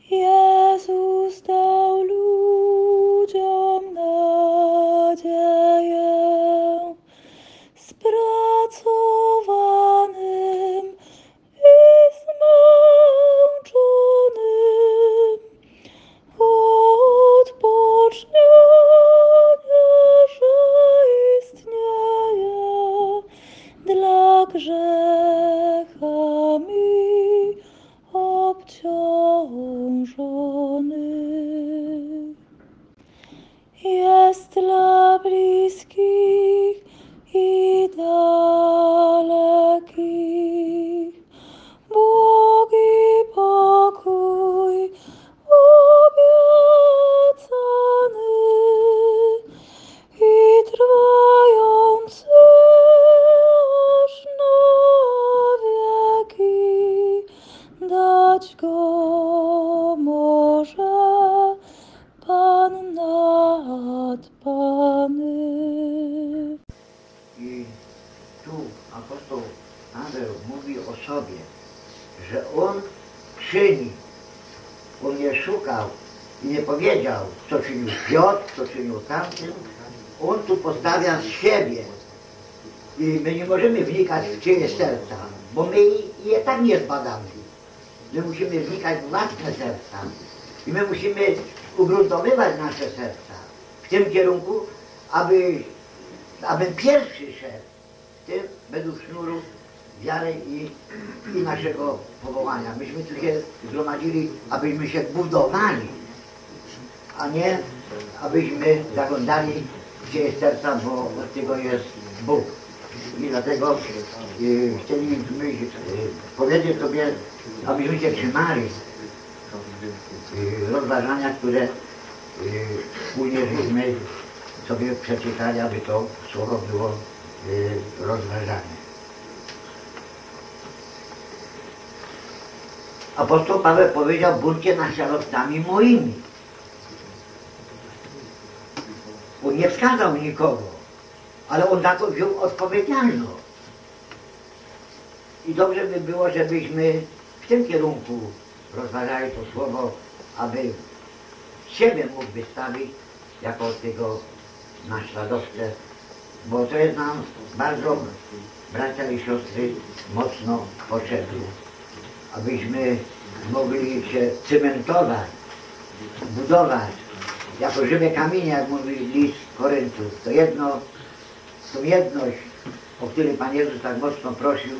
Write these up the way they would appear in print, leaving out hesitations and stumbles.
Jezus dał ludziom nadzieję, spracowanym i zmęczonym odpocznienie, że istnieje dla grzechami obciążonych. Jest dla bliskich i dalekich Bogi pokój obiecany i trwający aż na wieki. Dać go może Pan nad Pany. I tu apostoł Paweł mówi o sobie, że on czyni, on nie szukał i nie powiedział, co czynił Piotr, co czynił tamtym. On tu postawia siebie i my nie możemy wnikać w czyjeś serca, bo my je tak nie zbadamy. My musimy wnikać w własne serca i my musimy ugruntowywać nasze serca w tym kierunku, aby pierwszy szedł w tym według sznuru wiary i naszego powołania. Myśmy tu się zgromadzili, abyśmy się budowali, a nie abyśmy zaglądali w czyjeś serca, bo od tego jest Bóg. I dlatego chcieliśmy powiedzieć sobie, abyśmy się trzymali rozważania, które wspólnie żeśmy sobie przeczytali, aby to słowo było rozważane. Apostoł Paweł powiedział: bądźcie naśladowcami moimi. On nie wskazał nikogo, ale on za to wziął odpowiedzialność. I dobrze by było, żebyśmy w tym kierunku rozważali to słowo, aby siebie mógł wystawić jako tego naśladowcę, bo to jest nam bardzo, bracia i siostry, mocno potrzebne, abyśmy mogli się cementować, budować jako żywe kamienie, jak mówi list Koryntów. To jedno, tą jedność, o której Pan Jezus tak mocno prosił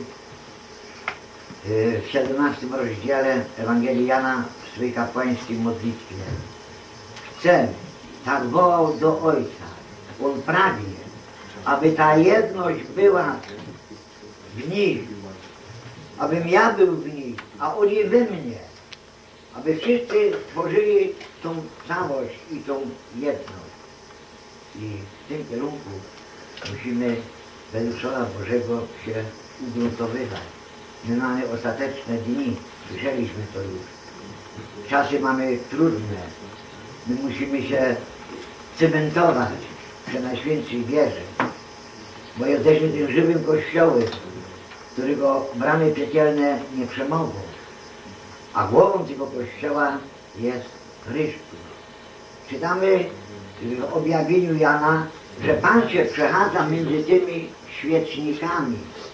w 17 rozdziale Ewangelii Jana w swojej kapłańskiej modlitwie. Chcę, tak wołał do Ojca, On pragnie, aby ta jedność była w nich, abym ja był w nich, a oni we mnie, aby wszyscy tworzyli tą całość i tą jedność. I w tym kierunku musimy według Słowa Bożego się ugruntowywać. My mamy ostateczne dni, słyszeliśmy to już. Czasy mamy trudne. My musimy się cementować w Przenajświętszej wierze, bo jesteśmy tym żywym Kościołem, którego bramy piekielne nie przemogą. A głową tego Kościoła jest Chrystus. Czytamy w objawieniu Jana, że Pan się przechadza między tymi świecznikami.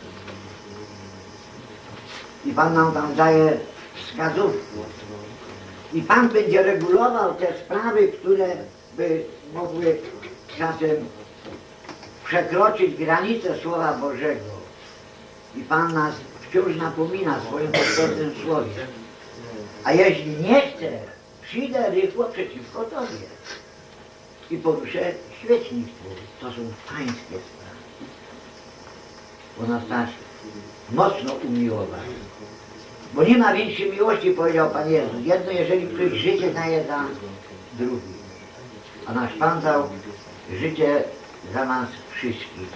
I Pan nam tam daje wskazówki. I Pan będzie regulował te sprawy, które by mogły czasem przekroczyć granice Słowa Bożego. I Pan nas wciąż napomina w swoim powtórnym słowie. A jeśli nie chcę, przyjdę rychło przeciwko Tobie i poruszę świecznictwo. To są pańskie sprawy. Bo nas tak mocno umiłował. Bo nie ma większej miłości, powiedział Pan Jezus. Jedno, jeżeli ktoś życie daje za drugi. A nasz Pan dał życie za nas wszystkich.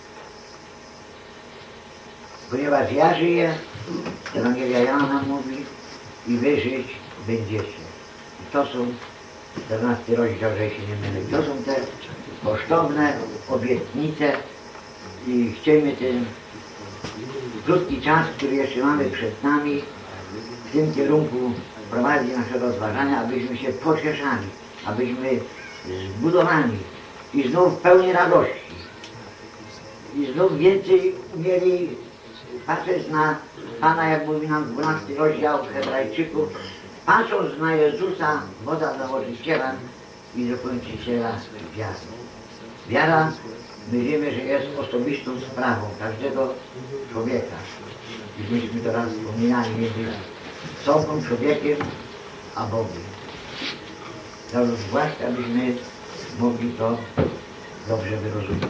Ponieważ ja żyję, Ewangelia Jana mówi, i wy żyć będziecie. I to są 14 rozdział, że się nie mylę. To są te kosztowne obietnice i chcielibyśmy ten krótki czas, który jeszcze mamy przed nami, w tym kierunku prowadzi nasze rozważania, abyśmy się pocieszali, abyśmy zbudowani i znów pełni radości. I znów więcej umieli patrzeć na Pana, jak mówi nam 12 rozdział Hebrajczyków, patrząc na Jezusa, Boga założyciela i dokończyciela wiary. Wiara, my wiemy, że jest osobistą sprawą każdego człowieka. I myśmy to raz wspominali między sobą, człowiekiem, a Bogiem. To zwłaszcza, abyśmy mogli to dobrze wyrozumieć.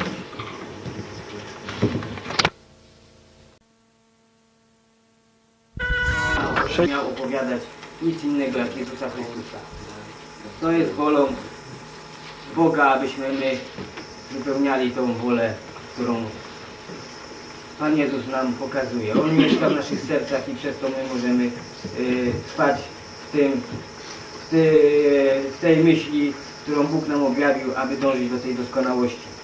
Miał opowiadać nic innego jak Jezusa Chrystusa. To jest wolą Boga, abyśmy my wypełniali tą wolę, którą Pan Jezus nam pokazuje. On mieszka w naszych sercach i przez to my możemy trwać w tej myśli, którą Bóg nam objawił, aby dążyć do tej doskonałości.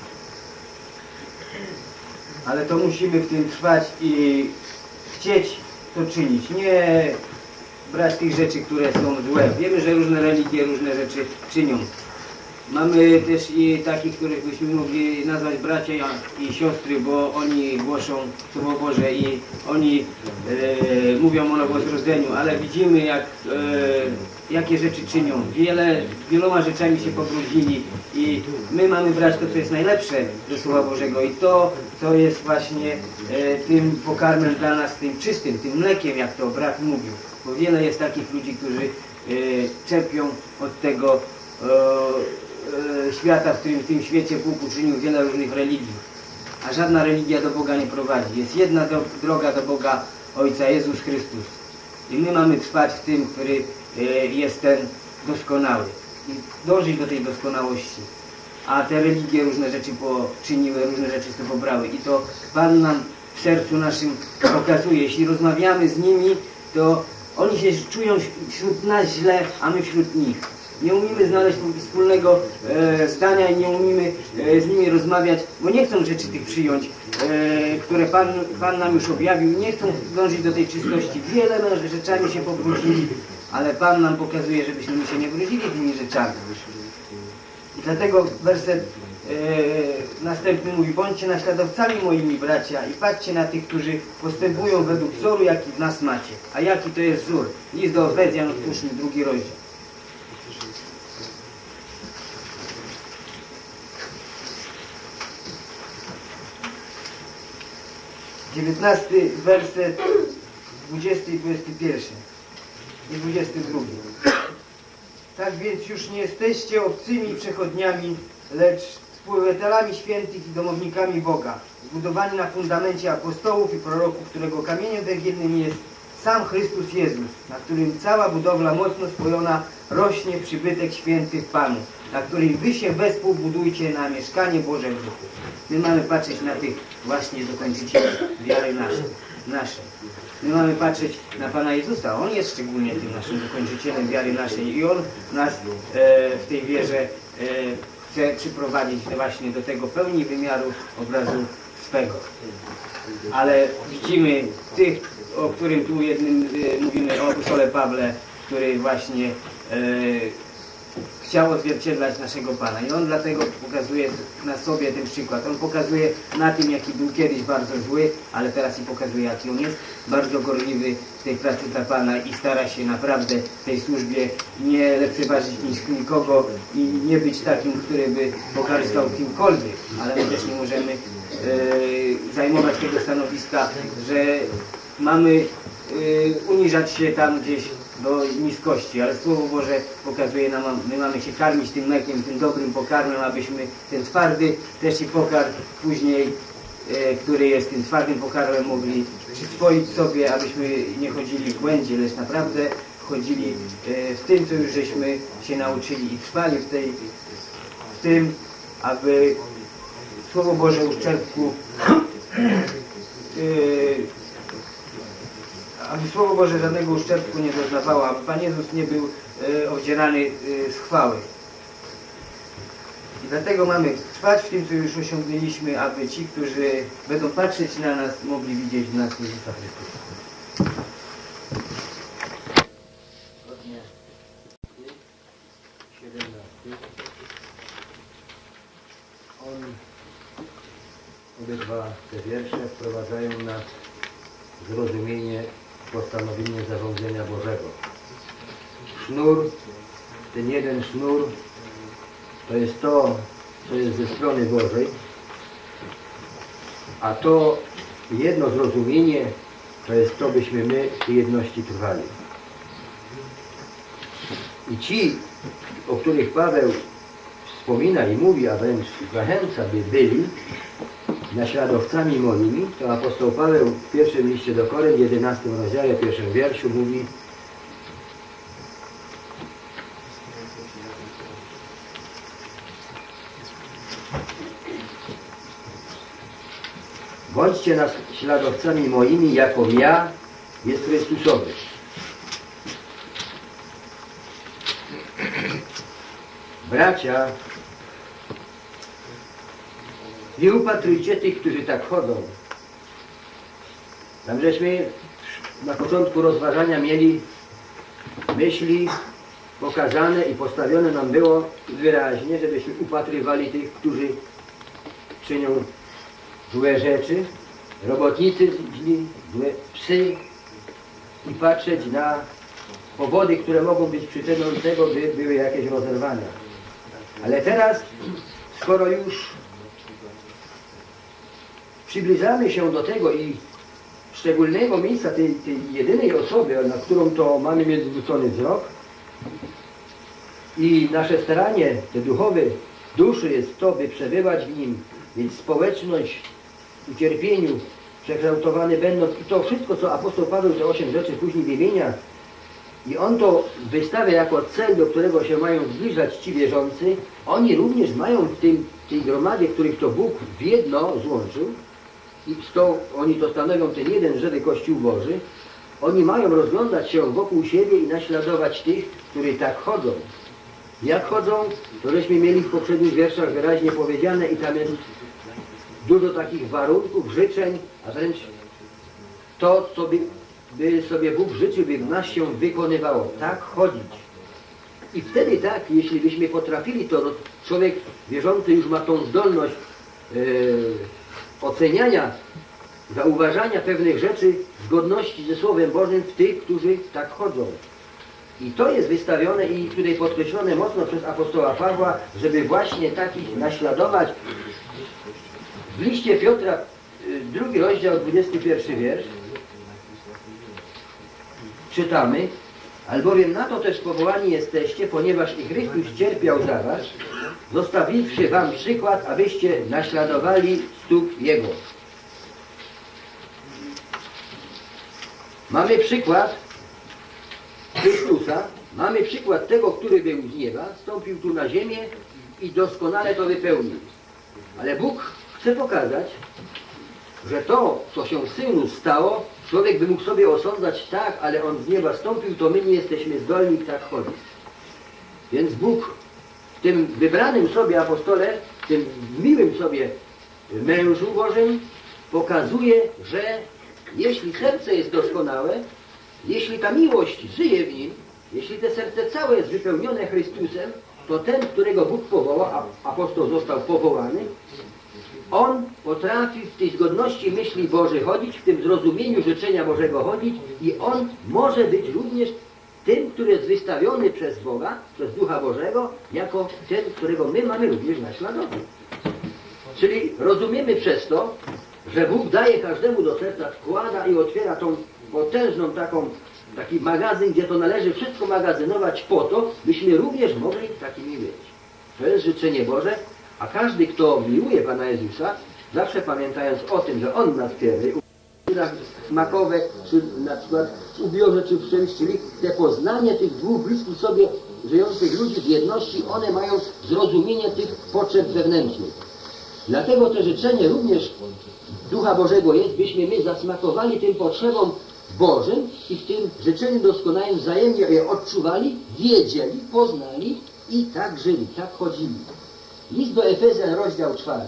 Ale to musimy w tym trwać i chcieć to czynić, nie brać tych rzeczy, które są złe. Wiemy, że różne religie różne rzeczy czynią. Mamy też i takich, których byśmy mogli nazwać bracia i siostry, bo oni głoszą Słowo Boże i oni mówią o Nowozrodzeniu, ale widzimy, jakie rzeczy czynią. Wieloma rzeczami się pobrudzili i my mamy brać to, co jest najlepsze ze Słowa Bożego i to jest właśnie tym pokarmem dla nas, tym czystym, tym mlekiem, jak to brat mówił. Bo wiele jest takich ludzi, którzy czerpią od tego świata, w tym świecie Bóg uczynił wiele różnych religii, a żadna religia do Boga nie prowadzi. Jest jedna droga do Boga Ojca, Jezus Chrystus. I my mamy trwać w tym, który jest ten doskonały i dążyć do tej doskonałości. A te religie różne rzeczy poczyniły, różne rzeczy sobie pobrały i to Pan nam w sercu naszym pokazuje. Jeśli rozmawiamy z nimi, to oni się czują wśród nas źle, a my wśród nich. Nie umiemy znaleźć wspólnego zdania i nie umiemy z nimi rozmawiać, bo nie chcą rzeczy tych przyjąć, które Pan nam już objawił. Nie chcą dążyć do tej czystości. Wiele rzeczami się pobrudzili, ale Pan nam pokazuje, żebyśmy się nie brudzili tymi rzeczami. I dlatego werset następny mówi: bądźcie naśladowcami moimi, bracia, i patrzcie na tych, którzy postępują według wzoru, jaki w nas macie. A jaki to jest wzór? List do Efezjan, otwórzmy 2 rozdział. 19 werset, 20 i 21 i 22. Tak więc już nie jesteście obcymi przechodniami, lecz współobywatelami świętych i domownikami Boga, zbudowani na fundamencie apostołów i proroków, którego kamieniem węgielnym jest sam Chrystus Jezus, na którym cała budowla mocno spojona rośnie w przybytek świętych Panu, na którym wy się wespół budujcie na mieszkanie Boże w duchu. My mamy patrzeć na tych właśnie dokończycieli wiary naszej. My mamy patrzeć na Pana Jezusa. On jest szczególnie tym naszym dokończycielem wiary naszej i On nas w tej wierze chce przyprowadzić właśnie do tego pełni wymiaru obrazu swego. Ale widzimy tych, o którym tu jednym mówimy, o apostole Pawle, który właśnie chciał odzwierciedlać naszego Pana. I on dlatego pokazuje na sobie ten przykład. On pokazuje na tym, jaki był kiedyś bardzo zły, ale teraz i pokazuje, jaki on jest bardzo gorliwy w tej pracy dla Pana i stara się naprawdę w tej służbie nie lekceważyć nikogo i nie być takim, który by pokarstał kimkolwiek. Ale my też nie możemy zajmować tego stanowiska, że mamy uniżać się tam gdzieś do niskości, ale Słowo Boże pokazuje nam, my mamy się karmić tym mlekiem, tym dobrym pokarmem, abyśmy ten twardy też i pokarm później, który jest tym twardym pokarmem, mogli przyswoić sobie, abyśmy nie chodzili w błędzie, lecz naprawdę chodzili w tym, co już żeśmy się nauczyli i trwali w tym, aby Słowo Boże uszczerbku aby Słowo Boże żadnego uszczerbku nie doznawało, aby Pan Jezus nie był obdzierany z chwały. I dlatego mamy trwać w tym, co już osiągnęliśmy, aby ci, którzy będą patrzeć na nas, mogli widzieć w nas Jezusa Chrystusa. Obydwa te wiersze wprowadzają nas w zrozumienie, postanowienie zarządzenia Bożego. Sznur, ten jeden sznur, to jest to, co jest ze strony Bożej, a to jedno zrozumienie, to jest to, byśmy my w tej jedności trwali. I ci, o których Paweł wspomina i mówi, a wręcz zachęca, by byli naśladowcami moimi, to apostoł Paweł w pierwszym liście do Korynth, 11 rozdziale, 1 wierszu mówi: bądźcie naśladowcami moimi, jako ja jest Chrystusowy. Bracia, nie upatrujcie tych, którzy tak chodzą. Tam żeśmy na początku rozważania mieli myśli pokazane i postawione nam było wyraźnie, żebyśmy upatrywali tych, którzy czynią złe rzeczy, robotnicy źli, złe psy, i patrzeć na powody, które mogą być przyczyną tego, by były jakieś rozerwania. Ale teraz, skoro już przybliżamy się do tego i szczególnego miejsca tej jedynej osoby, na którą to mamy mieć zwrócony wzrok, i nasze staranie, te duchowe duszy, jest to, by przebywać w nim, mieć społeczność w ucierpieniu, przekształtowany będąc, i to wszystko, co apostoł Paweł te 8 rzeczy później wymienia, i on to wystawia jako cel, do którego się mają zbliżać ci wierzący. Oni również mają w tej gromadzie, których to Bóg w jedno złączył, i oni to stanowią ten jeden żywy Kościół Boży, oni mają rozglądać się wokół siebie i naśladować tych, którzy tak chodzą. Jak chodzą, to żeśmy mieli w poprzednich wierszach wyraźnie powiedziane, i tam jest dużo takich warunków, życzeń, a wręcz to, co by sobie Bóg życzył, by w nas się wykonywało. Tak chodzić. I wtedy tak, jeśli byśmy potrafili to, no, człowiek wierzący już ma tą zdolność oceniania, zauważania pewnych rzeczy, zgodności ze Słowem Bożym w tych, którzy tak chodzą. I to jest wystawione i tutaj podkreślone mocno przez apostoła Pawła, żeby właśnie takich naśladować. W liście Piotra, 2 rozdział, 21 wiersz, czytamy: albowiem na to też powołani jesteście, ponieważ i Chrystus cierpiał za was, zostawiwszy wam przykład, abyście naśladowali stóp Jego. Mamy przykład Chrystusa, mamy przykład tego, który był z nieba, stąpił tu na ziemię i doskonale to wypełnił. Ale Bóg chce pokazać, że to, co się Synu stało, człowiek by mógł sobie osądzać: tak, ale On z nieba stąpił, to my nie jesteśmy zdolni tak chodzić. Więc Bóg w tym wybranym sobie apostole, w tym miłym sobie mężu Bożym pokazuje, że jeśli serce jest doskonałe, jeśli ta miłość żyje w nim, jeśli te serce całe jest wypełnione Chrystusem, to ten, którego Bóg powołał, a apostoł został powołany, on potrafi w tej zgodności myśli Bożej chodzić, w tym zrozumieniu życzenia Bożego chodzić, i on może być również tym, który jest wystawiony przez Boga, przez Ducha Bożego, jako ten, którego my mamy również naśladować. Czyli rozumiemy przez to, że Bóg daje każdemu do serca, wkłada i otwiera tą potężną taki magazyn, gdzie to należy wszystko magazynować po to, byśmy również mogli takimi być. To jest życzenie Boże, a każdy, kto miłuje Pana Jezusa, zawsze pamiętając o tym, że On nas pierwszy smakowe, czy na przykład w ubiorze, czy w czymś, czyli te poznanie tych dwóch bliskich sobie żyjących ludzi w jedności, one mają zrozumienie tych potrzeb wewnętrznych. Dlatego to życzenie również Ducha Bożego jest, byśmy my zasmakowali tym potrzebom Bożym i w tym życzeniu doskonałym wzajemnie je odczuwali, wiedzieli, poznali i tak żyli, tak chodzili. List do Efezjan, rozdział 4,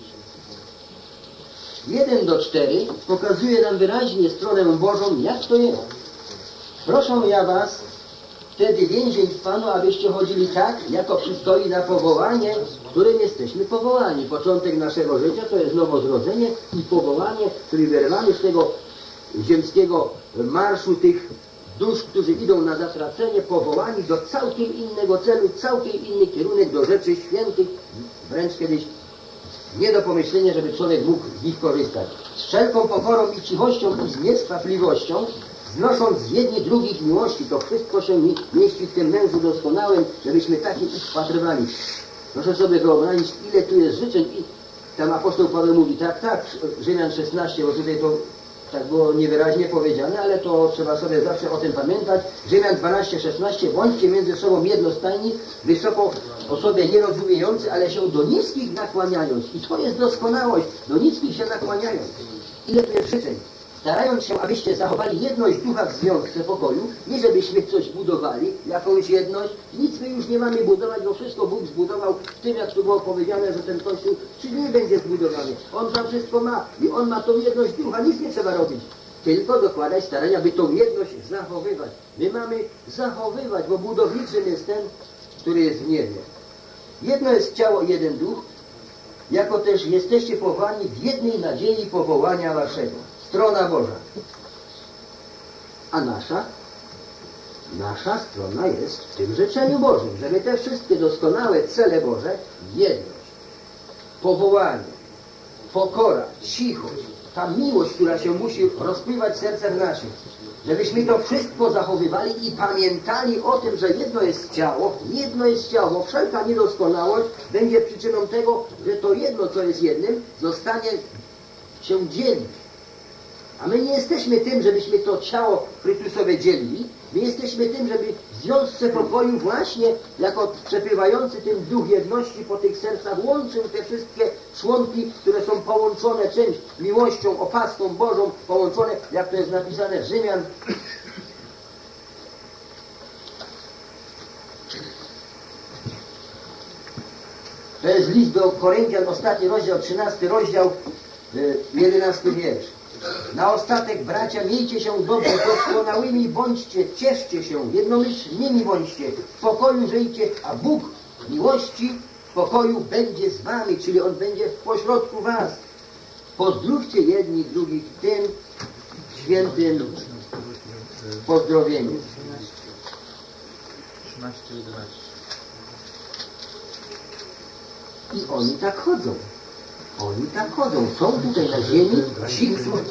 1-4 pokazuje nam wyraźnie stronę Bożą, jak to jest. Proszę ja was wtedy więzień w Panu, abyście chodzili tak, jako przystoi na powołanie, którym jesteśmy powołani. Początek naszego życia to jest nowozrodzenie i powołanie, czyli wyrwamy z tego ziemskiego marszu tych dusz, którzy idą na zatracenie, powołani do całkiem innego celu, całkiem inny kierunek, do rzeczy świętych, wręcz kiedyś nie do pomyślenia, żeby człowiek mógł z nich korzystać. Z wszelką pokorą i cichością i z nieskwapliwością, znosząc z jedni drugich miłości, to wszystko się mieści w tym mężu doskonałym, żebyśmy takim wpatrywali. Proszę sobie wyobrazić, ile tu jest życzeń i tam apostoł Paweł mówi, tak, Rzymian 16, bo tutaj to tak było niewyraźnie powiedziane, ale to trzeba sobie zawsze o tym pamiętać. Rzymian 12:16, bądźcie między sobą jednostajni, wysoko o sobie nie rozumiejący, ale się do niskich nakłaniając. I to jest doskonałość, do niskich się nakłaniając. Ile tu jest życzeń? Starając się, abyście zachowali jedność ducha w związku pokoju, nie żebyśmy coś budowali, jakąś jedność, nic my już nie mamy budować, bo wszystko Bóg zbudował w tym, jak tu było powiedziane, że ten Kościół nie będzie zbudowany. On tam wszystko ma i On ma tą jedność ducha, nic nie trzeba robić. Tylko dokładać starania, by tą jedność zachowywać. My mamy zachowywać, bo budowniczym jest ten, który jest w niebie. Jedno jest ciało, jeden duch, jako też jesteście powołani w jednej nadziei powołania waszego. Strona Boża. A nasza strona jest w tym życzeniu Bożym, żeby te wszystkie doskonałe cele Boże, jedność, powołanie, pokora, cichość, ta miłość, która się musi rozpływać w sercach naszych, żebyśmy to wszystko zachowywali i pamiętali o tym, że jedno jest ciało, bo wszelka niedoskonałość będzie przyczyną tego, że to jedno, co jest jednym, zostanie się dzielić. A my nie jesteśmy tym, żebyśmy to ciało Chrystusowe dzielili. My jesteśmy tym, żeby w związce pokoju właśnie jako przepływający tym duch jedności po tych sercach łączył te wszystkie członki, które są połączone czymś, miłością, opaską Bożą, połączone, jak to jest napisane w Rzymian. To jest list do Koryntian, ostatni rozdział, 13 rozdział, 11 wiersz. Na ostatek, bracia, miejcie się dobrze, doskonałymi bądźcie, cieszcie się, jednomyślnymi bądźcie, w pokoju żyjcie, a Bóg miłości w pokoju będzie z wami, czyli On będzie pośrodku was. Pozdrówcie jedni drugich tym świętym pozdrowieniem. 13-11. I oni tak chodzą. Oni tak chodzą. Są tutaj na ziemi ci, którzy...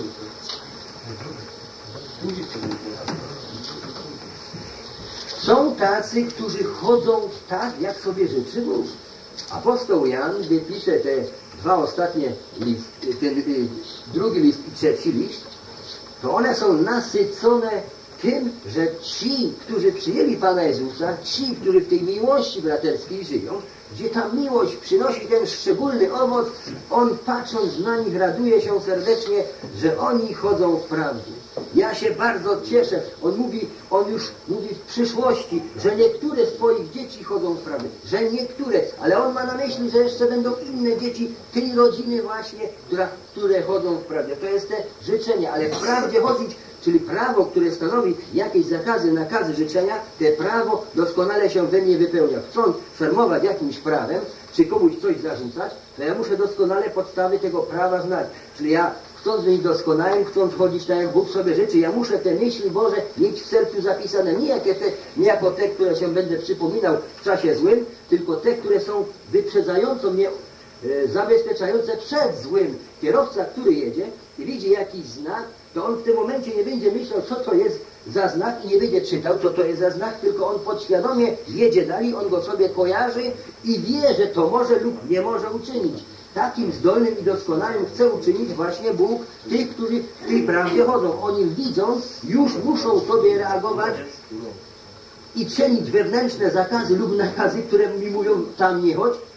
Są tacy, którzy chodzą tak, jak sobie życzy Bóg. Apostoł Jan, gdy pisze te dwa ostatnie listy, ten drugi list i trzeci list, to one są nasycone tym, że ci, którzy przyjęli Pana Jezusa, ci, którzy w tej miłości braterskiej żyją, gdzie ta miłość przynosi ten szczególny owoc, On patrząc na nich raduje się serdecznie, że oni chodzą w prawdzie. Ja się bardzo cieszę. On już mówi w przyszłości, że niektóre z Twoich dzieci chodzą w prawdzie. Że niektóre, ale On ma na myśli, że jeszcze będą inne dzieci tej rodziny właśnie, które chodzą w prawdzie. To jest te życzenie, ale w prawdzie chodzić, czyli prawo, które stanowi jakieś zakazy, nakazy, życzenia, te prawo doskonale się we mnie wypełnia. Chcąc szermować jakimś prawem, czy komuś coś zarzucać, to ja muszę doskonale podstawy tego prawa znać. Czyli ja, chcąc być doskonałym, chcąc chodzić tak, jak Bóg sobie życzy, ja muszę te myśli Boże mieć w sercu zapisane. Nie jako te, które się będę przypominał w czasie złym, tylko te, które są wyprzedzająco mnie, zabezpieczające przed złym. Kierowca, który jedzie i widzi jakiś znak, to on w tym momencie nie będzie myślał, co to jest za znak i nie będzie czytał, co to jest za znak, tylko on podświadomie jedzie dalej, on go sobie kojarzy i wie, że to może lub nie może uczynić. Takim zdolnym i doskonałym chce uczynić właśnie Bóg tych, którzy w tej prawdzie chodzą. Oni widząc, już muszą sobie reagować i czynić wewnętrzne zakazy lub nakazy, które mi mówią tam nie chodź,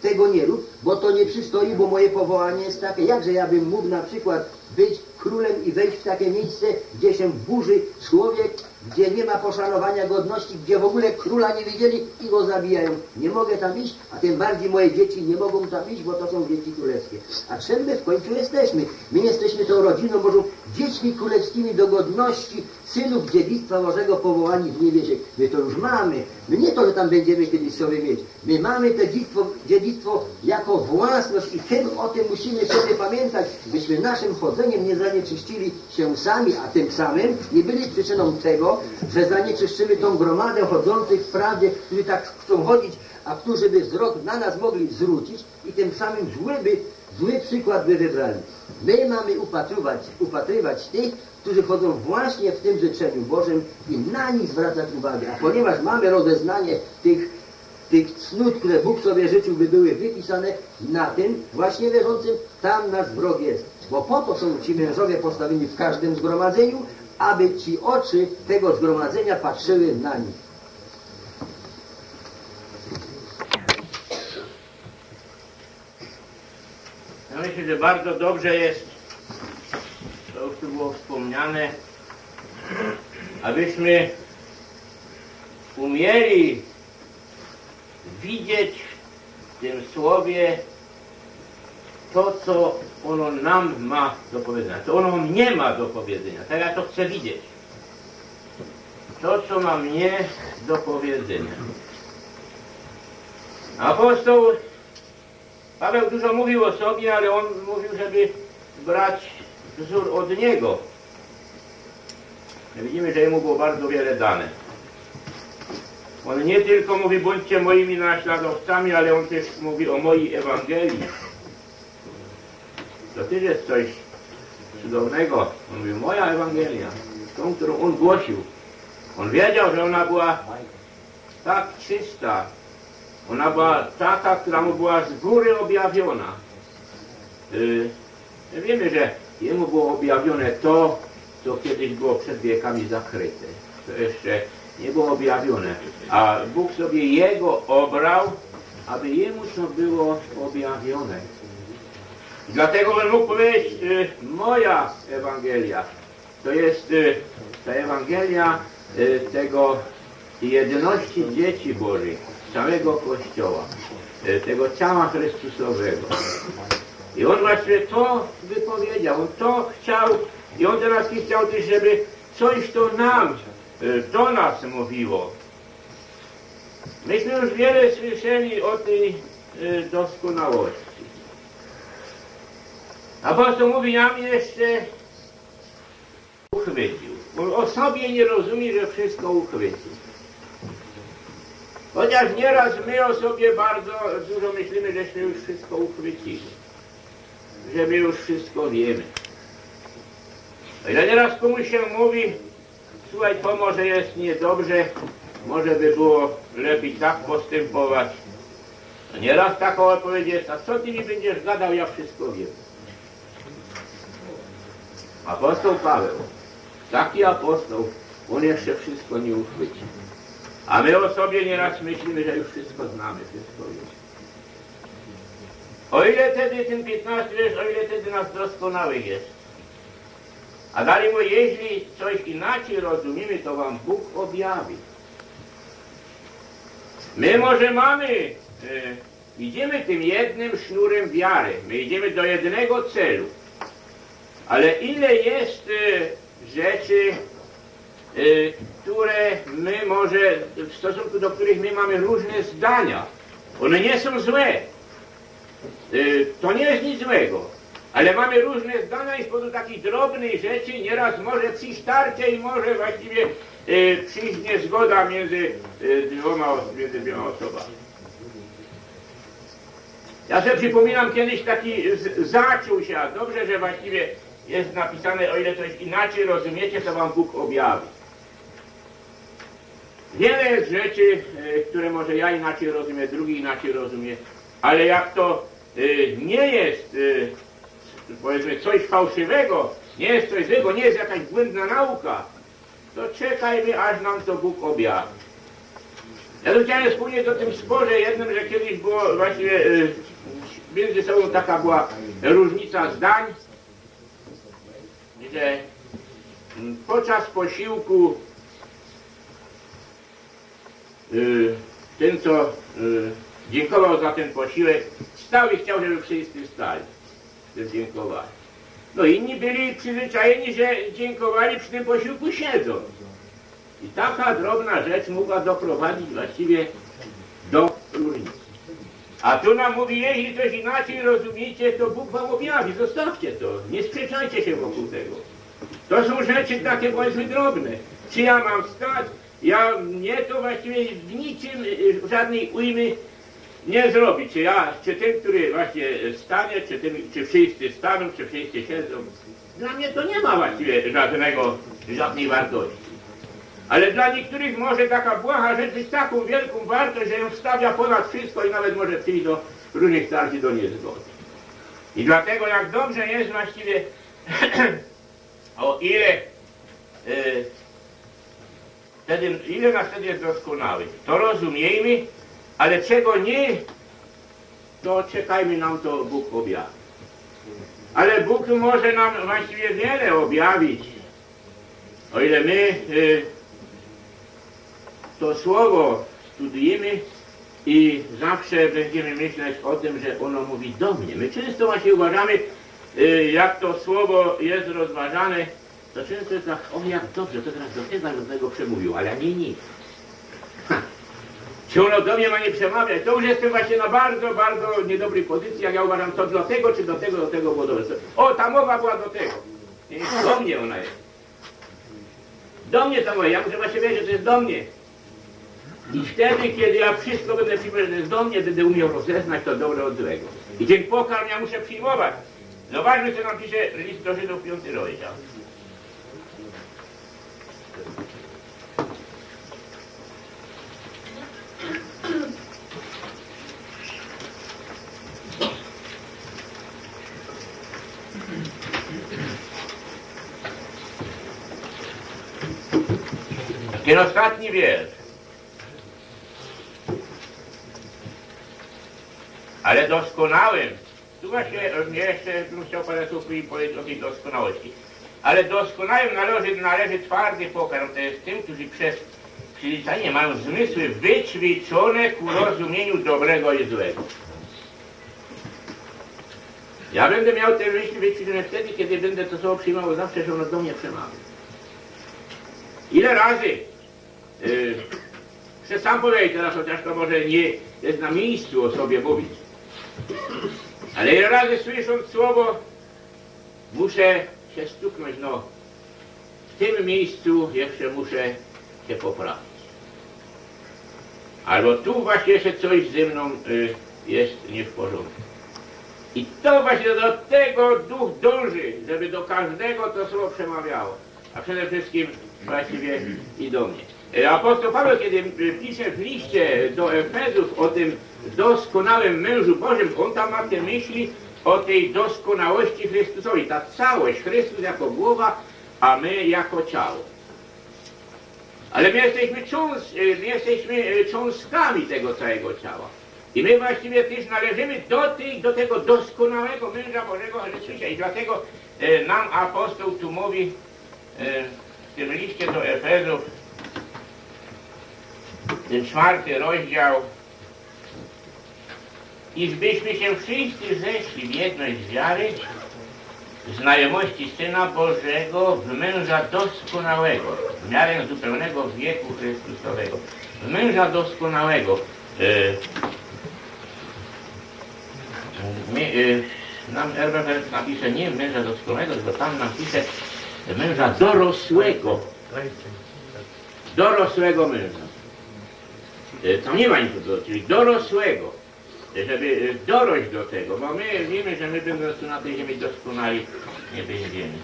tego nie rób, bo to nie przystoi, bo moje powołanie jest takie. Jakże ja bym mógł na przykład być królem i wejść w takie miejsce, gdzie się burzy człowiek, gdzie nie ma poszanowania godności, gdzie w ogóle króla nie widzieli i go zabijają. Nie mogę tam iść, a tym bardziej moje dzieci nie mogą tam iść, bo to są dzieci królewskie. A czym my w końcu jesteśmy? My jesteśmy tą rodziną Bożą, dziećmi królewskimi do godności, synów dziedzictwa Bożego powołani w niebiesie. My to już mamy. My nie to, że tam będziemy kiedyś sobie mieć. My mamy to dziedzictwo jako własność i o tym musimy sobie pamiętać, byśmy naszym chodzeniem nie zanieczyścili się sami, a tym samym nie byli przyczyną tego, że zanieczyszczymy tą gromadę chodzących w prawdzie, którzy tak chcą chodzić, a którzy by wzrok na nas mogli zwrócić i tym samym zły przykład by wybrali. My mamy upatrywać tych, którzy chodzą właśnie w tym życzeniu Bożym i na nich zwracać uwagę. A ponieważ mamy rozeznanie tych cnót, które Bóg sobie życzył, by były wypisane na tym właśnie wierzącym, tam nasz wrog jest. Bo po to są ci mężowie postawieni w każdym zgromadzeniu, aby ci oczy tego zgromadzenia patrzyły na nich. Ja myślę, że bardzo dobrze jest, to już tu było wspomniane, abyśmy umieli widzieć w tym słowie to, co ono nam ma do powiedzenia, co ono mnie ma do powiedzenia. Tak ja to chcę widzieć. To, co ma mnie do powiedzenia. Apostoł Paweł dużo mówił o sobie, ale on mówił, żeby brać wzór od niego. Widzimy, że jemu było bardzo wiele dane. On nie tylko mówi, bądźcie moimi naśladowcami, ale on też mówi o mojej Ewangelii. To też jest coś cudownego. On mówi, moja Ewangelia, tą, którą on głosił. On wiedział, że ona była tak czysta. Ona była taka, która mu była z góry objawiona. Wiemy, że jemu było objawione to, co kiedyś było przed wiekami zakryte. To jeszcze nie było objawione. A Bóg sobie jego obrał, aby jemu to było objawione. I dlatego on mógł powiedzieć, moja Ewangelia, to jest ta Ewangelia tego jedności dzieci Bożych, całego Kościoła, tego ciała Chrystusowego. I on właśnie to wypowiedział, on to chciał i on teraz chciał też, żeby coś to nam, do nas mówiło. Myśmy już wiele słyszeli o tej doskonałości. Apostoł mówi nam jeszcze uchwycił. On o sobie nie rozumie, że wszystko uchwycił. Chociaż nieraz my o sobie bardzo dużo myślimy, żeśmy już wszystko uchwycili. Że my już wszystko wiemy. O ile nieraz komuś się mówi, słuchaj, to może jest niedobrze, może by było lepiej tak postępować. A nieraz taką odpowiedź jest, a co ty mi będziesz gadał, ja wszystko wiem. Apostoł Paweł, taki apostoł, on jeszcze wszystko nie uchwycił. A my o sobie nieraz myślimy, że już wszystko znamy, wszystko wiemy. O ile wtedy ten 15 wiersz, o ile wtedy nas doskonałych jest. A dalej mówi, jeśli coś inaczej rozumiemy, to wam Bóg objawi. My może mamy, idziemy tym jednym sznurem wiary, my idziemy do jednego celu. Ale ile jest rzeczy, które my może, w stosunku do których my mamy różne zdania. One nie są złe. To nie jest nic złego. Ale mamy różne zdania i z powodu takich drobnych rzeczy nieraz może przyjść tarcie i może właściwie przyjść niezgoda między dwiema osobami. Ja sobie przypominam, kiedyś taki zaczął się, a dobrze, że właściwie jest napisane, o ile coś inaczej rozumiecie, to wam Bóg objawi. Wiele jest rzeczy, które może ja inaczej rozumiem, drugi inaczej rozumie, ale jak to nie jest, powiedzmy, coś fałszywego, nie jest coś złego, nie jest jakaś błędna nauka, to czekajmy, aż nam to Bóg objawi. Ja tu chciałem wspomnieć o tym sporze jednym, że kiedyś było właściwie między sobą taka była różnica zdań, że podczas posiłku ten, co dziękował za ten posiłek, stał i chciał, żeby wszyscy stali, żeby dziękowali. No inni byli przyzwyczajeni, że dziękowali przy tym posiłku siedząc. I taka drobna rzecz mogła doprowadzić właściwie do różnicy. A tu nam mówi, jeśli coś inaczej rozumiecie, to Bóg wam objawi, zostawcie to, nie sprzeczajcie się wokół tego. To są rzeczy takie, powiedzmy, drobne. Czy ja mam wstać? Mnie to właściwie w niczym, żadnej ujmy nie zrobi. Czy ten, który właśnie stanie, czy wszyscy staną, czy wszyscy siedzą. Dla mnie to nie ma właściwie żadnej wartości. Ale dla niektórych może taka błaha rzecz być taką wielką wartość, że ją stawia ponad wszystko i nawet może przyjść do różnych starci do niezgody. I dlatego jak dobrze jest właściwie, o ile nas wtedy jest doskonały, to rozumiejmy, ale czego nie, to czekajmy, nam to Bóg objawi. Ale Bóg może nam właściwie wiele objawić, o ile my to słowo studujemy i zawsze będziemy myśleć o tym, że ono mówi do mnie. My często właśnie uważamy, jak to słowo jest rozważane, to często jest tak, o jak dobrze, to teraz do tego przemówił, ale nie nic. Czy ono do mnie ma nie przemawiać? To już jestem właśnie na bardzo, bardzo niedobrej pozycji, jak ja uważam, to do tego, czy do tego było dobre. O, ta mowa była do tego. Nie, do mnie ona jest. Do mnie ta mowa, ja muszę właśnie wiedzieć, że to jest do mnie. I wtedy, kiedy ja wszystko będę przyjmował, że to jest do mnie, będę umiał rozeznać to dobre od złego. I ten pokarm ja muszę przyjmować. Zobaczmy, co nam pisze list do Żydów 5 rozdział. Ten ostatni wiersz. Ale doskonałym, tu właśnie jeszcze bym chciał parę słów powiedzieć o tej doskonałości. Ale doskonałym należy twardy pokarm, to jest tym, którzy przez przyzwyczajenie mają zmysły wyćwiczone ku rozumieniu dobrego i złego. Ja będę miał te myśli wyćwiczone wtedy, kiedy będę to słowo przyjmował zawsze, że ono do mnie przemawia. Ile razy, chcę sam powiedzieć teraz, chociaż to może nie jest na miejscu o sobie mówić, ale ile razy słysząc słowo, muszę się stuknąć, no w tym miejscu jeszcze muszę się poprawić. Albo tu właśnie jeszcze coś ze mną jest nie w porządku. I to właśnie do tego duch dąży, żeby do każdego to słowo przemawiało. A przede wszystkim właściwie i do mnie. Apostoł Paweł, kiedy pisze w liście do Efezów o tym doskonałym mężu Bożym, on tam ma te myśli o tej doskonałości Chrystusowej. Ta całość, Chrystus jako głowa, a my jako ciało. Ale my jesteśmy cząstkami tego całego ciała. I my właściwie też należymy do tego doskonałego męża Bożego Chrystusa. I dlatego nam apostoł tu mówi w tym liście do Efezów, ten 4 rozdział, iżbyśmy się wszyscy zeszli w jedność wiary, znajomości Syna Bożego, w męża doskonałego, w miarę zupełnego wieku Chrystusowego. W męża doskonałego. Nam RBF napisze nie męża doskonałego, tylko tam napisze męża dorosłego. Dorosłego męża. Tam nie ma nic, czyli dorosłego. Żeby dorość do tego, bo my wiemy, że my będąc tu na tej ziemi doskonali nie będziemy.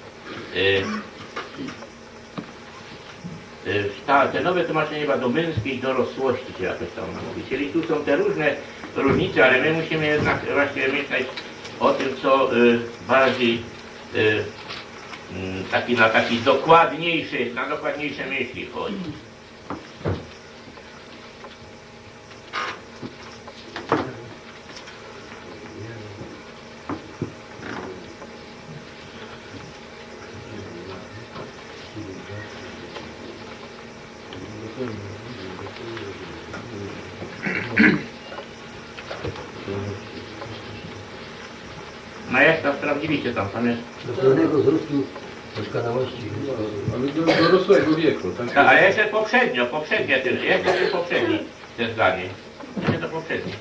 Te nowe tłumaczenie chyba do męskiej dorosłości, czy jakoś tam mówić. Czyli tu są te różne różnice, ale my musimy jednak właśnie myśleć o tym, co bardziej na taki dokładniejsze myśli chodzi. No jak tam sprawdziliście tam jest... Do pełnego wzrostu doskonałości. Ale do dorosłego wieku, tak? A jeszcze poprzednie ten poprzedni te zdanie. Jeszcze to poprzednie.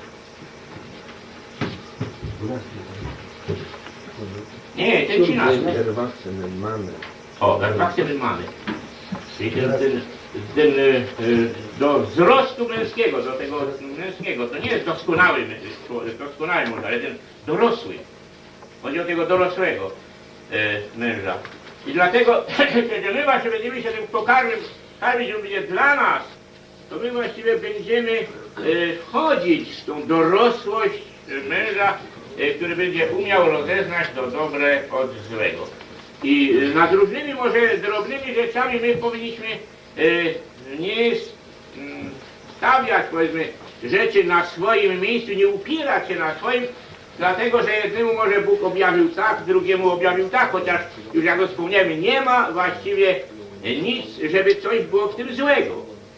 Nie, ten 13. Erwachsen mamy. O, erwachsen mamy. Czyli ten do wzrostu męskiego, do tego męskiego, to nie jest doskonały mąż, ale ten dorosły. Chodzi o tego dorosłego męża. I dlatego, kiedy my właśnie będziemy się tym karmić, on będzie dla nas, to my właściwie będziemy wchodzić w tą dorosłość męża, który będzie umiał rozeznać to dobre od złego. I nad różnymi może drobnymi rzeczami my powinniśmy nie stawiać, powiedzmy, rzeczy na swoim miejscu, nie upierać się na swoim, dlatego że jednemu może Bóg objawił tak, drugiemu objawił tak, chociaż już jak wspomniałem, nie ma właściwie nic, żeby coś było w tym złego.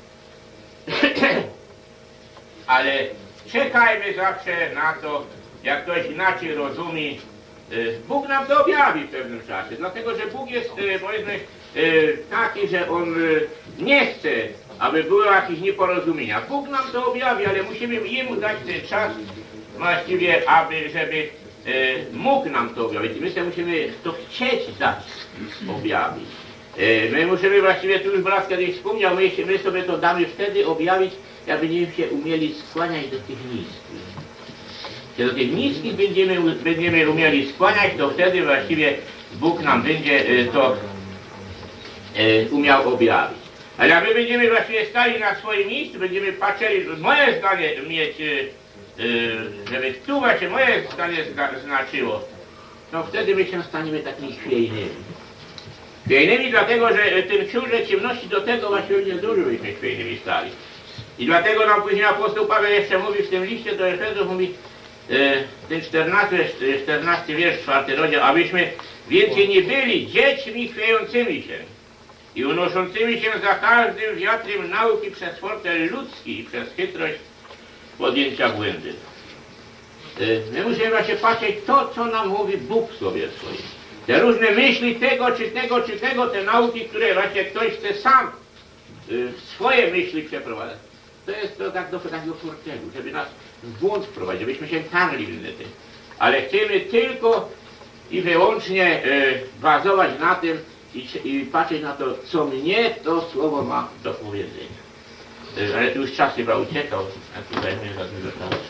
Ale czekajmy zawsze na to, jak ktoś inaczej rozumie, Bóg nam to objawi w pewnym czasie, dlatego że Bóg jest, powiedzmy, taki, że On nie chce, aby były jakieś nieporozumienia. Bóg nam to objawi, ale musimy Jemu dać ten czas właściwie, żeby mógł nam to objawić. My sobie musimy to chcieć dać objawić. My musimy właściwie, tu już brat kiedyś wspomniał, my sobie to damy wtedy objawić, jak będziemy się umieli skłaniać do tych niskich. Kiedy do tych niskich będziemy umieli skłaniać, to wtedy właściwie Bóg nam będzie to umiał objawić. Ale jak my będziemy właściwie stali na swoim miejscu, będziemy patrzyli, moje zdanie mieć, żeby tu właśnie moje zdanie znaczyło, to wtedy my się staniemy takimi chwiejnymi. Chwiejnymi dlatego, że ten książę ciemności do tego właśnie nie dużo byśmy chwiejnymi stali. I dlatego nam później apostoł Paweł jeszcze mówi w tym liście do Efezów, mówi ten 14 wiersz, 4 rozdział, abyśmy więcej nie byli dziećmi chwiejącymi się i unoszącymi się za każdym wiatrem nauki przez fortel ludzki i przez chytrość podjęcia błędy. My musimy właśnie patrzeć to, co nam mówi Bóg w Słowie swoim. Te różne myśli tego, czy tego, te nauki, które właśnie ktoś chce sam w swoje myśli przeprowadzać. To jest to tak do takiego fortelu, żeby nas w błąd wprowadzić, żebyśmy się karli w tym. Ale chcemy tylko i wyłącznie bazować na tym i patrzeć na to, co mnie to słowo ma do powiedzenia. Ale tu już czas chyba uciekał, a tutaj nie za dużo czasu.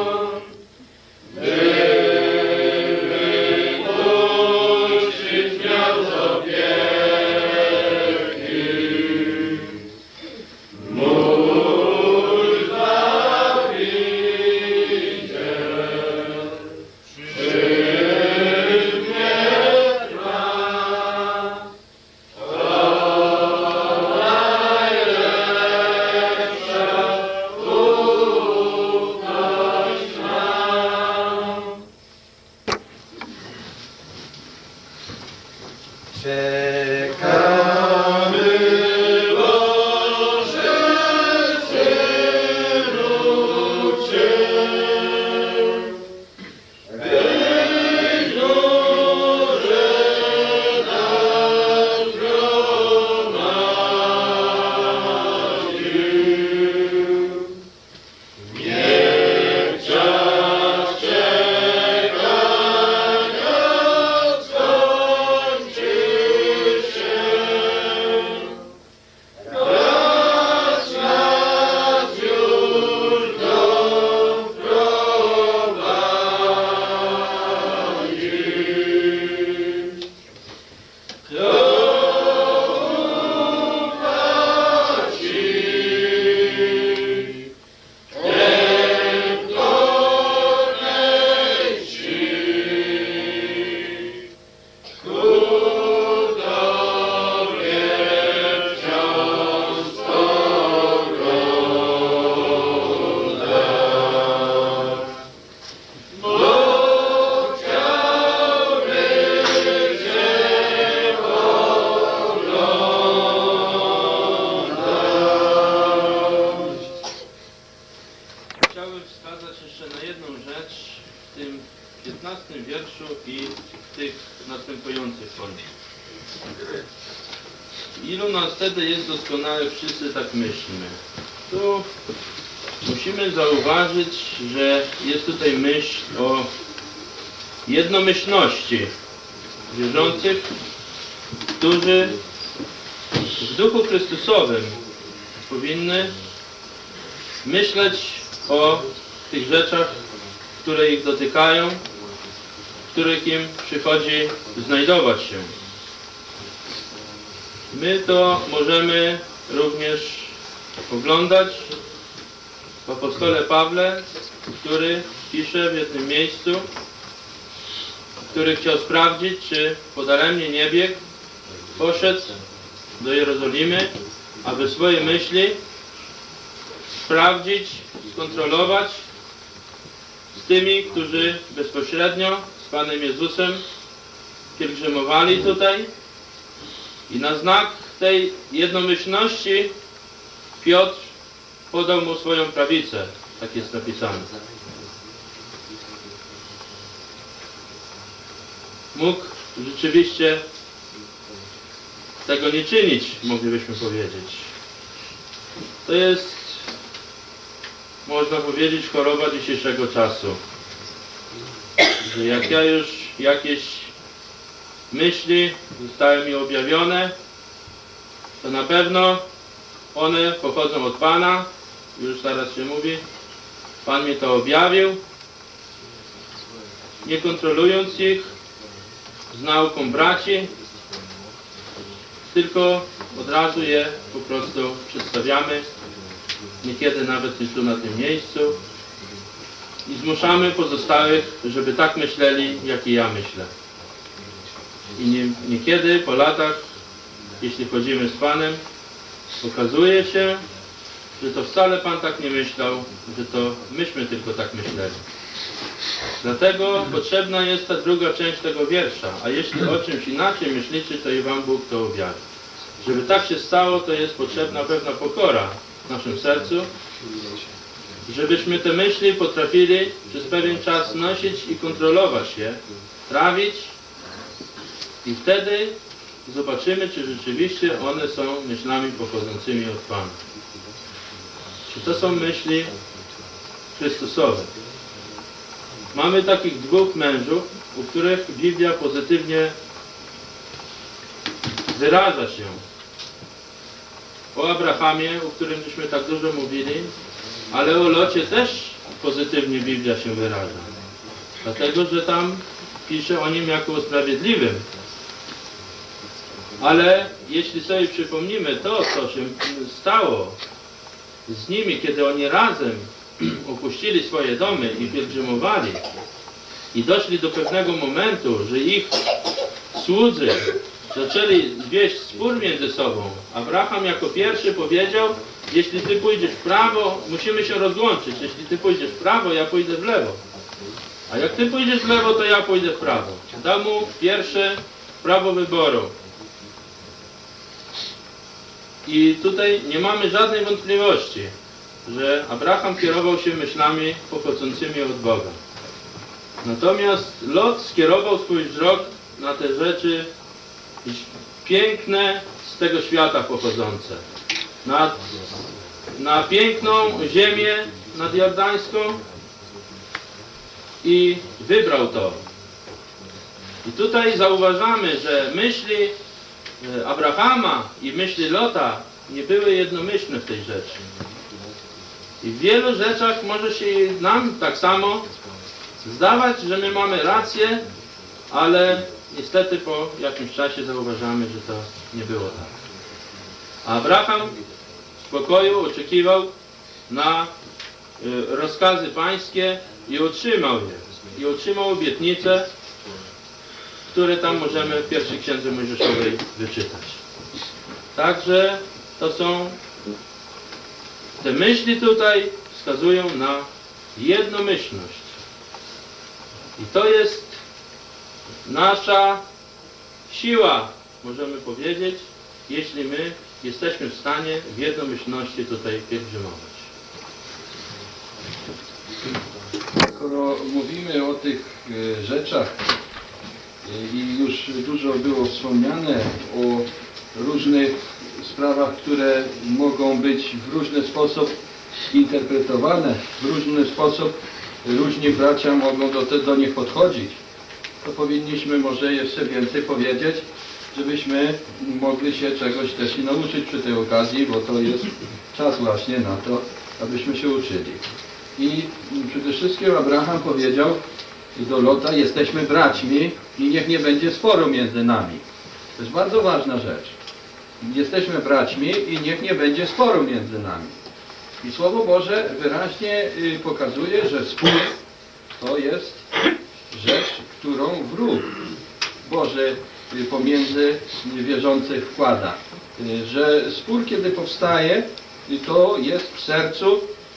Christ. jeszcze na jedną rzecz w tym 15 wierszu i w tych następujących końcach. Ilu nas wtedy jest doskonale, wszyscy tak myślmy. Tu musimy zauważyć, że jest tutaj myśl o jednomyślności wierzących, którzy w duchu Chrystusowym powinny myśleć o tych rzeczach, które ich dotykają, w których im przychodzi znajdować się. My to możemy również oglądać w apostole Pawle, który pisze w jednym miejscu, który chciał sprawdzić, czy podaremnie nie biegł, poszedł do Jerozolimy, aby swoje myśli sprawdzić, skontrolować z tymi, którzy bezpośrednio z Panem Jezusem pielgrzymowali tutaj. I na znak tej jednomyślności Piotr podał mu swoją prawicę. Tak jest napisane. Mógł rzeczywiście tego nie czynić, moglibyśmy powiedzieć. To jest, można powiedzieć, choroba dzisiejszego czasu. Że jak ja już jakieś myśli zostały mi objawione, to na pewno one pochodzą od Pana. Już zaraz się mówi, Pan mi to objawił, nie kontrolując ich z nauką braci, tylko od razu je po prostu przedstawiamy, niekiedy nawet i tu na tym miejscu, i zmuszamy pozostałych, żeby tak myśleli, jak i ja myślę. I niekiedy po latach, jeśli chodzimy z Panem, okazuje się, że to wcale Pan tak nie myślał, że to myśmy tylko tak myśleli. Dlatego potrzebna jest ta druga część tego wiersza. A jeśli o czymś inaczej myślicie, to i Wam Bóg to objawi. Żeby tak się stało, to jest potrzebna pewna pokora w naszym sercu, żebyśmy te myśli potrafili przez pewien czas nosić i kontrolować je, trawić, i wtedy zobaczymy, czy rzeczywiście one są myślami pochodzącymi od Pana. Czy to są myśli Chrystusowe. Mamy takich dwóch mężów, u których Biblia pozytywnie wyraża się. O Abrahamie, o którym żeśmy tak dużo mówili, ale o Locie też pozytywnie Biblia się wyraża. Dlatego, że tam pisze o nim jako o sprawiedliwym. Ale jeśli sobie przypomnimy to, co się stało z nimi, kiedy oni razem opuścili swoje domy i pielgrzymowali i doszli do pewnego momentu, że ich słudzy zaczęli wieść spór między sobą. Abraham jako pierwszy powiedział: jeśli ty pójdziesz w prawo, musimy się rozłączyć. Jeśli ty pójdziesz w prawo, ja pójdę w lewo. A jak ty pójdziesz w lewo, to ja pójdę w prawo. Dał mu pierwsze prawo wyboru. I tutaj nie mamy żadnej wątpliwości, że Abraham kierował się myślami pochodzącymi od Boga. Natomiast Lot skierował swój wzrok na te rzeczy piękne z tego świata pochodzące. Na piękną ziemię nadjordańską i wybrał to. I tutaj zauważamy, że myśli Abrahama i myśli Lota nie były jednomyślne w tej rzeczy. I w wielu rzeczach może się nam tak samo zdawać, że my mamy rację, ale niestety po jakimś czasie zauważamy, że to nie było tak. A Abraham w spokoju oczekiwał na rozkazy pańskie i otrzymał je. I otrzymał obietnice, które tam możemy w pierwszej Księdze Mojżeszowej wyczytać. Także to są, te myśli tutaj wskazują na jednomyślność. I to jest nasza siła, możemy powiedzieć, jeśli my jesteśmy w stanie w jednomyślności tutaj pielgrzymować. skoro mówimy o tych rzeczach i już dużo było wspomniane o różnych sprawach, które mogą być w różny sposób interpretowane, w różny sposób różni bracia mogą do nich podchodzić, to powinniśmy może jeszcze więcej powiedzieć, żebyśmy mogli się czegoś też i nauczyć przy tej okazji, bo to jest czas właśnie na to, abyśmy się uczyli. I przede wszystkim Abraham powiedział do Lota: jesteśmy braćmi i niech nie będzie sporu między nami. To jest bardzo ważna rzecz. Jesteśmy braćmi i niech nie będzie sporu między nami. I Słowo Boże wyraźnie pokazuje, że spór to jest rzecz, którą wróg Boży pomiędzy wierzących wkłada. Że spór, kiedy powstaje, to jest w sercu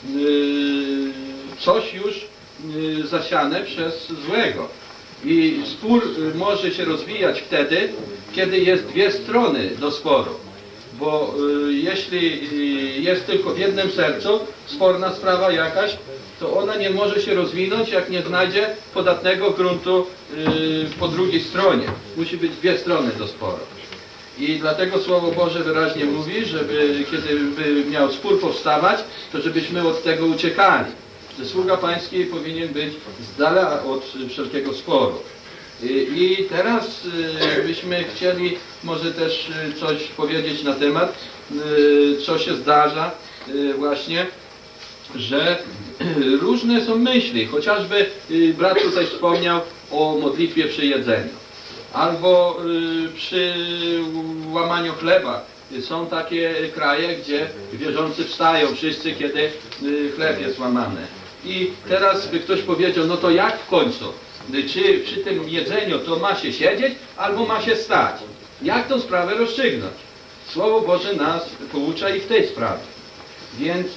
coś już zasiane przez złego. I spór może się rozwijać wtedy, kiedy jest dwie strony do sporu. Bo jeśli jest tylko w jednym sercu sporna sprawa jakaś, to ona nie może się rozwinąć, jak nie znajdzie podatnego gruntu po drugiej stronie. Musi być dwie strony do sporu. I dlatego Słowo Boże wyraźnie mówi, żeby kiedy by miał spór powstawać, to żebyśmy od tego uciekali. Że sługa Pański powinien być z dala od wszelkiego sporu. I teraz byśmy chcieli może też coś powiedzieć na temat, co się zdarza właśnie, że różne są myśli. Chociażby brat tutaj wspomniał o modlitwie przy jedzeniu. Albo przy łamaniu chleba. Są takie kraje, gdzie wierzący wstają wszyscy, kiedy chleb jest łamany. I teraz by ktoś powiedział, no to jak w końcu? Czy przy tym jedzeniu to ma się siedzieć, albo ma się stać? Jak tą sprawę rozstrzygnąć? Słowo Boże nas poucza i w tej sprawie. Więc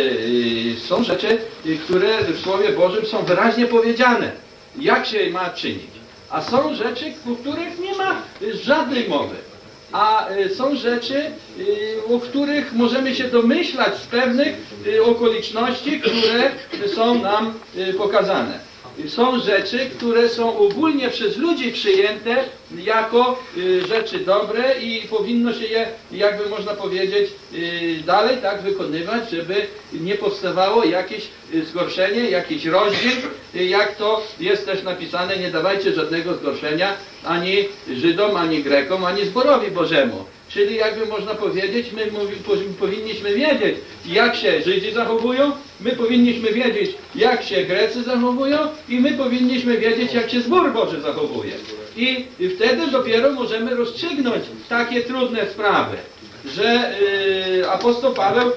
są rzeczy, które w Słowie Bożym są wyraźnie powiedziane, jak się ma czynić. A są rzeczy, o których nie ma żadnej mowy. A są rzeczy, o których możemy się domyślać z pewnych okoliczności, które są nam pokazane. Są rzeczy, które są ogólnie przez ludzi przyjęte jako rzeczy dobre i powinno się je, jakby można powiedzieć, dalej tak wykonywać, żeby nie powstawało jakieś zgorszenie, jakiś rozdźwięk, jak to jest też napisane, nie dawajcie żadnego zgorszenia ani Żydom, ani Grekom, ani zborowi Bożemu. Czyli jakby można powiedzieć, my powinniśmy wiedzieć, jak się Żydzi zachowują, my powinniśmy wiedzieć, jak się Grecy zachowują i my powinniśmy wiedzieć, jak się zbór Boży zachowuje. I wtedy dopiero możemy rozstrzygnąć takie trudne sprawy, że apostoł Paweł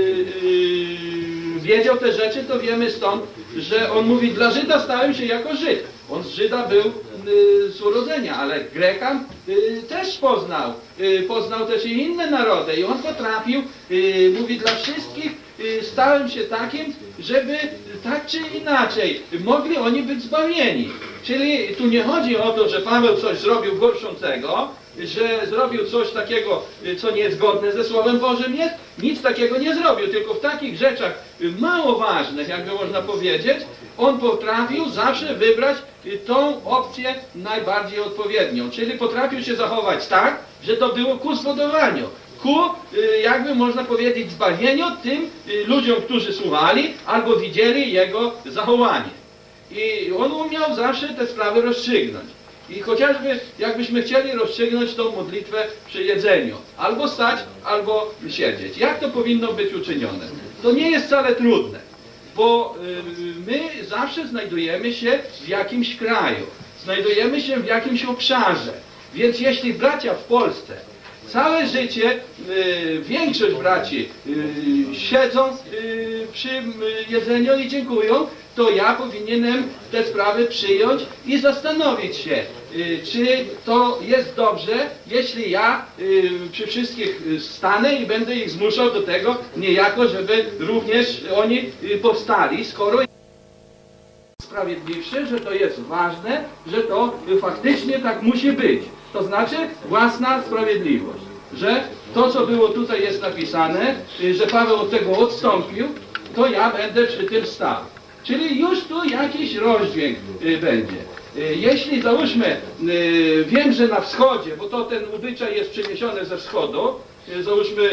wiedział te rzeczy, to wiemy stąd, że on mówi, dla Żyda stałem się jako Żyd. On z Żyda był z urodzenia, ale Grekan też poznał też i inne narody i on potrafił, mówi, dla wszystkich stałem się takim, żeby tak czy inaczej mogli oni być zbawieni. Czyli tu nie chodzi o to, że Paweł coś zrobił gorszącego, że zrobił coś takiego, co niezgodne ze Słowem Bożym jest, nic takiego nie zrobił, tylko w takich rzeczach mało ważnych, jakby można powiedzieć, on potrafił zawsze wybrać tą opcję najbardziej odpowiednią, czyli potrafił się zachować tak, że to było ku zbudowaniu, ku, jakby można powiedzieć, zbawieniu tym ludziom, którzy słuchali albo widzieli jego zachowanie. I on umiał zawsze te sprawy rozstrzygnąć. I chociażby jakbyśmy chcieli rozstrzygnąć tą modlitwę przy jedzeniu, albo stać, albo siedzieć. Jak to powinno być uczynione? To nie jest wcale trudne, bo my zawsze znajdujemy się w jakimś kraju, znajdujemy się w jakimś obszarze. Więc jeśli bracia w Polsce całe życie, większość braci siedzą przy jedzeniu i dziękują, to ja powinienem te sprawy przyjąć i zastanowić się, czy to jest dobrze, jeśli ja przy wszystkich stanę i będę ich zmuszał do tego niejako, żeby również oni powstali, skoro sprawiedliwsze, że to jest ważne, że to faktycznie tak musi być. To znaczy własna sprawiedliwość. Że to, co było tutaj jest napisane, że Paweł od tego odstąpił, to ja będę przy tym stał. Czyli już tu jakiś rozdźwięk będzie. Jeśli załóżmy, wiem, że na wschodzie, bo to ten obyczaj jest przeniesiony ze wschodu, załóżmy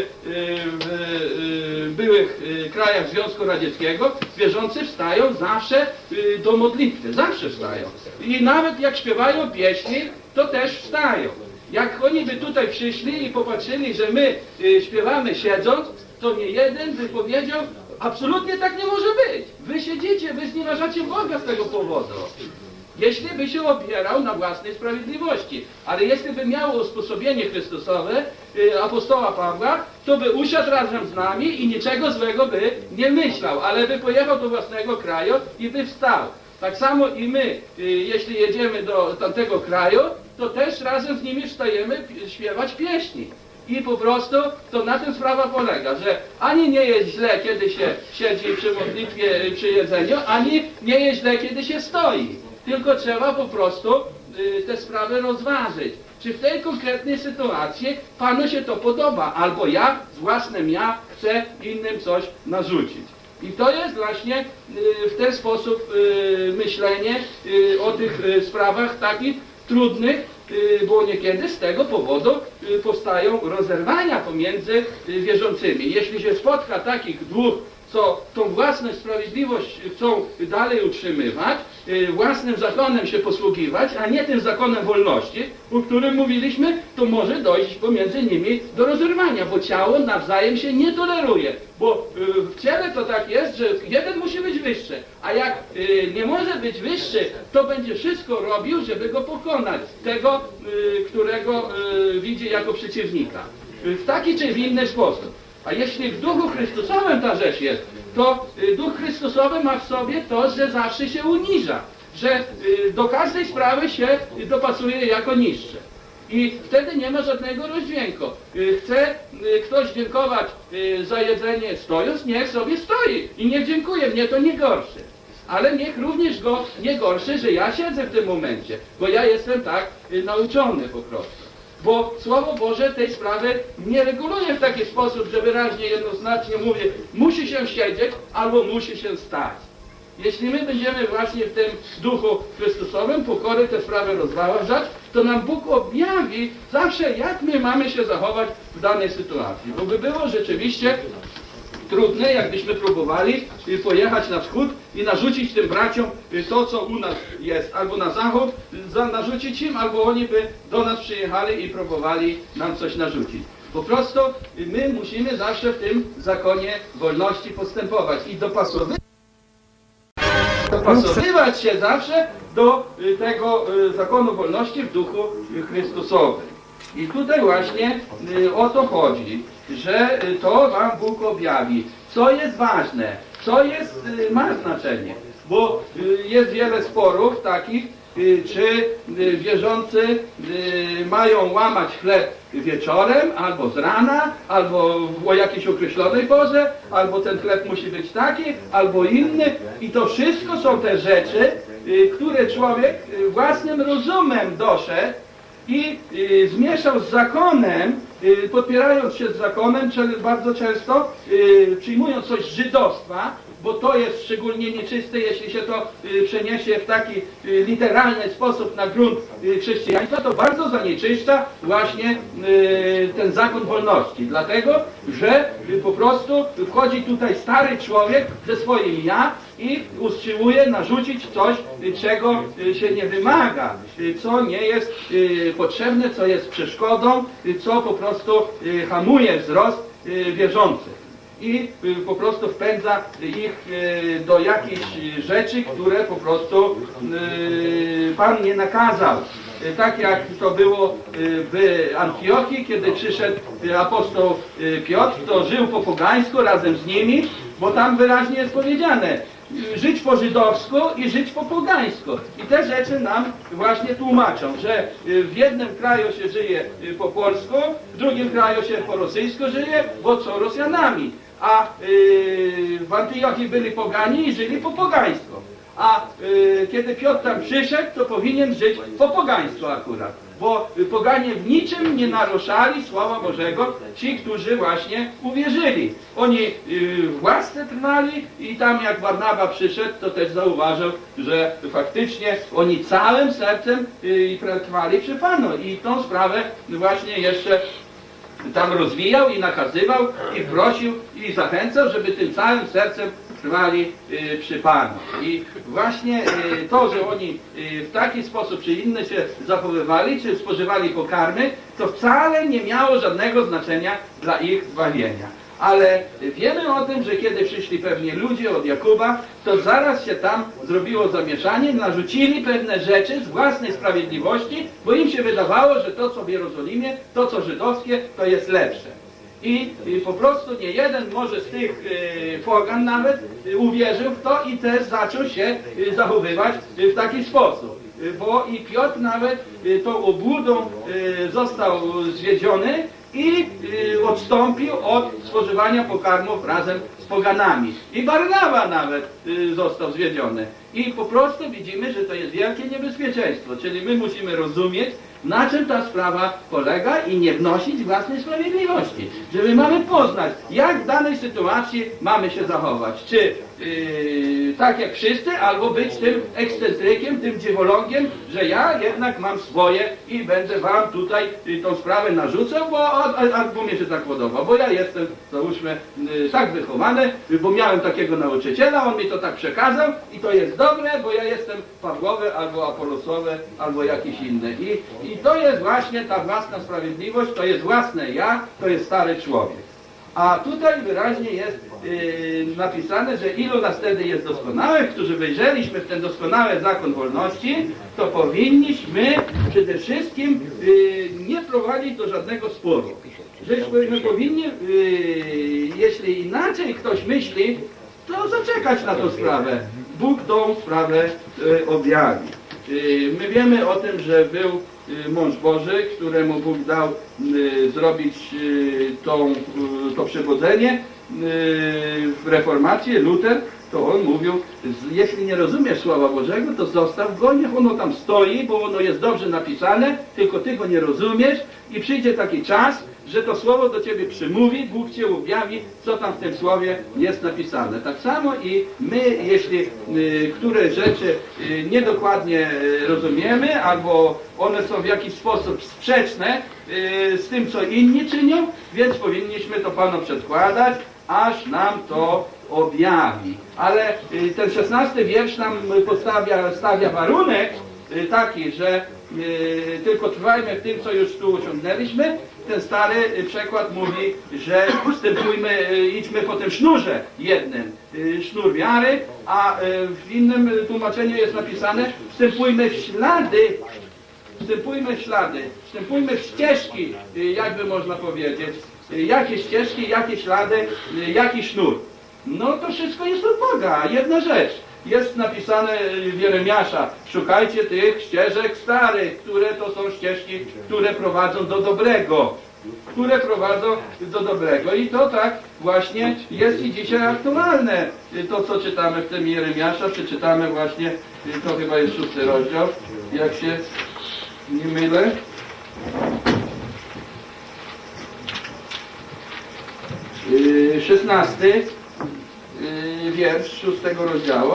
w byłych krajach Związku Radzieckiego, wierzący wstają zawsze do modlitwy, zawsze wstają. I nawet jak śpiewają pieśni, to też wstają. Jak oni by tutaj przyszli i popatrzyli, że my śpiewamy siedząc, to nie jeden by powiedział, absolutnie tak nie może być. Wy siedzicie, wy znieważacie Boga z tego powodu. Jeśli by się opierał na własnej sprawiedliwości. Ale jeśli by miało usposobienie Chrystusowe, apostoła Pawła, to by usiadł razem z nami i niczego złego by nie myślał, ale by pojechał do własnego kraju i by wstał. Tak samo i my, jeśli jedziemy do tamtego kraju, to też razem z nimi wstajemy śpiewać pieśni. I po prostu to na tym sprawa polega, że ani nie jest źle, kiedy się siedzi przy modlitwie, przy jedzeniu, ani nie jest źle, kiedy się stoi. Tylko trzeba po prostu te sprawy rozważyć. Czy w tej konkretnej sytuacji Panu się to podoba, albo ja z własnym ja chcę innym coś narzucić. I to jest właśnie w ten sposób myślenie o tych sprawach takich trudnych, bo niekiedy z tego powodu powstają rozerwania pomiędzy wierzącymi. Jeśli się spotka takich dwóch, co tą własną sprawiedliwość chcą dalej utrzymywać, własnym zakonem się posługiwać, a nie tym zakonem wolności, o którym mówiliśmy, to może dojść pomiędzy nimi do rozerwania, bo ciało nawzajem się nie toleruje. Bo w ciele to tak jest, że jeden musi być wyższy, a jak nie może być wyższy, to będzie wszystko robił, żeby go pokonać, tego, którego widzi jako przeciwnika. W taki czy w inny sposób. A jeśli w Duchu Chrystusowym ta rzecz jest, to Duch Chrystusowy ma w sobie to, że zawsze się uniża, że do każdej sprawy się dopasuje jako niższe. I wtedy nie ma żadnego rozdźwięku. Chce ktoś dziękować za jedzenie stojąc, niech sobie stoi i niech dziękuję, mnie to nie gorszy. Ale niech również go nie gorszy, że ja siedzę w tym momencie, bo ja jestem tak nauczony po prostu. Bo Słowo Boże tej sprawy nie reguluje w taki sposób, że wyraźnie, jednoznacznie mówi, musi się siedzieć albo musi się stać. Jeśli my będziemy właśnie w tym Duchu Chrystusowym pokory te sprawy rozważać, to nam Bóg objawi zawsze, jak my mamy się zachować w danej sytuacji. Bo by było rzeczywiście trudne, jakbyśmy próbowali pojechać na wschód i narzucić tym braciom to, co u nas jest, albo na zachód, narzucić im, albo oni by do nas przyjechali i próbowali nam coś narzucić. Po prostu my musimy zawsze w tym zakonie wolności postępować i dopasowywać się zawsze do tego zakonu wolności w Duchu Chrystusowym. I tutaj właśnie o to chodzi, że to wam Bóg objawi, co jest ważne, co jest, ma znaczenie. Bo jest wiele sporów takich, czy wierzący mają łamać chleb wieczorem, albo z rana, albo o jakiejś określonej porze, albo ten chleb musi być taki, albo inny. I to wszystko są te rzeczy, które człowiek własnym rozumem doszedł i zmieszał z zakonem, podpierając się z zakonem, bardzo często przyjmując coś z żydostwa, bo to jest szczególnie nieczyste, jeśli się to przeniesie w taki literalny sposób na grunt chrześcijaństwa, to bardzo zanieczyszcza właśnie ten zakon wolności. Dlatego, że po prostu wchodzi tutaj stary człowiek ze swoim ja i usiłuje narzucić coś, czego się nie wymaga, co nie jest potrzebne, co jest przeszkodą, co po prostu hamuje wzrost wierzących. I po prostu wpędza ich do jakichś rzeczy, które po prostu Pan nie nakazał. Tak jak to było w Antiochii, kiedy przyszedł apostoł Piotr, to żył po pogańsku razem z nimi, bo tam wyraźnie jest powiedziane, żyć po żydowsku i żyć po pogańsku. I te rzeczy nam właśnie tłumaczą, że w jednym kraju się żyje po polsku, w drugim kraju się po rosyjsku żyje, bo są Rosjanami. A w Antiochii byli pogani i żyli po pogańsku. A kiedy Piotr tam przyszedł, to powinien żyć po pogańsku akurat. bo poganie w niczym nie naruszali Słowa Bożego, ci, którzy właśnie uwierzyli. Oni w łasce trwali i tam jak Barnaba przyszedł, to też zauważył, że faktycznie oni całym sercem trwali przy Panu i tą sprawę właśnie jeszcze tam rozwijał i nakazywał i prosił i zachęcał, żeby tym całym sercem trwali przy Panu. I właśnie to, że oni w taki sposób czy inny się zachowywali, czy spożywali pokarmy, to wcale nie miało żadnego znaczenia dla ich zbawienia. Ale wiemy o tym, że kiedy przyszli pewnie ludzie od Jakuba, to zaraz się tam zrobiło zamieszanie, narzucili pewne rzeczy z własnej sprawiedliwości, bo im się wydawało, że to, co w Jerozolimie, to, co żydowskie, to jest lepsze. I po prostu nie jeden może z tych pogan nawet uwierzył w to i też zaczął się zachowywać w taki sposób. Bo i Piotr nawet tą obłudą został zwiedziony i odstąpił od spożywania pokarmów razem z poganami. I Barnaba nawet został zwiedziony. I po prostu widzimy, że to jest wielkie niebezpieczeństwo. Czyli my musimy rozumieć, na czym ta sprawa polega i nie wnosić własnej sprawiedliwości. Że my mamy poznać, jak w danej sytuacji mamy się zachować. Czy tak jak wszyscy, albo być tym ekscentrykiem, tym dziewolągiem, że ja jednak mam swoje i będę wam tutaj tą sprawę narzucał, bo mnie się tak podoba. Bo ja jestem, załóżmy, tak wychowany, bo miałem takiego nauczyciela, on mi to tak przekazał i to jest dobre, bo ja jestem Pawłowy, albo Apolosowy, albo jakiś inny. I to jest właśnie ta własna sprawiedliwość, to jest własne ja, to jest stary człowiek. A tutaj wyraźnie jest napisane, że ilu nas wtedy jest doskonałych, którzy wejrzeliśmy w ten doskonały zakon wolności, to powinniśmy przede wszystkim nie prowadzić do żadnego sporu. Żeśmy powinni, jeśli inaczej ktoś myśli, to zaczekać na tę sprawę. Bóg tą sprawę objawi. My wiemy o tym, że był mąż Boży, któremu Bóg dał zrobić to przebudzenie w reformacji, Luter, to on mówił, jeśli nie rozumiesz Słowa Bożego, to zostaw go, niech ono tam stoi, bo ono jest dobrze napisane, tylko ty go nie rozumiesz i przyjdzie taki czas, że to Słowo do ciebie przymówi, Bóg cię objawi, co tam w tym Słowie jest napisane. Tak samo i my, jeśli które rzeczy niedokładnie rozumiemy, albo one są w jakiś sposób sprzeczne z tym, co inni czynią, więc powinniśmy to Panu przedkładać, aż nam to objawi. Ale ten 16 wiersz nam stawia warunek taki, że tylko trwajmy w tym, co już tu osiągnęliśmy. Ten stary przekład mówi, że idźmy po tym sznurze jednym, sznur wiary, a w innym tłumaczeniu jest napisane, wstępujmy w ślady, w ścieżki, jakby można powiedzieć. Jakie ścieżki, jakie ślady, jaki sznur. No to wszystko jest od Boga. Jedna rzecz. Jest napisane w Jeremiasza, szukajcie tych ścieżek starych, które to są ścieżki, które prowadzą do dobrego. I to tak właśnie jest i dzisiaj aktualne. To, co czytamy w tym Jeremiasza, przeczytamy właśnie, to chyba jest 6 rozdział, jak się nie mylę. Yy, 16 wiersz 6 rozdziału.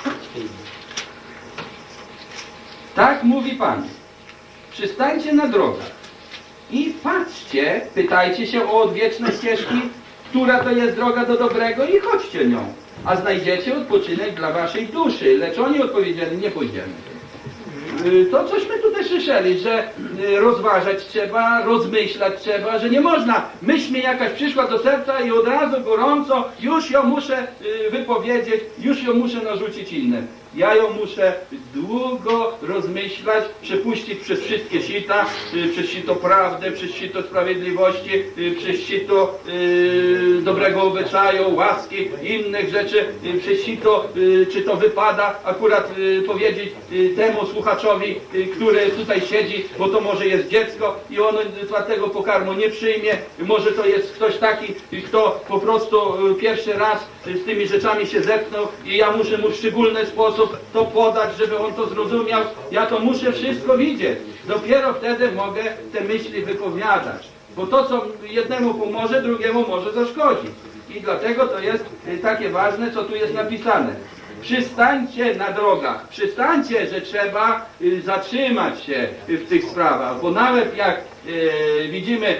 Tak mówi Pan. Przystańcie na drogach i patrzcie, pytajcie się o odwieczne ścieżki, która to jest droga do dobrego i chodźcie nią, a znajdziecie odpoczynek dla waszej duszy. Lecz oni odpowiedzieli, nie pójdziemy. To cośmy tutaj słyszeli, że rozważać trzeba, rozmyślać trzeba, że nie można. Myśl mi jakaś przyszła do serca i od razu gorąco, już ją muszę wypowiedzieć, już ją muszę narzucić innym. Ja ją muszę długo rozmyślać, przepuścić przez wszystkie sita, przez sito prawdy, przez sito sprawiedliwości, przez sito dobrego obyczaju, łaski, innych rzeczy, przez sito, czy to wypada akurat powiedzieć temu słuchaczowi, który tutaj siedzi, bo to może jest dziecko i ono twardego pokarmu nie przyjmie, może to jest ktoś taki, kto po prostu pierwszy raz z tymi rzeczami się zetknął i ja muszę mu w szczególny sposób to podać, żeby on to zrozumiał. Ja to muszę wszystko widzieć. Dopiero wtedy mogę te myśli wypowiadać. Bo to, co jednemu pomoże, drugiemu może zaszkodzić. I dlatego to jest takie ważne, co tu jest napisane. Przystańcie na drogach. Przystańcie, że trzeba zatrzymać się w tych sprawach. Bo nawet jak widzimy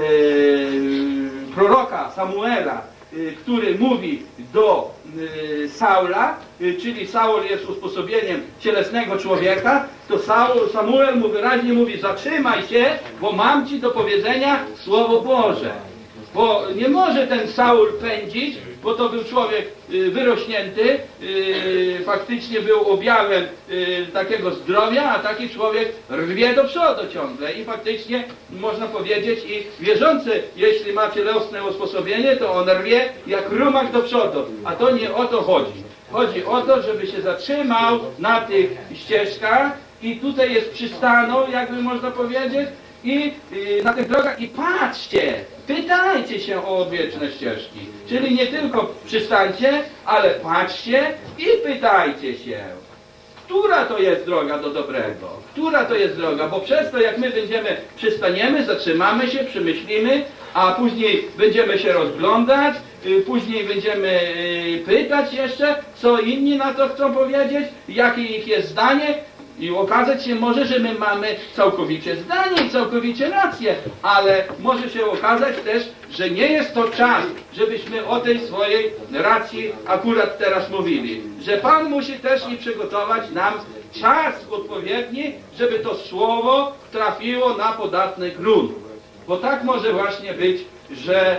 proroka Samuela, który mówi do Saula, czyli Saul jest usposobieniem cielesnego człowieka, to Samuel mu wyraźnie mówi: zatrzymaj się, bo mam ci do powiedzenia Słowo Boże. Bo nie może ten Saul pędzić, bo to był człowiek wyrośnięty, faktycznie był objawem takiego zdrowia, a taki człowiek rwie do przodu ciągle i faktycznie można powiedzieć, i wierzący, jeśli ma cielesne usposobienie, to on rwie jak rumak do przodu, a to nie o to chodzi. Chodzi o to, żeby się zatrzymał na tych ścieżkach i tutaj jest przystanął, jakby można powiedzieć, i na tych drogach i patrzcie, pytajcie się o odwieczne ścieżki. Czyli nie tylko przystańcie, ale patrzcie i pytajcie się, która to jest droga do dobrego, która to jest droga, bo przez to, jak my przystaniemy, zatrzymamy się, przemyślimy, a później będziemy się rozglądać, później będziemy pytać jeszcze, co inni na to chcą powiedzieć, jakie ich jest zdanie. I okazać się może, że my mamy całkowicie zdanie i całkowicie rację, ale może się okazać też, że nie jest to czas, żebyśmy o tej swojej racji akurat teraz mówili. Że Pan musi też i przygotować nam czas odpowiedni, żeby to słowo trafiło na podatny grunt. Bo tak może właśnie być, że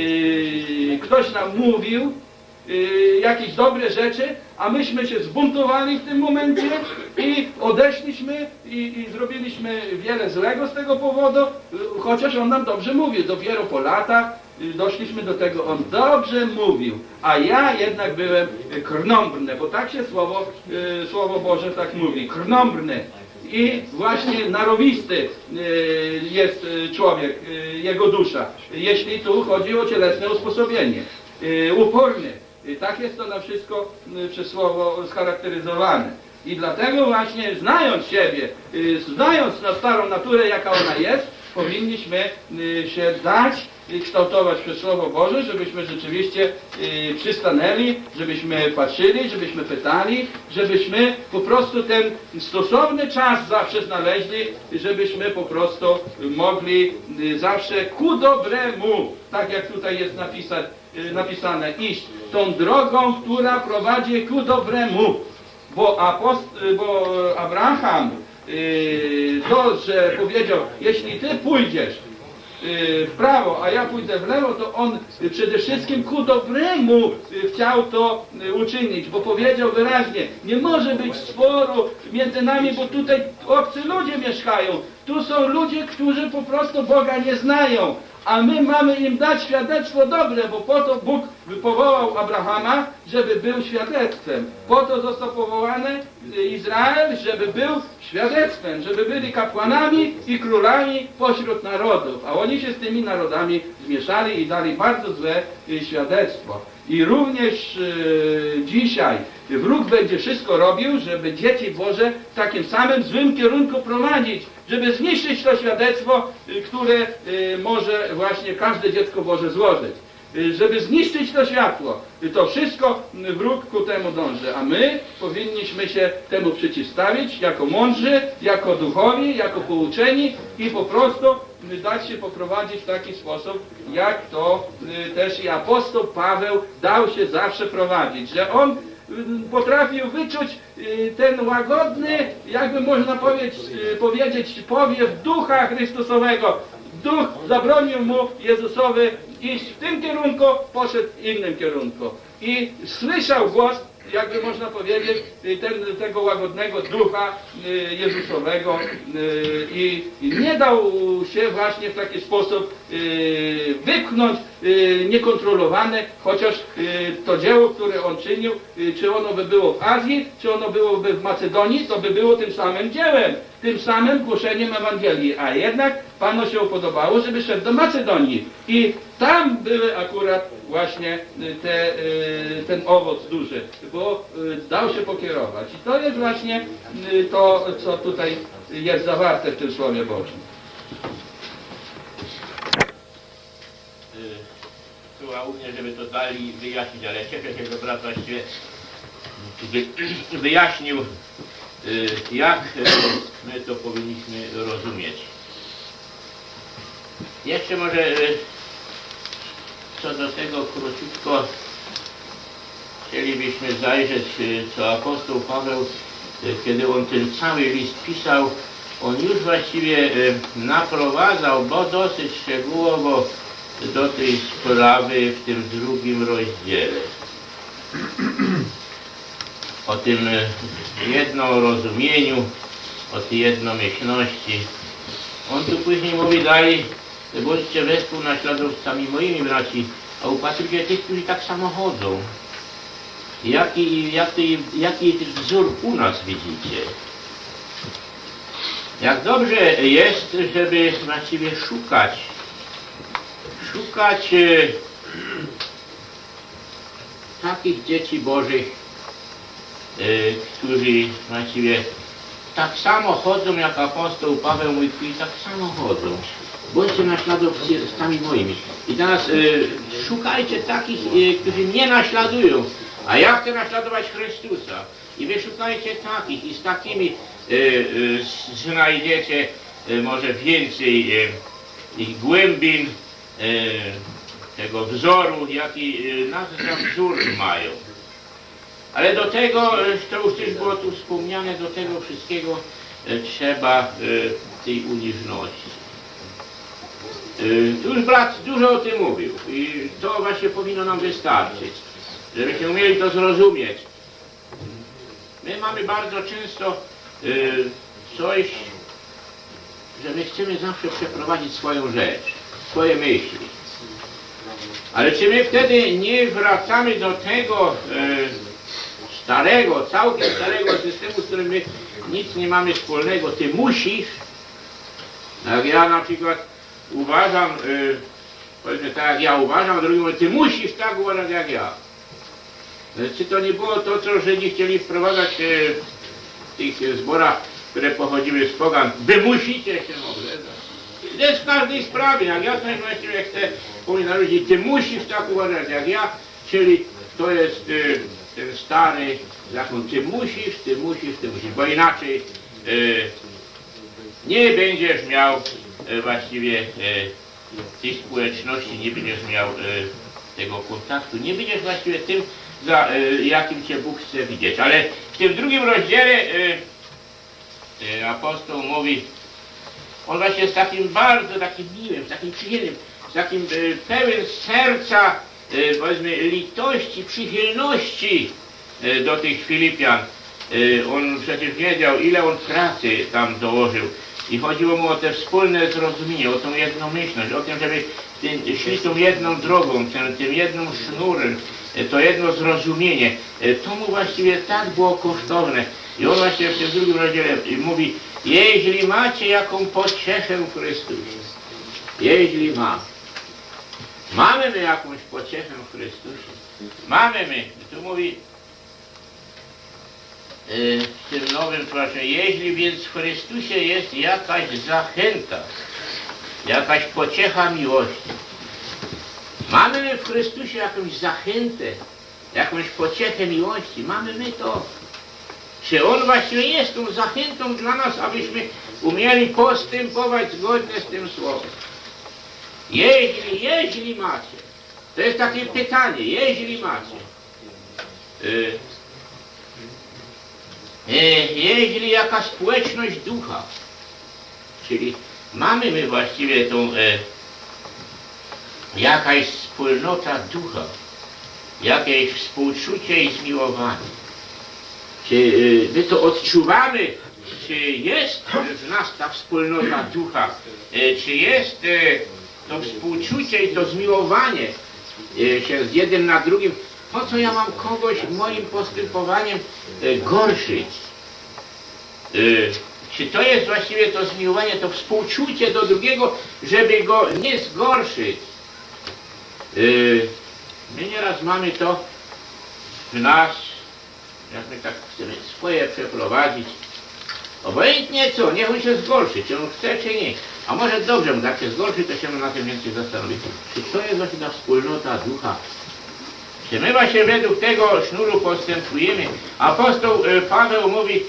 ktoś nam mówił jakieś dobre rzeczy, a myśmy się zbuntowali w tym momencie i odeszliśmy i zrobiliśmy wiele złego z tego powodu, chociaż on nam dobrze mówił. Dopiero po latach doszliśmy do tego, on dobrze mówił, a ja jednak byłem krnąbrny, bo tak się Słowo Boże tak mówi, krnąbrny. I właśnie narowisty jest człowiek, jego dusza, jeśli tu chodzi o cielesne usposobienie. Uporny. Tak jest to na wszystko przez słowo scharakteryzowane. I dlatego właśnie, znając siebie, znając na starą naturę, jaka ona jest, powinniśmy się dać kształtować przez Słowo Boże, żebyśmy rzeczywiście przystanęli, żebyśmy patrzyli, żebyśmy pytali, żebyśmy po prostu ten stosowny czas zawsze znaleźli, żebyśmy po prostu mogli zawsze ku dobremu, tak jak tutaj jest napisane, iść tą drogą, która prowadzi ku dobremu. Bo Abraham że powiedział, jeśli ty pójdziesz w prawo, a ja pójdę w lewo, to on przede wszystkim ku dobremu chciał to uczynić, bo powiedział wyraźnie, nie może być sporu między nami, bo tutaj obcy ludzie mieszkają. Tu są ludzie, którzy po prostu Boga nie znają, a my mamy im dać świadectwo dobre, bo po to Bóg powołał Abrahama, żeby był świadectwem. Po to został powołany Izrael, żeby był świadectwem, żeby byli kapłanami i królami pośród narodów. A oni się z tymi narodami zmieszali i dali bardzo złe świadectwo. I również dzisiaj wróg będzie wszystko robił, żeby dzieci Boże w takim samym złym kierunku prowadzić, żeby zniszczyć to świadectwo, które może właśnie każde dziecko Boże złożyć. Żeby zniszczyć to światło. To wszystko wróg ku temu dąży, a my powinniśmy się temu przeciwstawić jako mądrzy, jako duchowi, jako pouczeni i po prostu dać się poprowadzić w taki sposób, jak to też i apostoł Paweł dał się zawsze prowadzić, że on potrafił wyczuć ten łagodny, jakby można powiedzieć, powiew Ducha Chrystusowego. Duch zabronił mu Jezusowi iść w tym kierunku, poszedł w innym kierunku. I słyszał głos, jakby można powiedzieć, tego łagodnego Ducha Jezusowego i nie dał się właśnie w taki sposób wypchnąć niekontrolowane, chociaż to dzieło, które on czynił, czy ono by było w Azji, czy ono byłoby w Macedonii, to by było tym samym dziełem, tym samym głoszeniem Ewangelii, a jednak Panu się podobało, żeby szedł do Macedonii i tam były akurat właśnie ten owoc duży, bo dał się pokierować. I to jest właśnie to, co tutaj jest zawarte w tym Słowie Bożym. Była u mnie, żeby to dalej wyjaśnić, ale cieszę się, że brat właściwie wyjaśnił, jak my to powinniśmy rozumieć. Jeszcze może co do tego króciutko chcielibyśmy zajrzeć, co apostoł Paweł, kiedy on ten cały list pisał, on już właściwie naprowadzał, bo dosyć szczegółowo do tej sprawy w tym 2 rozdziale. O tym jednorozumieniu, o tej jednomyślności. On tu później mówi dalej, bądźcie wespół naśladowcami moimi braci, a upatrujcie tych, którzy tak samo chodzą. Jaki wzór u nas widzicie? Jak dobrze jest, żeby właściwie szukać takich dzieci Bożych, którzy właściwie tak samo chodzą jak apostoł Paweł mówi, którzy tak samo chodzą. Bądźcie naśladowcami moimi. I teraz szukajcie takich, którzy nie naśladują. A ja chcę naśladować Chrystusa. I wy szukajcie takich i z takimi znajdziecie może więcej ich głębin, tego wzoru, jaki nas za wzór mają. Ale do tego, to już też było tu wspomniane, do tego wszystkiego trzeba tej uniżności. Tu już brat dużo o tym mówił i to właśnie powinno nam wystarczyć, żebyśmy umieli to zrozumieć. My mamy bardzo często coś, że my chcemy zawsze przeprowadzić swoją rzecz, swoje myśli. Ale czy my wtedy nie wracamy do tego starego, całkiem starego systemu, z którym my nic nie mamy wspólnego? Ty musisz, jak ja na przykład uważam, powiedzmy tak jak ja uważam, a drugi mówi, ty musisz tak uważać jak ja. Czy to nie było to, co Żydzi chcieli wprowadzać w tych zborach, które pochodziły z pogan? Wy musicie się modlić. To jest w każdej sprawie, jak ja coś właściwie chcę powiedzieć na ludzi, ty musisz tak uważać jak ja, czyli to jest ten stary zakon, ty musisz, bo inaczej nie będziesz miał właściwie tej społeczności, nie będziesz miał tego kontaktu, nie będziesz właściwie tym, za jakim cię Bóg chce widzieć. Ale w tym 2 rozdziale apostoł mówi, on właśnie z takim bardzo takim miłym, z takim przyjemnym, z takim pełen serca, powiedzmy, litości, przychylności do tych Filipian. On przecież wiedział, ile on pracy tam dołożył. I chodziło mu o te wspólne zrozumienie, o tą jednomyślność, o tym, żeby szli tą jedną drogą, tym jednym sznurem, to jedno zrozumienie. To mu właściwie tak było kosztowne. I on właśnie w tym 2 rozdziale mówi, jeśli macie jaką pociechę w Chrystusie, jeśli mamy my jakąś pociechę w Chrystusie, mamy my, tu mówi w tym nowym tłumaczeniu, jeśli więc w Chrystusie jest jakaś zachęta, jakaś pociecha miłości, mamy my w Chrystusie jakąś zachętę, jakąś pociechę miłości, mamy my to. Czy On właściwie jest tą zachętą dla nas, abyśmy umieli postępować zgodnie z tym Słowem? Jeśli macie, to jest takie pytanie, jeśli macie, jeśli jaka społeczność ducha, czyli mamy my właściwie tą jakaś wspólnota ducha, jakieś współczucie i zmiłowanie. Czy my to odczuwamy, czy jest w nas ta wspólnota ducha, czy jest to współczucie i to zmiłowanie się z jednym na drugim. Po co ja mam kogoś moim postępowaniem gorszyć? Czy to jest właściwie to zmiłowanie, to współczucie do drugiego, żeby go nie zgorszyć? My nieraz mamy to w nas, jak my tak chcemy swoje przeprowadzić. Obojętnie co, niech on się zgorszy, czy on chce, czy nie. A może dobrze mu tak się zgorszy, to się na tym więcej zastanowić. Czy to jest właśnie ta wspólnota ducha? Czy my właśnie według tego sznuru postępujemy? Apostoł Paweł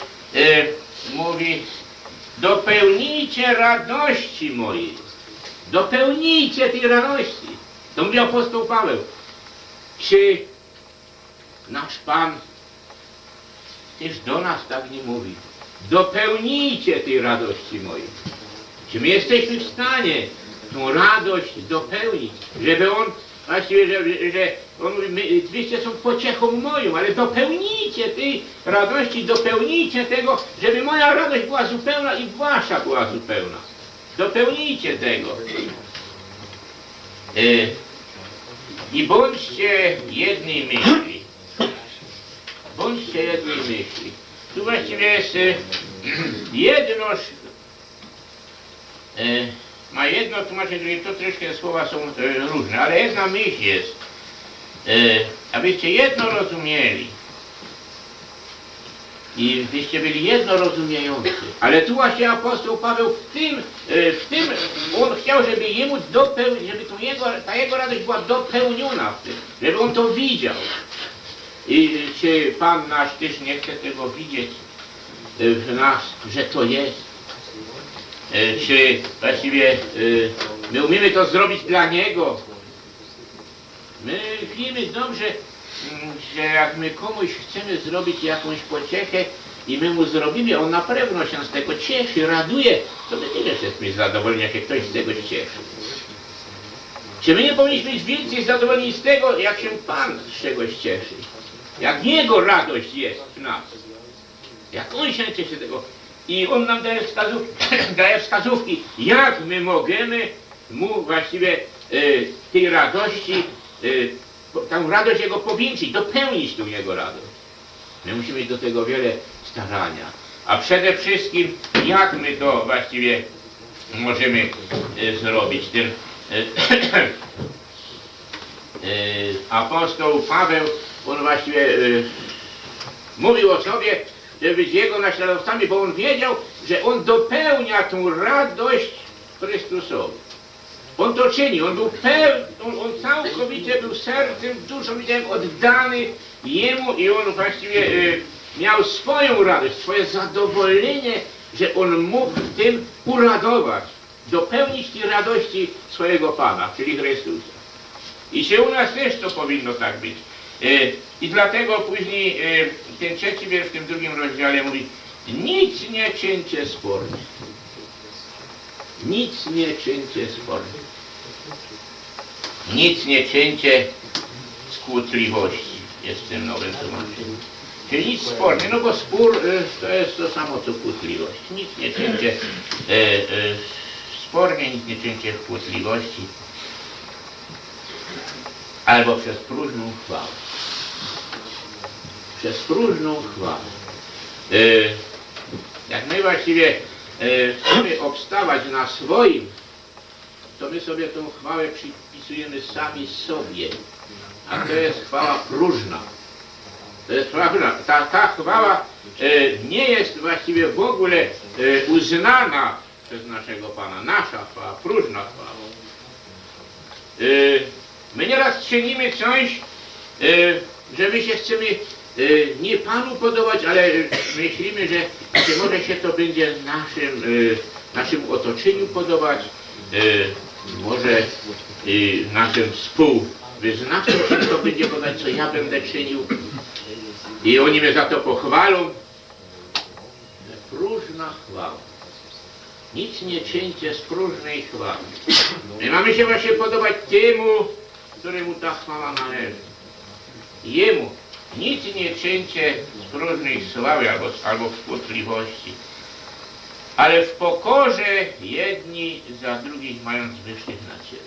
mówi, dopełnijcie radości mojej. Dopełnijcie tej radości. To mówi apostoł Paweł. Czy nasz Pan też do nas tak nie mówi? Dopełnijcie tej radości mojej. Czy my jesteśmy w stanie tą radość dopełnić, żeby On, właściwie, że On mówi, wyście są pociechą moją, ale dopełnijcie tej radości, dopełnijcie tego, żeby moja radość była zupełna i wasza była zupełna. Dopełnijcie tego. I bądźcie jednej myśli. Bądźcie jednej myśli. Tu właściwie jest jedność, ma jedno tłumaczenie, drugie, to troszkę słowa są różne, ale jedna myśl jest, abyście jedno rozumieli i byście byli jednorozumiejący. Ale tu właśnie apostoł Paweł w tym on chciał, żeby jemu dopełnić, żeby ta jego radość była dopełniona w tym, żeby on to widział. I czy Pan nasz też nie chce tego widzieć w nas, że to jest? Czy właściwie my umiemy to zrobić dla Niego? My wiemy dobrze, że jak my komuś chcemy zrobić jakąś pociechę i my mu zrobimy, on na pewno się z tego cieszy, raduje, to my też jesteśmy zadowoleni, jak się ktoś z tego cieszy. Czy my nie powinniśmy być więcej zadowoleni z tego, jak się Pan z czegoś cieszy? Jak Jego radość jest w nas. Jak On się cieszy tego. I On nam daje wskazówki, jak my możemy Mu właściwie tej radości, tę radość Jego powiększyć, dopełnić tą Jego radość. My musimy mieć do tego wiele starania. A przede wszystkim, jak my to właściwie możemy zrobić. Ten apostoł Paweł, on właściwie mówił o sobie, żeby być Jego naśladowcami, bo on wiedział, że on dopełnia tą radość Chrystusowi. On to czyni, on był on całkowicie był sercem, duszą, widziałem, oddany Jemu i on właściwie miał swoją radość, swoje zadowolenie, że on mógł w tym uradować, dopełnić tej radości swojego Pana, czyli Chrystusa. I się u nas też to powinno tak być. I dlatego później ten trzeci wiersz w tym drugim rozdziale mówi: nic nie czyńcie spornie. Nic nie czyńcie spornie. Nic nie czyńcie z kłótliwości. Jest w tym nowym tłumaczeniu. Czyli nic spornie, no bo spór to jest to samo co kłótliwość. Nic nie czyńcie spornie, nic nie czyńcie w kłótliwości. Albo przez próżną chwałę. Przez próżną chwałę. Jak my właściwie chcemy obstawać na swoim, to my sobie tą chwałę przypisujemy sami sobie. A to jest chwała próżna. To jest chwała próżna. Ta chwała nie jest właściwie w ogóle uznana przez naszego Pana. Nasza chwała, próżna chwała. My nieraz czynimy coś, że my się chcemy nie Panu podobać, ale myślimy, że może się to będzie naszym otoczeniu podobać, może naszym współwyznawcom się to będzie podobać, co ja będę czynił i oni mnie za to pochwalą. Próżna chwała. Nic nie czyńcie z próżnej chwały. My mamy się właśnie podobać temu, któremu ta chwała należy. Jemu. Nic nie czyńcie z próżnej sławy albo z kłótliwości. ale w pokorze jedni za drugich mając wyższych nad siebie.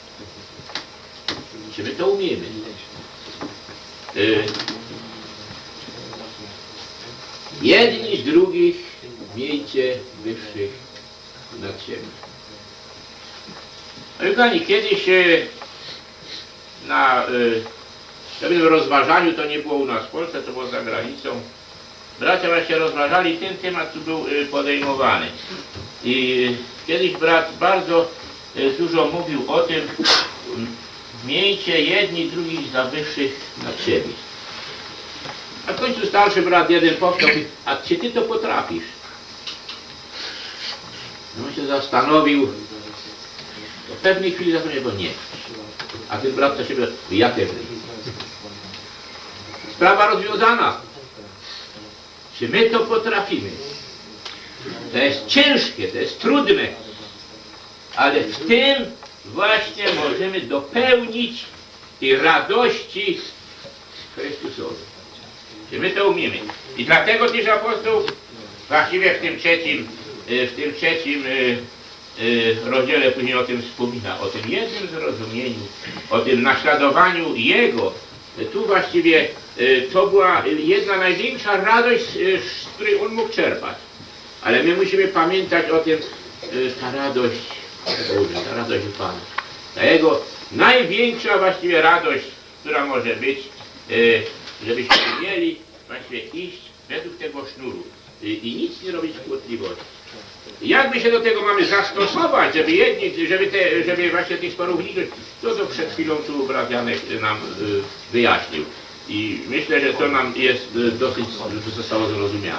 Czy my to umiemy? Jedni z drugich miejcie wyższych nad siebie. Ale kochani, kiedyś na pewnym rozważaniu, to nie było u nas w Polsce, to było za granicą, bracia właśnie rozważali ten temat, który był podejmowany. I kiedyś brat bardzo dużo mówił o tym, miejcie jedni drugich za wyższych nad siebie. A w końcu starszy brat jeden powstał, a czy ty to potrafisz? No on się zastanowił, w pewnej chwili zapomniał, bo nie. A ten brat to się mówi, ja pewny. Sprawa rozwiązana. Czy my to potrafimy? To jest ciężkie, to jest trudne, ale w tym właśnie możemy dopełnić tej radości Chrystusowej. Czy my to umiemy? I dlatego też apostoł właściwie w tym trzecim rozdziale później o tym wspomina, o tym jednym zrozumieniu, o tym naśladowaniu Jego. Tu właściwie to była jedna największa radość, z której On mógł czerpać. Ale my musimy pamiętać o tym, ta radość Boża, ta radość Pana. Ta Jego największa właściwie radość, która może być, żebyśmy mieli właściwie iść według tego sznuru i nic nie robić kłopotliwości. Jak my się do tego mamy zastosować, żeby właśnie tych sporów uniknąć, to przed chwilą tu brat Janek nam wyjaśnił. I myślę, że to nam jest dosyć zostało zrozumiane.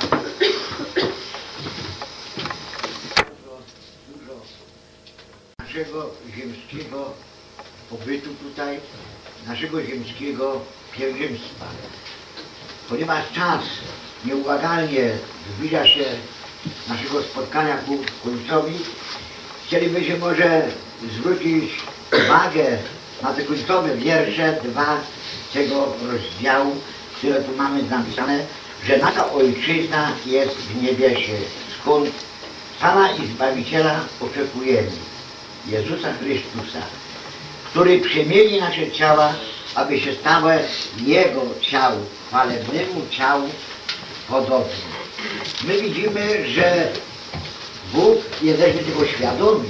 Naszego ziemskiego pobytu tutaj, naszego ziemskiego pielgrzymstwa. Ponieważ czas nieubłagalnie zbliża się naszego spotkania ku końcowi, chcielibyśmy może zwrócić uwagę na te końcowe wiersze, dwa tego rozdziału, które tu mamy napisane, że nasza Ojczyzna jest w niebiesie, skąd Pana i Zbawiciela oczekujemy, Jezusa Chrystusa, który przemieni nasze ciała, aby się stały Jego ciału, chwalebnemu ciału podobnym. My widzimy, że Bóg, jesteśmy tego świadomi,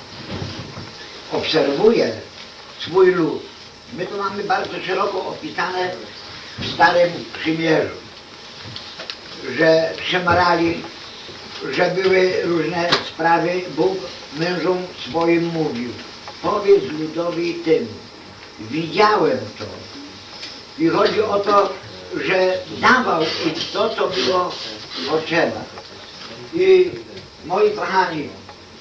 obserwuje swój lud. My to mamy bardzo szeroko opisane w Starym Przymierzu, że szemrali, że były różne sprawy. Bóg mężom swoim mówił, powiedz ludowi tym, widziałem to. I chodzi o to, że dawał im to, co było potrzeba. I moi kochani,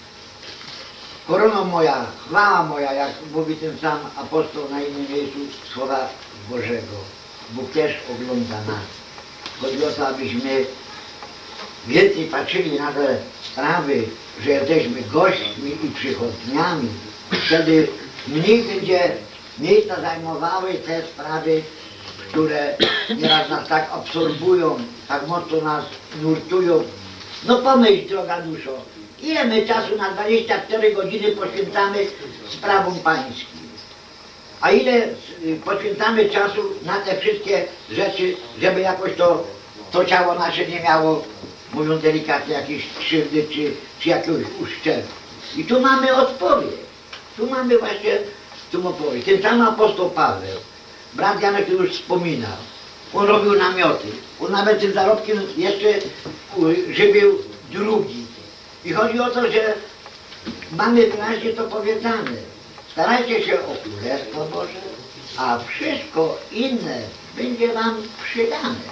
korona moja, chwała moja, jak mówi ten sam apostoł na innym miejscu Słowa Bożego. Bóg też ogląda nas. Chodzi o to, abyśmy więcej patrzyli na te sprawy, że jesteśmy gośćmi i przychodniami. Wtedy mniej będzie miejsca zajmowały te sprawy, które nieraz nas tak absorbują, tak mocno nas nurtują. No pomyśl, droga duszo, ile my czasu na 24 godziny poświęcamy sprawom pańskim? A ile poświęcamy czasu na te wszystkie rzeczy, żeby jakoś to ciało nasze nie miało, mówiąc delikatnie, jakiejś krzywdy czy jakiegoś uszczerbku. I tu mamy odpowiedź. Tu mamy właśnie odpowiedź. Ten sam apostoł Paweł, brat Janek tu już wspominał, on robił namioty. On nawet tym zarobkiem jeszcze żywił drugi. I chodzi o to, że mamy wyraźnie to powiedziane. Starajcie się o Królestwo Boże, a wszystko inne będzie wam przydane.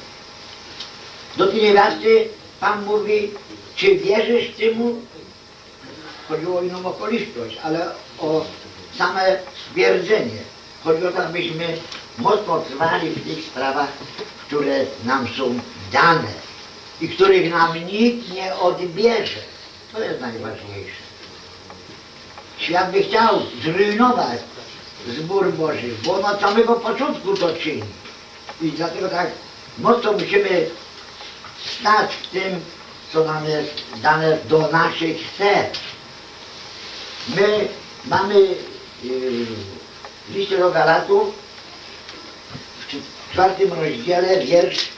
Do tej niewiasty Pan mówi, czy wierzysz temu? Chodziło o inną okoliczność, ale o same stwierdzenie. Chodzi o to, abyśmy mocno trwali w tych sprawach, które nam są dane i których nam nikt nie odbierze. To jest najważniejsze. Świat by chciał zrujnować zbór Boży, bo on od samego początku to czyni. I dlatego tak mocno musimy stać w tym, co nam jest dane do naszych serc. My mamy w liście do Galatów w 4 rozdziale wiersz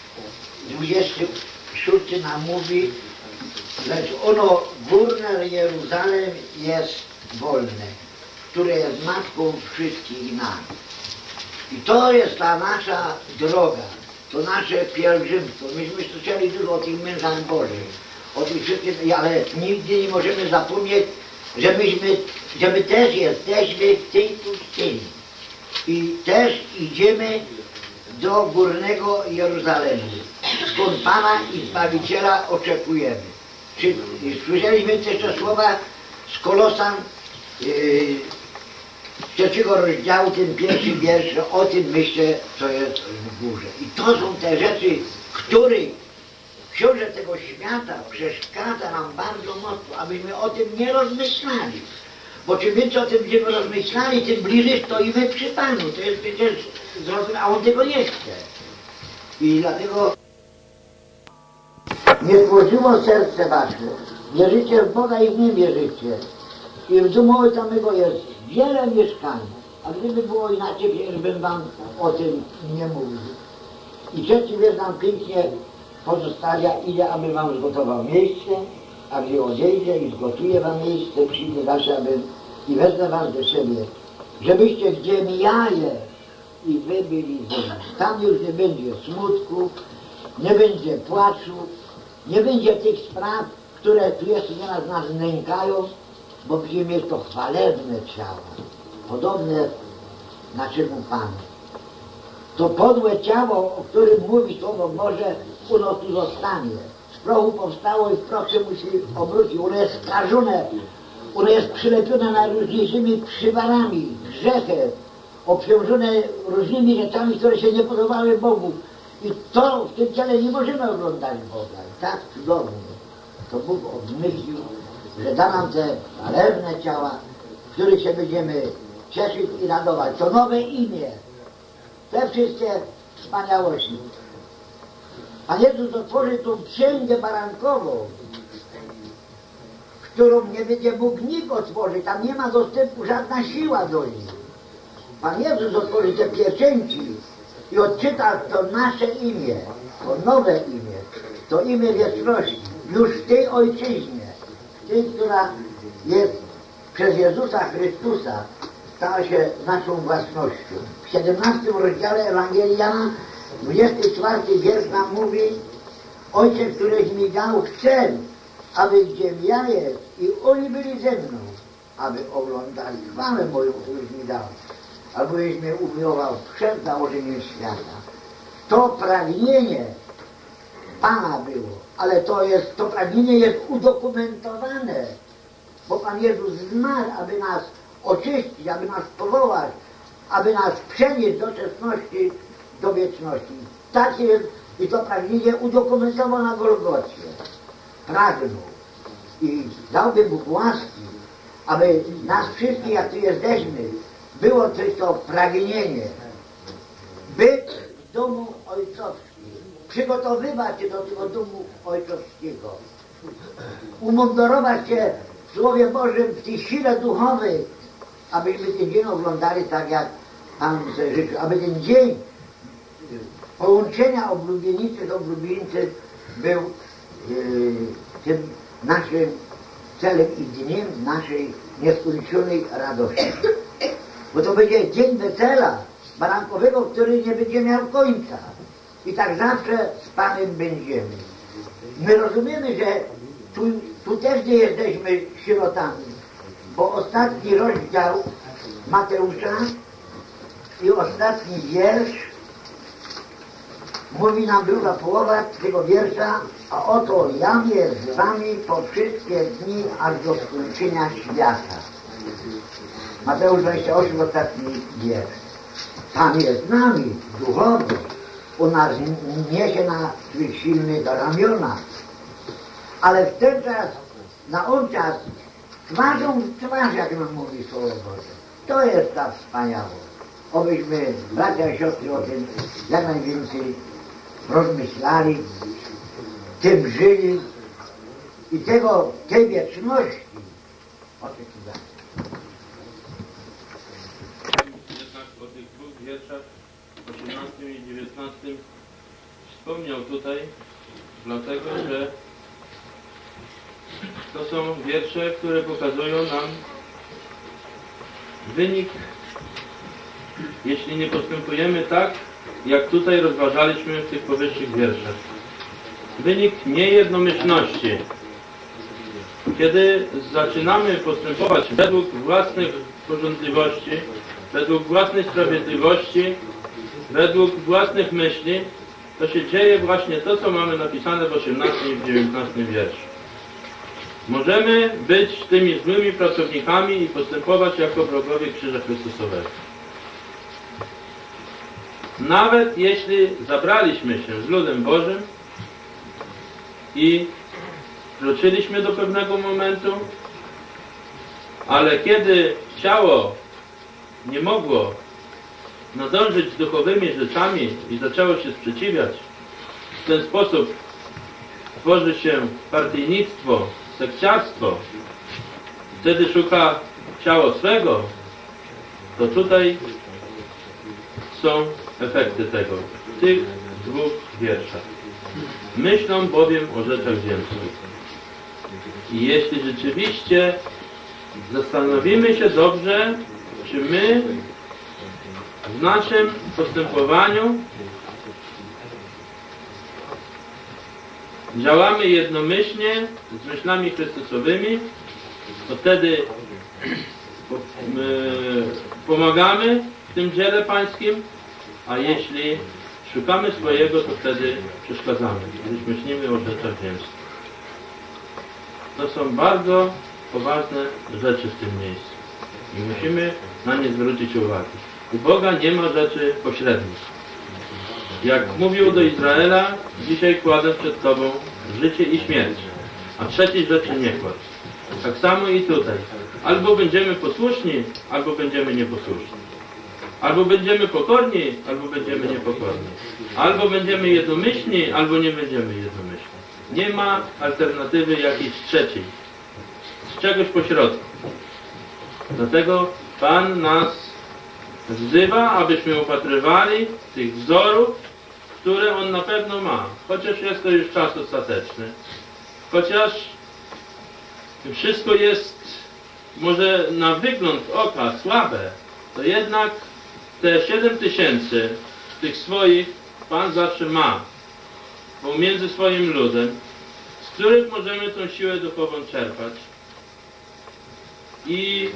26 nam mówi: lecz ono górne Jeruzalem jest wolne, które jest matką wszystkich nas. I to jest ta nasza droga, to nasze pielgrzymstwo. Myśmy słyszeli dużo o tych mężach Bożych, o tych wszystkich, ale nigdy nie możemy zapomnieć, że my też jesteśmy w tej pustyni. I też idziemy do górnego Jeruzalemu, skąd Pana i Zbawiciela oczekujemy. Słyszeliśmy też te słowa z Kolosan 3 rozdziału, ten pierwszy wiersz, o tym myślę, co jest w górze. I to są te rzeczy, których książę tego świata przeszkadza nam bardzo mocno, abyśmy o tym nie rozmyślali. Bo czym więcej o tym będziemy rozmyślali, tym bliżej stoimy przy Panu. To jest przecież zrozumiałe, a On tego nie chce. I dlatego nie złożyło serce wasze. Wierzycie w Boga i w nie wierzycie. I w domu Ojca mego jest wiele mieszkań. A gdyby było inaczej, przecież bym wam o tym nie mówił. I trzeci wiersz nam pięknie pozostawia, idę, aby wam zgotował miejsce, a gdy odejdzie i zgotuje wam miejsce, przyjdę zawsze, aby i wezmę was do siebie, żebyście gdzie ja jest i wy byli ze mną. Tam już nie będzie smutku, nie będzie płaczu, nie będzie tych spraw, które tu jeszcze nieraz nas nękają, bo będziemy mieć to chwalebne ciało, podobne naszemu Panu. To podłe ciało, o którym mówi Słowo Boże, ono tu zostanie. Z prochu powstało i w proch się musi obrócić. Ono jest skażone, ono jest przylepione najróżniejszymi przywarami, grzechem, obciążone różnymi rzeczami, które się nie podobały Bogu. I to w tym ciele nie możemy oglądać Boga. I tak cudownie to Bóg obmyślił, że da nam te chwalebne ciała, w których się będziemy cieszyć i radować. To nowe imię. Te wszystkie wspaniałości. Pan Jezus otworzy tą księgę barankową, którą nie będzie mógł nikt otworzyć. Tam nie ma dostępu żadna siła do niej. Pan Jezus otworzy te pieczęci i odczyta to nasze imię, to nowe imię, to imię wieczności. Już w tej ojczyźnie, w tej, która jest przez Jezusa Chrystusa, stała się naszą własnością. W 17 rozdziale Ewangelii Jana, 24 wiersz nam mówi: Ojciec, któryś mi dał, chcę, aby gdzie ja jest i oni byli ze mną, aby oglądali chwałę moją, któryś mi dał, alboś mnie umiłował przed założeniem świata. To pragnienie Pana było, ale to pragnienie jest udokumentowane, bo Pan Jezus zmarł, aby nas oczyścić, aby nas powołać, aby nas przenieść do czesności, do wieczności. Tak jest i to pragnienie udokumentował na Golgocie. Pragnął i dałby Bóg łaski, aby nas wszystkich, jak tu jesteśmy, było też to pragnienie być w domu ojcowskim, przygotowywać się do tego domu ojcowskiego, umundurować się w Słowie Bożym, w tej sile duchowej, abyśmy ten dzień oglądali tak, jak Pan sobie życzył, aby ten dzień połączenia oblubienicy z oblubieńcem był tym naszym celem i dniem naszej nieskończonej radości. Bo to będzie dzień wesela barankowego, który nie będzie miał końca. I tak zawsze z Panem będziemy. My rozumiemy, że tu też nie jesteśmy sierotami, bo ostatni rozdział Mateusza i ostatni wiersz mówi nam druga połowa tego wiersza: a oto jam jest z wami po wszystkie dni, aż do skończenia świata. Mateusz 28, ostatni wiersz. Pan jest z nami duchowo, on nas niesie na swych silnych ramionach, ale w ten czas, na on czas, twarzą w twarz, jak nam mówi Słowo Boże. To jest ta wspaniałość. Obyśmy, bracia i siostry, o tym jak najwięcej rozmyślali, tym żyli i tej wieczności. O tych cudach. Jednak o tych dwóch wierszach, 18 i 19, wspomniał tutaj, dlatego że to są wiersze, które pokazują nam wynik, jeśli nie postępujemy tak, jak tutaj rozważaliśmy w tych powyższych wierszach. Wynik niejednomyślności. Kiedy zaczynamy postępować według własnych porządliwości, według własnej sprawiedliwości, według własnych myśli, to się dzieje właśnie to, co mamy napisane w 18 i w 19 wierszu. Możemy być tymi złymi pracownikami i postępować jako wrogowie Krzyża Chrystusowego. Nawet jeśli zabraliśmy się z ludem Bożym i wkroczyliśmy do pewnego momentu, ale kiedy ciało nie mogło nadążyć z duchowymi rzeczami i zaczęło się sprzeciwiać, w ten sposób tworzy się partyjnictwo, sekciarstwo, wtedy szuka ciało swego, to tutaj są efekty tego, w tych dwóch wierszach. Myślą bowiem o rzeczach ziemskich. I jeśli rzeczywiście zastanowimy się dobrze, czy my w naszym postępowaniu działamy jednomyślnie z myślami chrystusowymi, to wtedy pomagamy w tym dziele pańskim, a jeśli szukamy swojego, to wtedy przeszkadzamy, gdyż myślimy o rzeczach ziemskich. To są bardzo poważne rzeczy w tym miejscu i musimy na nie zwrócić uwagę. U Boga nie ma rzeczy pośrednich. Jak mówił do Izraela, dzisiaj kładę przed Tobą życie i śmierć, a trzeciej rzeczy nie kładź. Tak samo i tutaj. Albo będziemy posłuszni, albo będziemy nieposłuszni. Albo będziemy pokorni, albo będziemy niepokorni. Albo będziemy jednomyślni, albo nie będziemy jednomyślni. Nie ma alternatywy jakiejś trzeciej. Z czegoś pośrodku. Dlatego Pan nas wzywa, abyśmy upatrywali tych wzorów, które On na pewno ma. Chociaż jest to już czas ostateczny. Chociaż wszystko jest może na wygląd oka słabe, to jednak te 7000 tych swoich Pan zawsze ma pomiędzy swoim ludem, z których możemy tą siłę duchową czerpać. I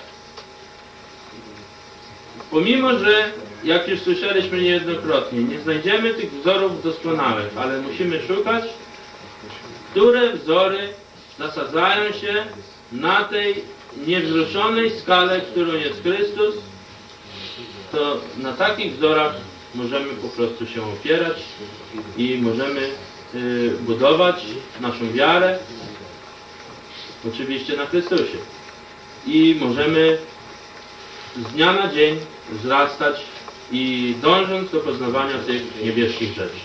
pomimo, że jak już słyszeliśmy niejednokrotnie, nie znajdziemy tych wzorów doskonałych, ale musimy szukać, które wzory zasadzają się na tej niewzruszonej skale, którą jest Chrystus, to na takich wzorach możemy po prostu się opierać i możemy budować naszą wiarę, oczywiście na Chrystusie. I możemy z dnia na dzień wzrastać i dążąc do poznawania tych niebieskich rzeczy.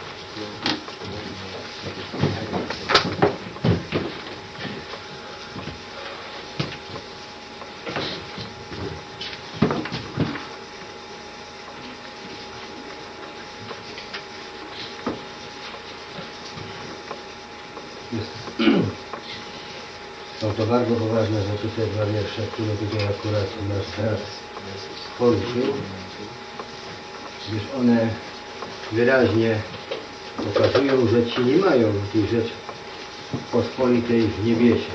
Są to bardzo poważne rzeczy, te dwa wiersze, które tutaj akurat nas teraz poruszył, gdyż one wyraźnie pokazują, że ci nie mają tych rzeczy pospolitej w niebiesie.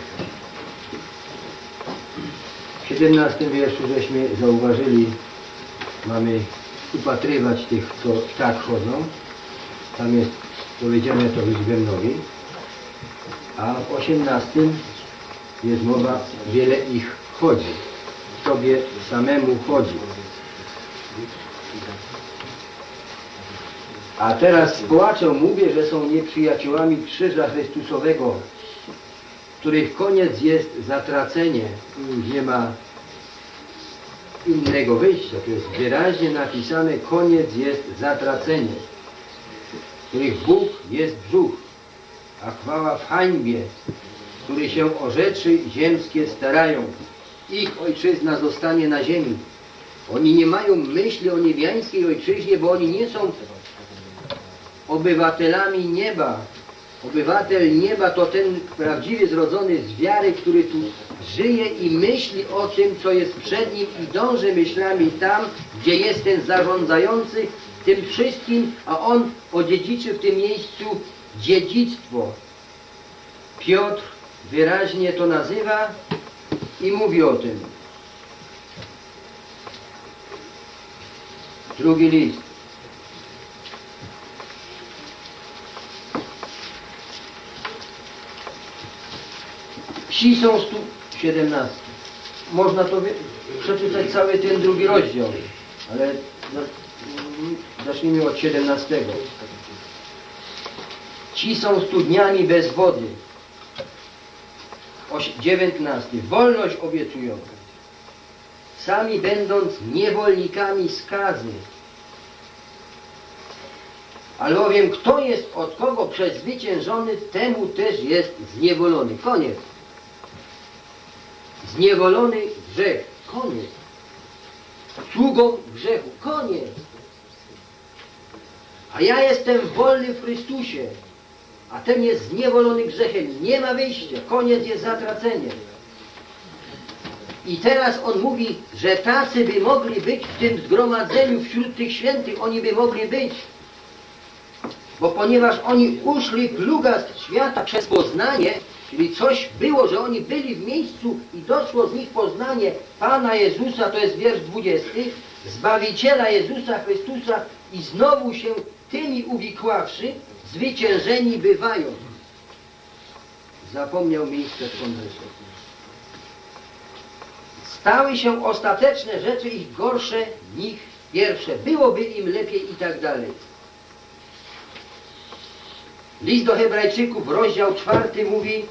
W 17 wierszu żeśmy zauważyli, mamy upatrywać tych, co tak chodzą. Tam jest powiedziane to w liczbie mnogiej. A w 18 jest mowa, wiele ich chodzi. Tobie samemu chodzi. A teraz płaczą, mówię, że są nieprzyjaciółmi Krzyża Chrystusowego, których koniec jest zatracenie. Już nie ma innego wyjścia. To jest wyraźnie napisane, koniec jest zatracenie. Których Bóg jest brzuch, a chwała w hańbie, którzy się o rzeczy ziemskie starają. Ich ojczyzna zostanie na ziemi. Oni nie mają myśli o niebiańskiej ojczyźnie, bo oni nie są obywatelami nieba. Obywatel nieba to ten prawdziwie zrodzony z wiary, który tu żyje i myśli o tym, co jest przed nim i dąży myślami tam, gdzie jest ten zarządzający tym wszystkim, a on odziedziczy w tym miejscu dziedzictwo. Piotr wyraźnie to nazywa i mówi o tym. Drugi list. Ci są 17. Można to przeczytać cały ten drugi rozdział, ale zacznijmy od 17. Ci są studniami bez wody. 19. Wolność obiecują, sami będąc niewolnikami skazy. Albowiem kto jest od kogo przezwyciężony, temu też jest zniewolony. Koniec. Zniewolony grzech. Koniec. Sługą grzechu. Koniec. A ja jestem wolny w Chrystusie, a ten jest zniewolony grzechem. Nie ma wyjścia. Koniec jest zatracenie. I teraz on mówi, że tacy by mogli być w tym zgromadzeniu wśród tych świętych. Oni by mogli być. Bo ponieważ oni uszli plugast świata przez poznanie, czyli coś było, że oni byli w miejscu i doszło z nich poznanie Pana Jezusa, to jest wiersz 20, Zbawiciela Jezusa Chrystusa i znowu się tymi uwikławszy, zwyciężeni bywają. Zapomniał miejsce w kongresie. Stały się ostateczne rzeczy ich gorsze niż pierwsze. Byłoby im lepiej i tak dalej. List do Hebrajczyków, rozdział 4 mówi,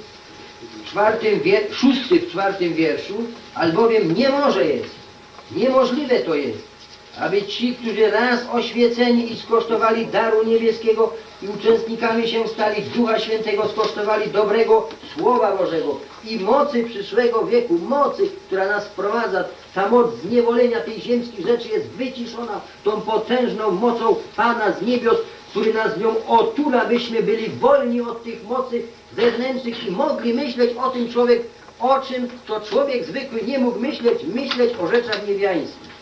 6 w 4 wierszu, albowiem nie może jest, niemożliwe to jest, aby ci, którzy raz oświeceni i skosztowali daru niebieskiego i uczestnikami się stali Ducha Świętego, skosztowali dobrego Słowa Bożego i mocy przyszłego wieku, mocy, która nas wprowadza, ta moc zniewolenia tej ziemskich rzeczy jest wyciszona tą potężną mocą Pana z niebios, który nas nią otula, byśmy byli wolni od tych mocy zewnętrznych i mogli myśleć o tym człowiek, o czym to człowiek zwykły nie mógł myśleć o rzeczach niebiańskich.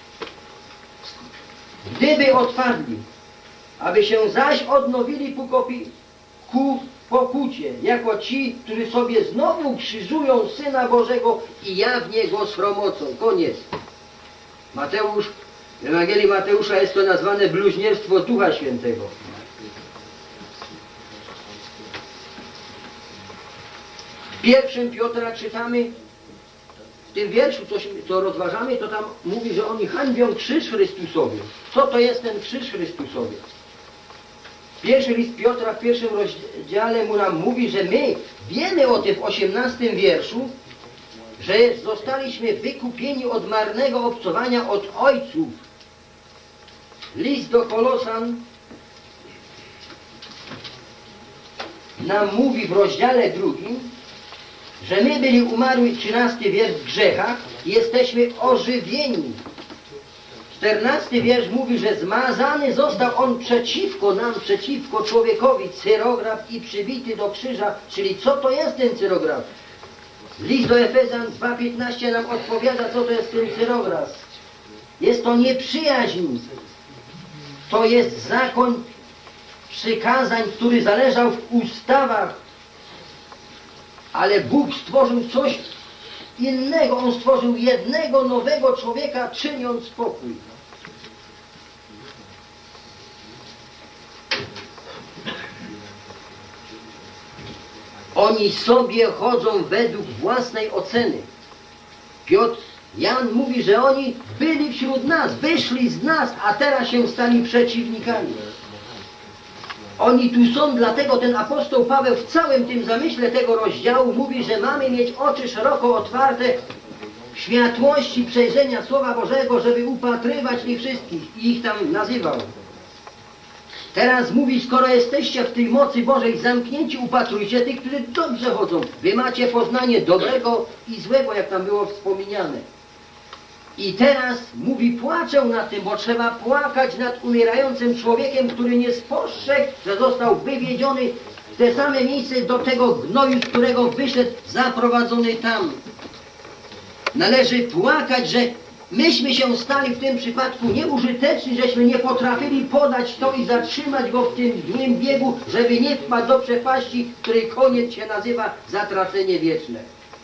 Gdyby otwarli, aby się zaś odnowili ku pokucie, jako ci, którzy sobie znowu krzyżują Syna Bożego i jawnie Go sromocą. Koniec. Mateusz, w Ewangelii Mateusza jest to nazwane bluźnierstwo Ducha Świętego. W 1 Piotra czytamy, w tym wierszu, co rozważamy, to tam mówi, że oni hańbią krzyż Chrystusowy. Co to jest ten krzyż Chrystusowy? Pierwszy list Piotra w 1 rozdziale mu nam mówi, że my wiemy o tym w 18 wierszu, że zostaliśmy wykupieni od marnego obcowania od ojców. List do Kolosan nam mówi w rozdziale 2, że my byli umarli, 13 wiersz, w grzechach i jesteśmy ożywieni. 14 wiersz mówi, że zmazany został on przeciwko nam, przeciwko człowiekowi, cyrograf i przybity do krzyża. Czyli co to jest ten cyrograf? List do Efezjan 2,15 nam odpowiada, co to jest ten cyrograf. Jest to nieprzyjaźń. To jest zakon przykazań, który zależał w ustawach. Ale Bóg stworzył coś innego. On stworzył jednego nowego człowieka, czyniąc pokój. Oni sobie chodzą według własnej oceny. Jan mówi, że oni byli wśród nas, wyszli z nas, a teraz się stali przeciwnikami. Oni tu są, dlatego ten apostoł Paweł w całym tym zamyśle tego rozdziału mówi, że mamy mieć oczy szeroko otwarte w światłości przejrzenia Słowa Bożego, żeby upatrywać ich wszystkich. I ich tam nazywał. Teraz mówi, skoro jesteście w tej mocy Bożej zamknięci, upatrujcie tych, którzy dobrze chodzą. Wy macie poznanie dobrego i złego, jak tam było wspomniane. I teraz mówi, płaczę nad tym, bo trzeba płakać nad umierającym człowiekiem, który nie spostrzegł, że został wywiedziony w te same miejsce do tego gnoju, z którego wyszedł, zaprowadzony tam. Należy płakać, że myśmy się stali w tym przypadku nieużyteczni, żeśmy nie potrafili podać to i zatrzymać go w tym złym biegu, żeby nie wpadł do przepaści, której koniec się nazywa zatracenie wieczne.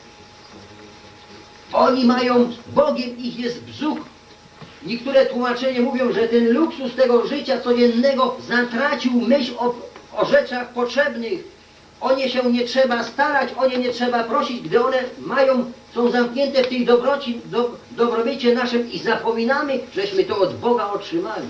Oni mają, Bogiem ich jest brzuch. Niektóre tłumaczenia mówią, że ten luksus tego życia codziennego zatracił myśl o rzeczach potrzebnych. O nie się nie trzeba starać, o nie nie trzeba prosić, gdy one są zamknięte w tej dobrobycie naszym i zapominamy, żeśmy to od Boga otrzymali.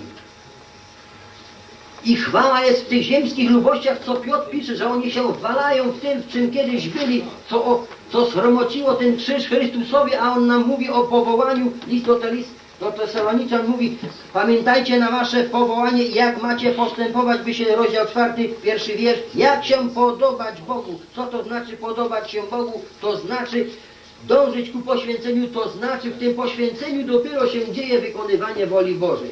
I chwała jest w tych ziemskich lubościach, co Piotr pisze, że oni się walają w tym, w czym kiedyś byli, co sromociło ten krzyż Chrystusowi, a on nam mówi o powołaniu. List do Tesaloniczan mówi, pamiętajcie na wasze powołanie i jak macie postępować, by się rozdział 4, pierwszy wiersz, jak się podobać Bogu. Co to znaczy podobać się Bogu? To znaczy dążyć ku poświęceniu, to znaczy w tym poświęceniu dopiero się dzieje wykonywanie woli Bożej.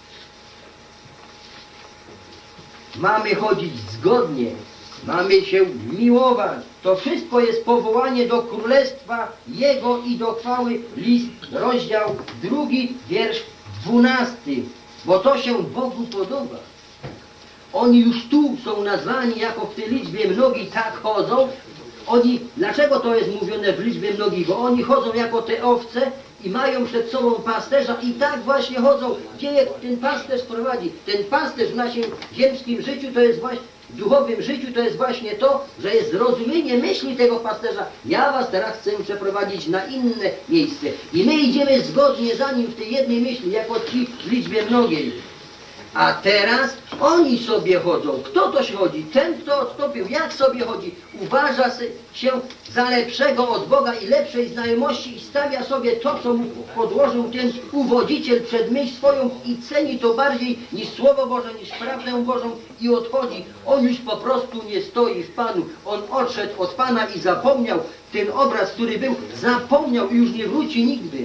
Mamy chodzić zgodnie, mamy się miłować. To wszystko jest powołanie do Królestwa Jego i do chwały. List, rozdział 2, wiersz 12. Bo to się Bogu podoba. Oni już tu są nazwani jako w tej liczbie mnogi, tak chodzą. Dlaczego to jest mówione w liczbie mnogi? Bo oni chodzą jako te owce i mają przed sobą pasterza i tak właśnie chodzą. Gdzie ten pasterz prowadzi? Ten pasterz w naszym ziemskim życiu to jest właśnie, w duchowym życiu to jest właśnie to, że jest zrozumienie myśli tego pasterza. Ja was teraz chcę przeprowadzić na inne miejsce. I my idziemy zgodnie za nim w tej jednej myśli, jako ci w liczbie mnogiej. A teraz oni sobie chodzą. Kto to się chodzi? Ten, kto odstąpił. Jak sobie chodzi? Uważa się za lepszego od Boga i lepszej znajomości i stawia sobie to, co mu podłożył ten uwodziciel przed myśl swoją i ceni to bardziej niż Słowo Boże, niż prawdę Bożą i odchodzi. On już po prostu nie stoi w Panu. On odszedł od Pana i zapomniał ten obraz, który był. Zapomniał i już nie wróci nigdy.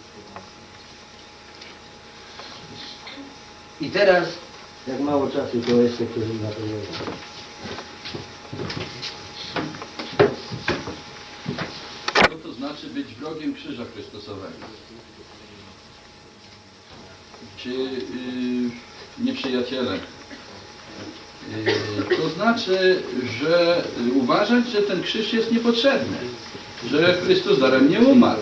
I teraz, Jak mało czasu, to jeszcze ktoś na to nie ma. Co to znaczy być wrogiem krzyża Chrystusowego? Czy nieprzyjacielem? To znaczy, że uważać, że ten krzyż jest niepotrzebny, że Chrystus daremnie umarł.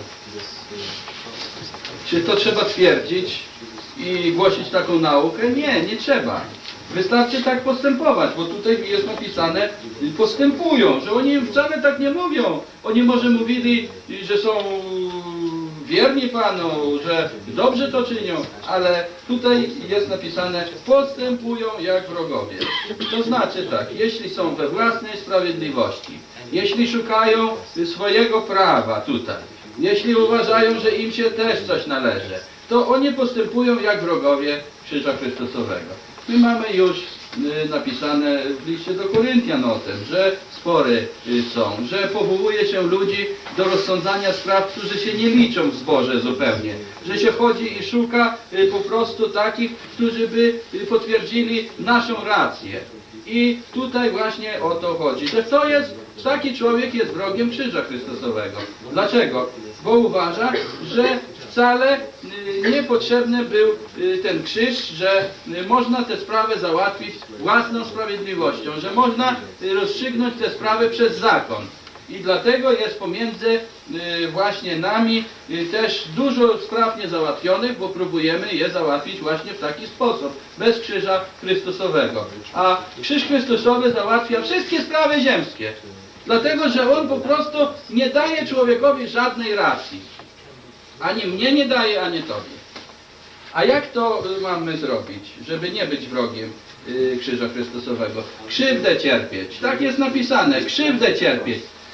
Czy to trzeba twierdzić i głosić taką naukę? Nie, nie trzeba. Wystarczy tak postępować, bo tutaj jest napisane, postępują, że oni wcale tak nie mówią. Oni może mówili, że są wierni Panu, że dobrze to czynią, ale tutaj jest napisane, postępują jak wrogowie. To znaczy tak, jeśli są we własnej sprawiedliwości, jeśli szukają swojego prawa tutaj, jeśli uważają, że im się też coś należy, to oni postępują jak wrogowie krzyża Chrystusowego. My mamy już napisane w liście do Koryntian o tym, że spory są, że powołuje się ludzi do rozsądzania spraw, którzy się nie liczą w zborze zupełnie, że się chodzi i szuka po prostu takich, którzy by potwierdzili naszą rację. I tutaj właśnie o to chodzi, że taki człowiek jest wrogiem krzyża Chrystusowego. Dlaczego? Bo uważa, że wcale niepotrzebny był ten krzyż, że można tę sprawę załatwić własną sprawiedliwością, że można rozstrzygnąć tę sprawę przez zakon. I dlatego jest pomiędzy właśnie nami też dużo spraw niezałatwionych, bo próbujemy je załatwić właśnie w taki sposób, bez krzyża Chrystusowego. A krzyż Chrystusowy załatwia wszystkie sprawy ziemskie, dlatego że on po prostu nie daje człowiekowi żadnej racji. Ani mnie nie daje, ani tobie. A jak to mamy zrobić, żeby nie być wrogiem krzyża Chrystusowego? Krzywdę cierpieć. Tak jest napisane, krzywdę cierpieć.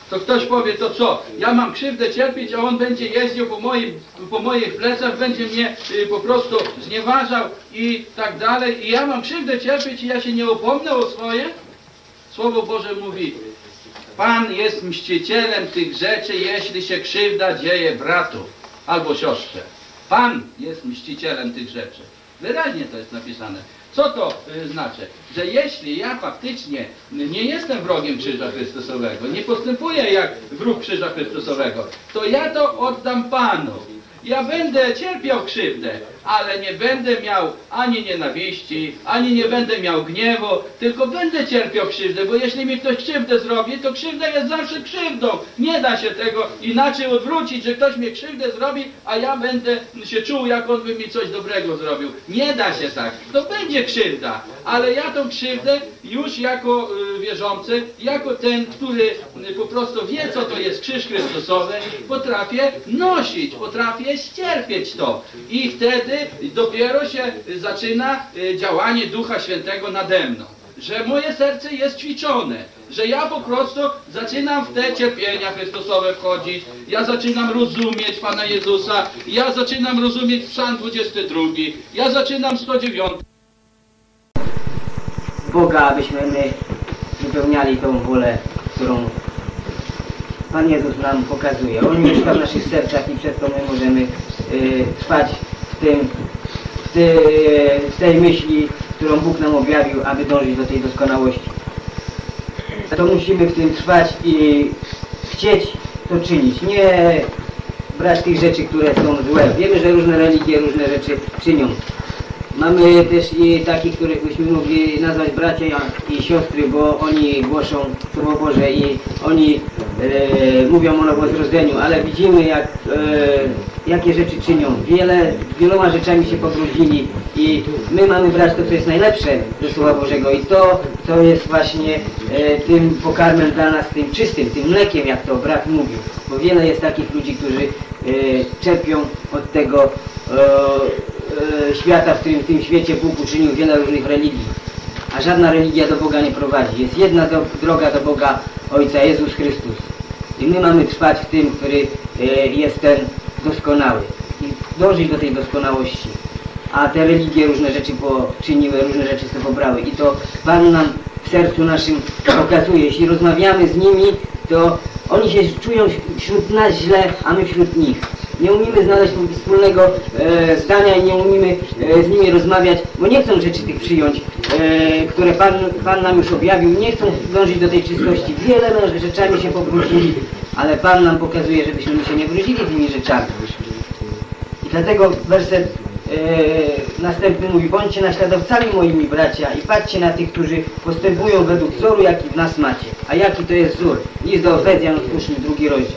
to ktoś powie, to co, ja mam krzywdę cierpieć, a on będzie jeździł po moich plecach, będzie mnie po prostu znieważał i tak dalej, i ja mam krzywdę cierpieć i ja się nie upomnę o swoje? Słowo Boże mówi, Pan jest mścicielem tych rzeczy, jeśli się krzywda dzieje bratu albo siostrze. Pan jest mścicielem tych rzeczy. Wyraźnie to jest napisane. Co to znaczy? Że jeśli ja faktycznie nie jestem wrogiem Krzyża Chrystusowego, nie postępuję jak wróg Krzyża Chrystusowego, to ja to oddam Panu. Ja będę cierpiał krzywdę, ale nie będę miał ani nienawiści, ani nie będę miał gniewu, tylko będę cierpiał krzywdę, bo jeśli mi ktoś krzywdę zrobi, to krzywda jest zawsze krzywdą. Nie da się tego inaczej odwrócić, że ktoś mi krzywdę zrobi, a ja będę się czuł, jak on by mi coś dobrego zrobił. Nie da się tak. To będzie krzywda, ale ja tą krzywdę już jako wierzący, jako ten, który po prostu wie, co to jest krzyż Chrystusowy, potrafię nosić, potrafię ścierpieć to. I wtedy dopiero się zaczyna działanie Ducha Świętego nade mną. Że moje serce jest ćwiczone, że ja po prostu zaczynam w te cierpienia Chrystusowe wchodzić, ja zaczynam rozumieć Pana Jezusa, ja zaczynam rozumieć Psalm 22, ja zaczynam 109. Boga, abyśmy my wypełniali tą wolę, którą Pan Jezus nam pokazuje. On mieszka w naszych sercach i przez to my możemy trwać w tej myśli, którą Bóg nam objawił, aby dążyć do tej doskonałości. To musimy w tym trwać i chcieć to czynić. Nie brać tych rzeczy, które są złe. Wiemy, że różne religie różne rzeczy czynią. Mamy też i takich, których byśmy mogli nazwać bracia i siostry, bo oni głoszą Słowo Boże i oni mówią o Nowozrodzeniu, ale widzimy, jakie rzeczy czynią. Wieloma rzeczami się pobrudzili i my mamy brać to, co jest najlepsze ze Słowa Bożego i to jest właśnie tym pokarmem dla nas, tym czystym, tym mlekiem, jak to brat mówił. Bo wiele jest takich ludzi, którzy czerpią od tego świata, w którym w tym świecie Bóg uczynił wiele różnych religii, a żadna religia do Boga nie prowadzi. Jest jedna droga do Boga, Ojca, Jezus Chrystus. I my mamy trwać w tym, który jest ten doskonały i dążyć do tej doskonałości. A te religie różne rzeczy poczyniły, różne rzeczy sobie pobrały i to Pan nam w sercu naszym pokazuje. Jeśli rozmawiamy z nimi, to oni się czują wśród nas źle, a my wśród nich. Nie umiemy znaleźć wspólnego zdania i nie umiemy z nimi rozmawiać, bo nie chcą rzeczy tych przyjąć, które Pan nam już objawił, nie chcą dążyć do tej czystości. Wiele rzeczami się pobrudzili, ale Pan nam pokazuje, żebyśmy się nie brudzili tymi rzeczami. I dlatego werset następny mówi: bądźcie naśladowcami moimi, bracia, i patrzcie na tych, którzy postępują według wzoru, jaki w nas macie. A jaki to jest wzór? List do Efezjan, otwórzmy 2 rozdział.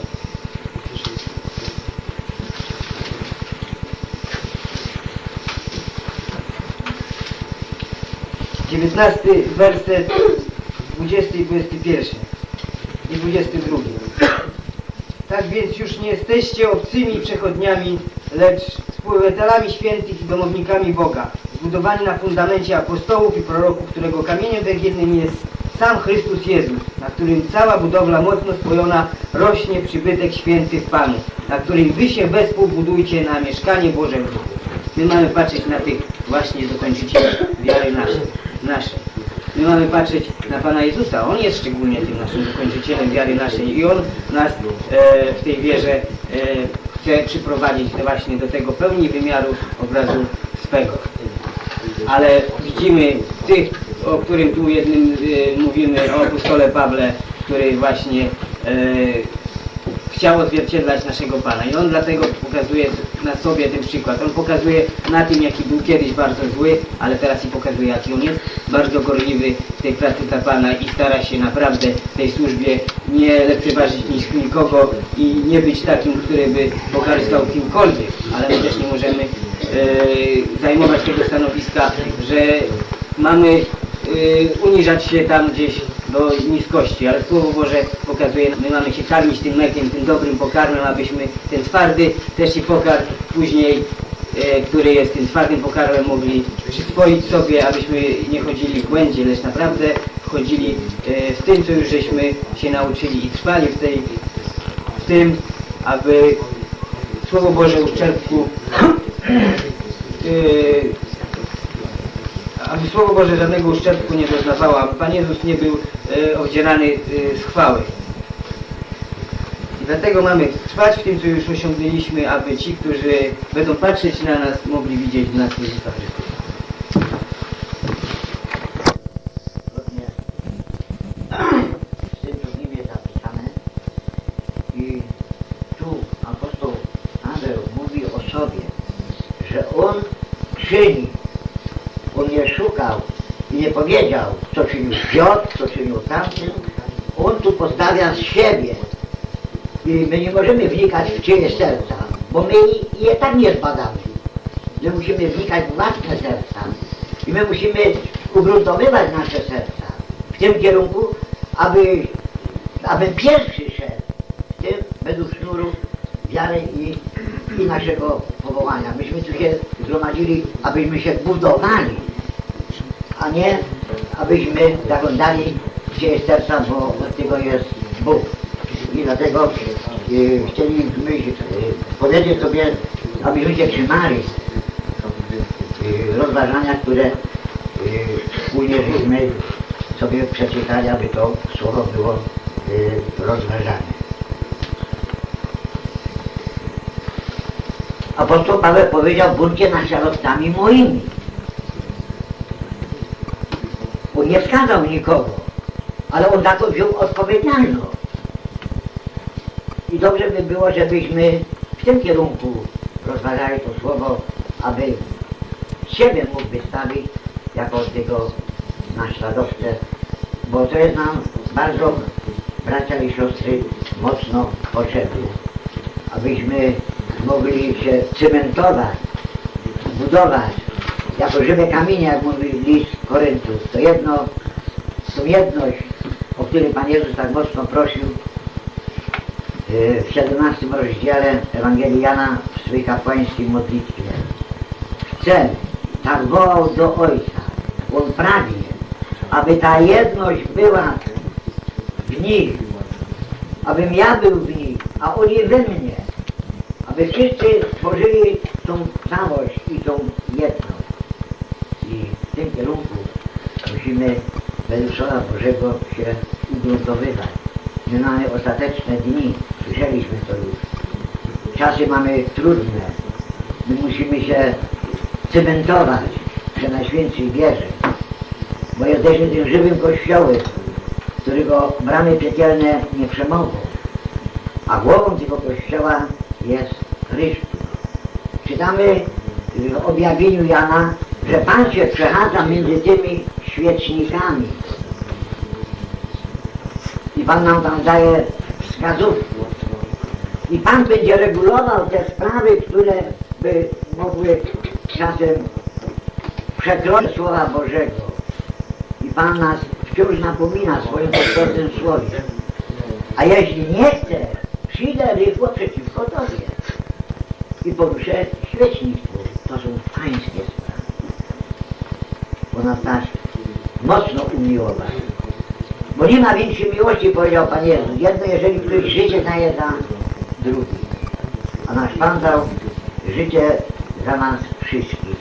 19 werset 20 i 21 i 22. Tak więc już nie jesteście obcymi przechodniami, lecz współobywatelami świętych i domownikami Boga, zbudowani na fundamencie apostołów i proroków, którego kamieniem węgielnym jest sam Chrystus Jezus, na którym cała budowla mocno spojona rośnie przybytek święty w Panu, na którym wy się wespół budujcie na mieszkanie Boże w duchu. My mamy patrzeć na tych właśnie dokończycieli wiary naszej. My mamy patrzeć na Pana Jezusa. On jest szczególnie tym naszym dokończycielem wiary naszej i On nas w tej wierze chce przyprowadzić właśnie do tego pełni wymiaru obrazu swego. Ale widzimy tych, o którym tu jednym mówimy, o apostole Pawle, który właśnie chciał odzwierciedlać naszego Pana. I on dlatego pokazuje na sobie ten przykład. On pokazuje na tym, jaki był kiedyś bardzo zły, ale teraz i pokazuje, jaki on jest bardzo gorliwy w tej pracy dla Pana i stara się naprawdę w tej służbie nie lekceważyć nikogo i nie być takim, który by pogardzał kimkolwiek. Ale my też nie możemy zajmować tego stanowiska, że mamy uniżać się tam gdzieś do niskości, ale Słowo Boże pokazuje, my mamy się karmić tym mlekiem, tym dobrym pokarmem, abyśmy ten twardy też i pokarm później który jest tym twardym pokarmem, mogli przyswoić sobie, abyśmy nie chodzili w błędzie, lecz naprawdę chodzili w tym, co już żeśmy się nauczyli i trwali w tym, aby Słowo Boże uszczerbku aby Słowo Boże żadnego uszczerbku nie doznawało, aby Pan Jezus nie był obdzierany z chwały. I dlatego mamy trwać w tym, co już osiągnęliśmy, aby ci, którzy będą patrzeć na nas, mogli widzieć w nas Jezusa Chrystusa. Zgodnie z tym, co w nim jest zapisane. I tu apostoł Paweł mówi o sobie, że on czyni. On nie szukał i nie powiedział, co czynił Piotr, co czynił tamten. On tu postawia z siebie. I my nie możemy wnikać w czyjeś serca, bo my je tak nie zbadamy. My musimy wnikać w własne serca. I my musimy ugruntowywać nasze serca w tym kierunku, aby pierwszy szedł w tym według sznuru wiary i naszego powołania. Myśmy tu się zgromadzili, abyśmy się budowali, a nie abyśmy zaglądali w czyjeś serca, bo od tego jest Bóg. I dlatego chcieliśmy powiedzieć sobie, abyśmy się trzymali rozważania, które wspólnie żeśmy sobie przeczytali, aby to słowo było rozważane. Apostoł Paweł powiedział, bądźcie naśladowcami moimi. On nie wskazał nikogo, ale on za to wziął odpowiedzialność. I dobrze by było, żebyśmy w tym kierunku rozważali to słowo, aby siebie mógł wystawić jako tego naśladowcę, bo to jest nam bardzo, bracia i siostry, mocno potrzebne, abyśmy mogli się cementować, budować jako żywe kamienie, jak mówi list Koryntów. To jedno, tą jedność, o której Pan Jezus tak mocno prosił w 17 rozdziale Ewangelii Jana w swojej kapłańskiej modlitwie. Chcę, tak wołał do Ojca, on pragnie, aby ta jedność była w nich, abym ja był w nich, a oni we mnie, aby wszyscy tworzyli tą całość i tą jedność. I w tym kierunku musimy według Słowa Bożego się ugruntowywać. My mamy ostateczne dni, słyszeliśmy to już. Czasy mamy trudne. My musimy się cementować przy Najświętszej wierze, bo jesteśmy tym żywym Kościołem, którego bramy piekielne nie przemogą. A głową tego Kościoła jest Chrystus. Czytamy w objawieniu Jana, że Pan się przechadza między tymi świecznikami. I Pan nam tam daje wskazówki. I Pan będzie regulował te sprawy, które by mogły czasem przekroczyć Słowa Bożego. I Pan nas wciąż napomina w swoim powszechnym słowie. A jeśli nie chcesz, przyjdę rychło przeciwko Tobie. I poruszę świecznictwo. To są pańskie sprawy. Bo nas tak mocno umiłował. Bo nie ma większej miłości, powiedział Pan Jezus. Jedno, jeżeli ktoś życie daje za drugi. A nasz Pan dał życie za nas wszystkich.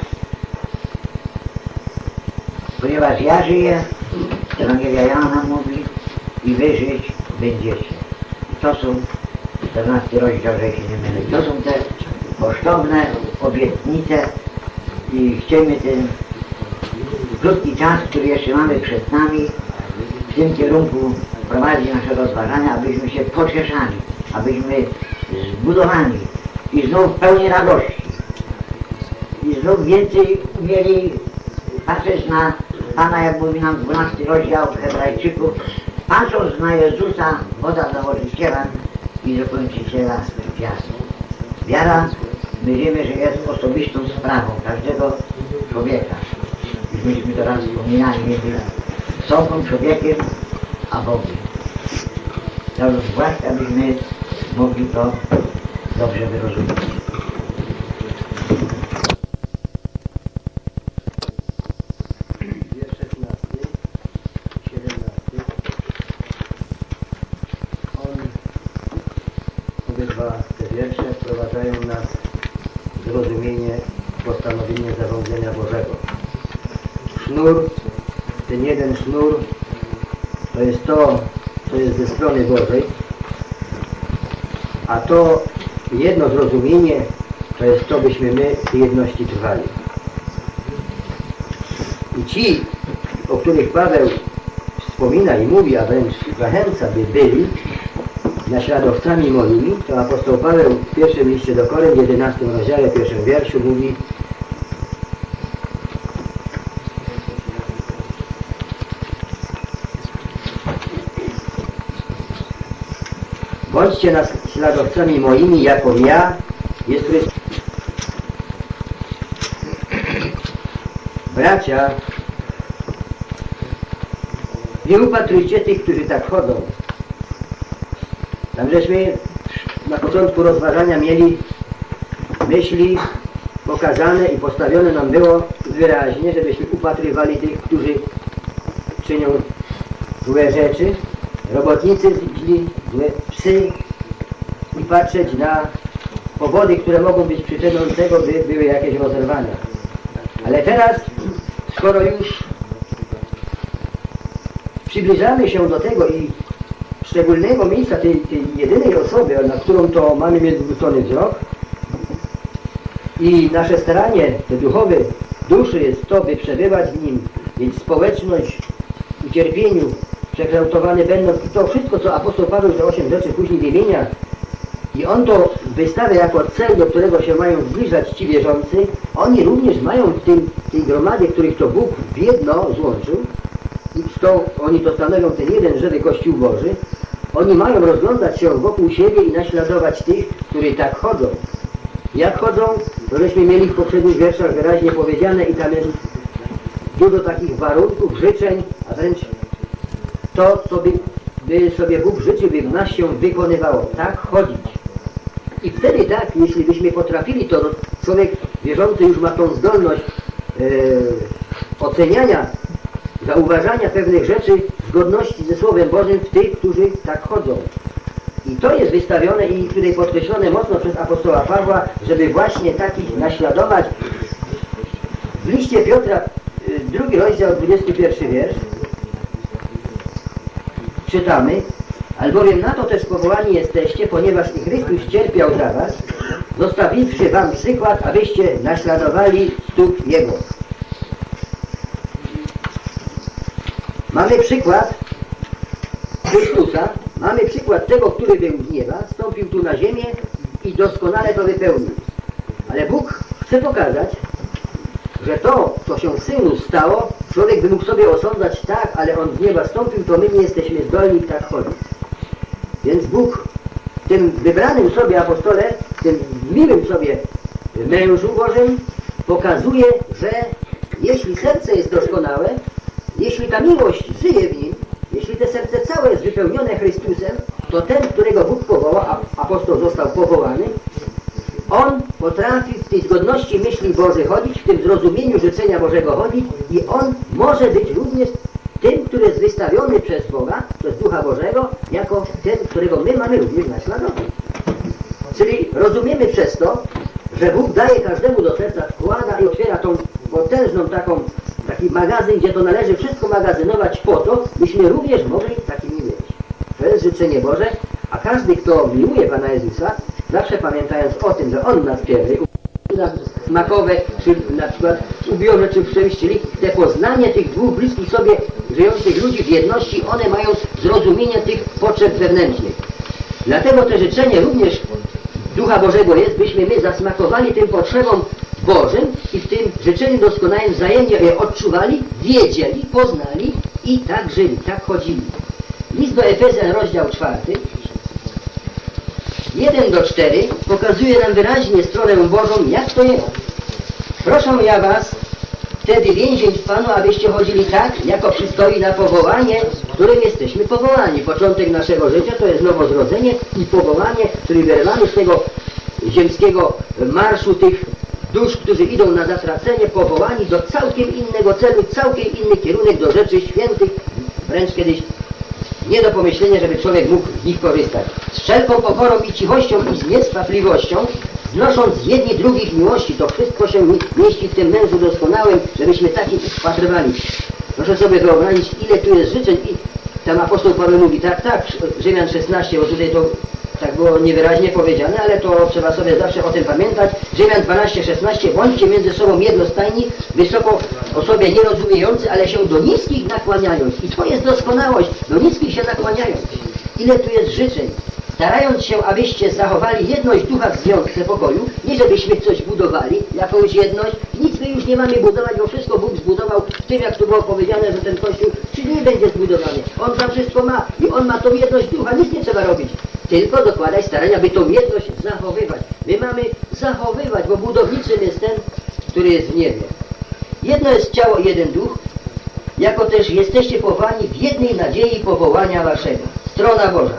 Ponieważ ja żyję, Ewangelia Jana mówi, i wy żyć będziecie. I to są 14 rozdział, że się nie mylę. To są te kosztowne obietnice i chcemy ten krótki czas, który jeszcze mamy przed nami, w tym kierunku prowadzić nasze rozważania, abyśmy się pocieszali, abyśmy zbudowani i znów pełni radości i znów więcej umieli patrzeć na Pana, jak mówi nam 12 rozdział Hebrajczyków, patrząc na Jezusa, woda założyciela i dokończyciela wiary. Wiara, my wiemy, że jest osobistą sprawą każdego człowieka. Już myśmy to raz wspominali między sobą, człowiekiem, a Bogiem. To już właśnie, abyśmy mogli to dobrze wyrozumieć. obydwa te wiersze wprowadzają nas w zrozumienie, postanowienie zarządzenia Bożego. Sznur, ten jeden sznur, to jest to, co jest ze strony Bożej, a to jedno zrozumienie, to jest to, byśmy my w tej jedności trwali. I ci, o których Paweł wspomina i mówi, a wręcz zachęca, by byli naśladowcami moimi, to apostoł Paweł w pierwszym liście do Korynth, w 11 rozdziale, 1 wierszu mówi: bądźcie naśladowcami moimi, jako ja jest Chrystus. Bracia, nie upatrujcie tych, którzy tak chodzą. Tam żeśmy na początku rozważania mieli myśli pokazane i postawione nam było wyraźnie, żebyśmy upatrywali tych, którzy czynią złe rzeczy, robotnicy źli, złe psy, i patrzeć na powody, które mogą być przyczyną tego, by były jakieś rozerwania. Ale teraz, skoro już przybliżamy się do tego i szczególnego miejsca, tej jedynej osoby, na którą to mamy mieć zwrócony wzrok, i nasze staranie, te duchowe duszy jest to, by przebywać w nim, mieć społeczność w ucierpieniu, przekształtowane będą, i to wszystko, co apostoł Paweł te 8 rzeczy później wymienia, i on to wystawia jako cel, do którego się mają zbliżać ci wierzący. Oni również mają w tej gromadzie, których to Bóg w jedno złączył, i oni to stanowią ten jeden żywy Kościół Boży. Oni mają rozglądać się wokół siebie i naśladować tych, którzy tak chodzą. Jak chodzą, to żeśmy mieli w poprzednich wierszach wyraźnie powiedziane, i tam jest dużo takich warunków, życzeń, a wręcz to, co by sobie Bóg życzył, by w nas się wykonywało. Tak chodzić. I wtedy tak, jeśli byśmy potrafili, to człowiek wierzący już ma tą zdolność oceniania, zauważania pewnych rzeczy w zgodności ze Słowem Bożym w tych, którzy tak chodzą. I to jest wystawione i tutaj podkreślone mocno przez apostoła Pawła, żeby właśnie takich naśladować. W liście Piotra, 2 rozdział, 21 wiersz, czytamy: albowiem na to też powołani jesteście, ponieważ i Chrystus cierpiał za was, zostawiwszy wam przykład, abyście naśladowali stóp Jego. Mamy przykład Chrystusa, mamy przykład tego, który był z nieba, wstąpił tu na ziemię i doskonale to wypełnił. Ale Bóg chce pokazać, że to, co się w Synu stało, człowiek by mógł sobie osądzać: tak, ale On z nieba stąpił, to my nie jesteśmy zdolni tak chodzić. Więc Bóg w tym wybranym sobie apostole, w tym miłym sobie mężu Bożym pokazuje, że jeśli serce jest doskonałe, jeśli ta miłość żyje w nim, jeśli to serce całe jest wypełnione Chrystusem, to ten, którego Bóg powołał, a apostoł został powołany, on potrafi w tej zgodności myśli Bożej chodzić, w tym zrozumieniu życzenia Bożego chodzić, i on może być również tym, który jest wystawiony przez Boga, przez Ducha Bożego, jako ten, którego my mamy również naśladować. Czyli rozumiemy przez to, że Bóg daje każdemu do serca, wkłada i otwiera tą potężną taki magazyn, gdzie to należy wszystko magazynować po to, byśmy również mogli takimi być. To jest życzenie Boże, a każdy, kto miłuje Pana Jezusa, zawsze pamiętając o tym, że On nas pierwszy smakowe, czy na przykład w ubiorze, czy w szczęścili, te poznanie tych dwóch bliskich sobie żyjących ludzi w jedności, one mają zrozumienie tych potrzeb wewnętrznych. Dlatego to życzenie również Ducha Bożego jest, byśmy my zasmakowali tym potrzebom Bożym i w tym życzeniu doskonałym wzajemnie je odczuwali, wiedzieli, poznali i tak żyli, tak chodzili. List do Efezjan, rozdział 4, 1-4 pokazuje nam wyraźnie stronę Bożą, jak to jest. Proszę ja was, wtedy więzień w Panu, abyście chodzili tak, jako przystoi na powołanie, którym jesteśmy powołani. Początek naszego życia to jest nowozrodzenie i powołanie, czyli wyrwamy z tego ziemskiego marszu tych dusz, którzy idą na zatracenie, powołani do całkiem innego celu, całkiem inny kierunek, do rzeczy świętych. Wręcz kiedyś Nie do pomyślenia, żeby człowiek mógł z nich korzystać. Z wszelką pokorą i cichością i z nieskwapliwością, znosząc jedni drugich miłości, to wszystko się mieści w tym mężu doskonałym, żebyśmy takim upatrywali. Proszę sobie wyobrazić, ile tu jest życzeń i tam apostoł Paweł mówi, tak, Rzymian 16, bo tutaj to tak było niewyraźnie powiedziane, ale to trzeba sobie zawsze o tym pamiętać. Rzymian 12, 16, bądźcie między sobą jednostajni, wysoko o sobie nie rozumiejący, ale się do niskich nakłaniając. I to jest doskonałość, do niskich się nakłaniając. Ile tu jest życzeń. Starając się, abyście zachowali jedność ducha w związku pokoju, nie żebyśmy coś budowali, jakąś jedność, nic my już nie mamy budować, bo wszystko Bóg zbudował w tym, jak tu było powiedziane, że ten Kościół nie będzie zbudowany. On tam wszystko ma i on ma tą jedność ducha, nic nie trzeba robić. Tylko dokładać starania, by tą jedność zachowywać. My mamy zachowywać, bo budowniczym jest ten, który jest w niebie. Jedno jest ciało, jeden duch, jako też jesteście powołani w jednej nadziei powołania waszego. Strona Boża.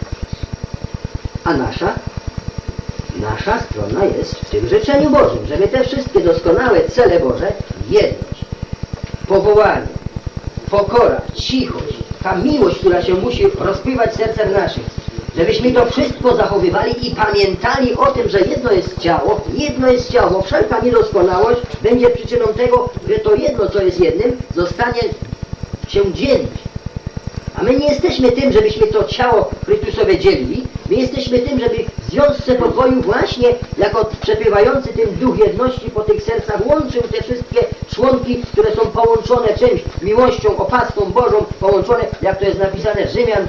A nasza strona jest w tym życzeniu Bożym, żeby te wszystkie doskonałe cele Boże, jedność, powołanie, pokora, cichość, ta miłość, która się musi rozpływać w sercach naszych, żebyśmy to wszystko zachowywali i pamiętali o tym, że jedno jest ciało, bo wszelka niedoskonałość będzie przyczyną tego, że to jedno, co jest jednym, zostanie się dzielić. A my nie jesteśmy tym, żebyśmy to ciało Chrystusowe dzielili. My jesteśmy tym, żeby w związce pokoju właśnie jako przepływający tym duch jedności po tych sercach łączył te wszystkie członki, które są połączone czymś, miłością, opaską Bożą, połączone, jak to jest napisane w Rzymian.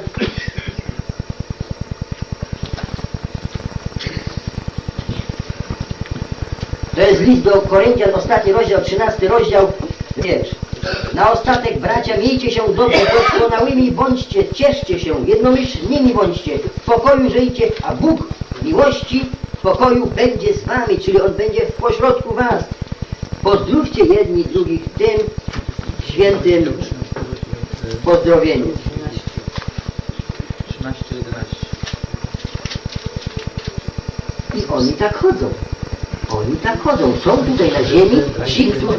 To jest list do Koryntian, ostatni rozdział, 13 rozdział, wiersz. Na ostatek, bracia, miejcie się dobrze, doskonałymi bądźcie, cieszcie się, jednomyślnymi bądźcie, w pokoju żyjcie, a Bóg miłości w pokoju będzie z wami, czyli On będzie w pośrodku was. Pozdrówcie jedni drugich tym świętym pozdrowieniem. 13:11. I oni tak chodzą. Oni tak chodzą. Są tutaj na ziemi ci, którzy...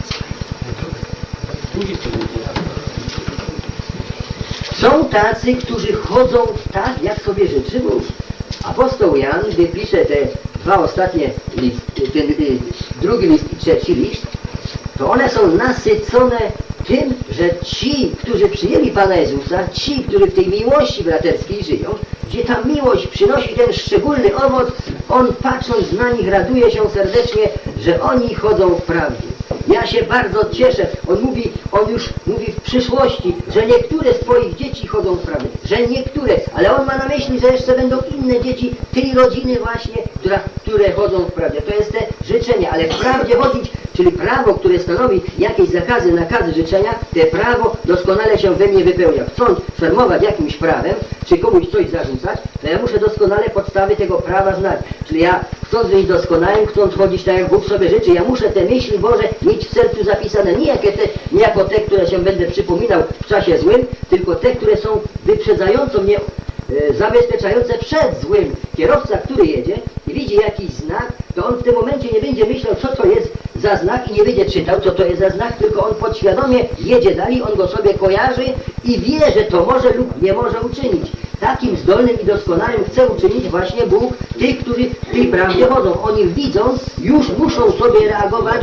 Są tacy, którzy chodzą tak, jak sobie życzy Bóg. Apostoł Jan, gdy pisze te dwa ostatnie listy, ten drugi list i trzeci list, to one są nasycone tym, że ci, którzy przyjęli Pana Jezusa, ci, którzy w tej miłości braterskiej żyją, gdzie ta miłość przynosi ten szczególny owoc, On patrząc na nich raduje się serdecznie, że oni chodzą w prawdzie. Ja się bardzo cieszę. On już mówi w przyszłości, że niektóre z Twoich dzieci chodzą w prawdzie. Że niektóre, ale On ma na myśli, że jeszcze będą inne dzieci, tej rodziny właśnie, które chodzą w prawdzie. To jest te życzenie, ale w prawdzie chodzić, czyli prawo, które stanowi jakieś zakazy, nakazy, życzenia, te prawo doskonale się we mnie wypełnia. Chcąc fermować jakimś prawem, czy komuś coś zarzucać, to ja muszę doskonale podstawy tego prawa znać. Czyli ja, chcąc być doskonałym, chcąc chodzić tak, jak Bóg sobie życzy, ja muszę te myśli Boże mieć w sercu zapisane, nie jako te, które się będę przypominał w czasie złym, tylko te, które są wyprzedzająco mnie, zabezpieczające przed złym. Kierowca, który jedzie i widzi jakiś znak, to on w tym momencie nie będzie myślał, co to jest za znak i nie będzie czytał, co to jest za znak, tylko on podświadomie jedzie dalej, on go sobie kojarzy i wie, że to może lub nie może uczynić. Takim zdolnym i doskonałym chce uczynić właśnie Bóg tych, którzy w tej prawdzie chodzą. Oni widząc, już muszą sobie reagować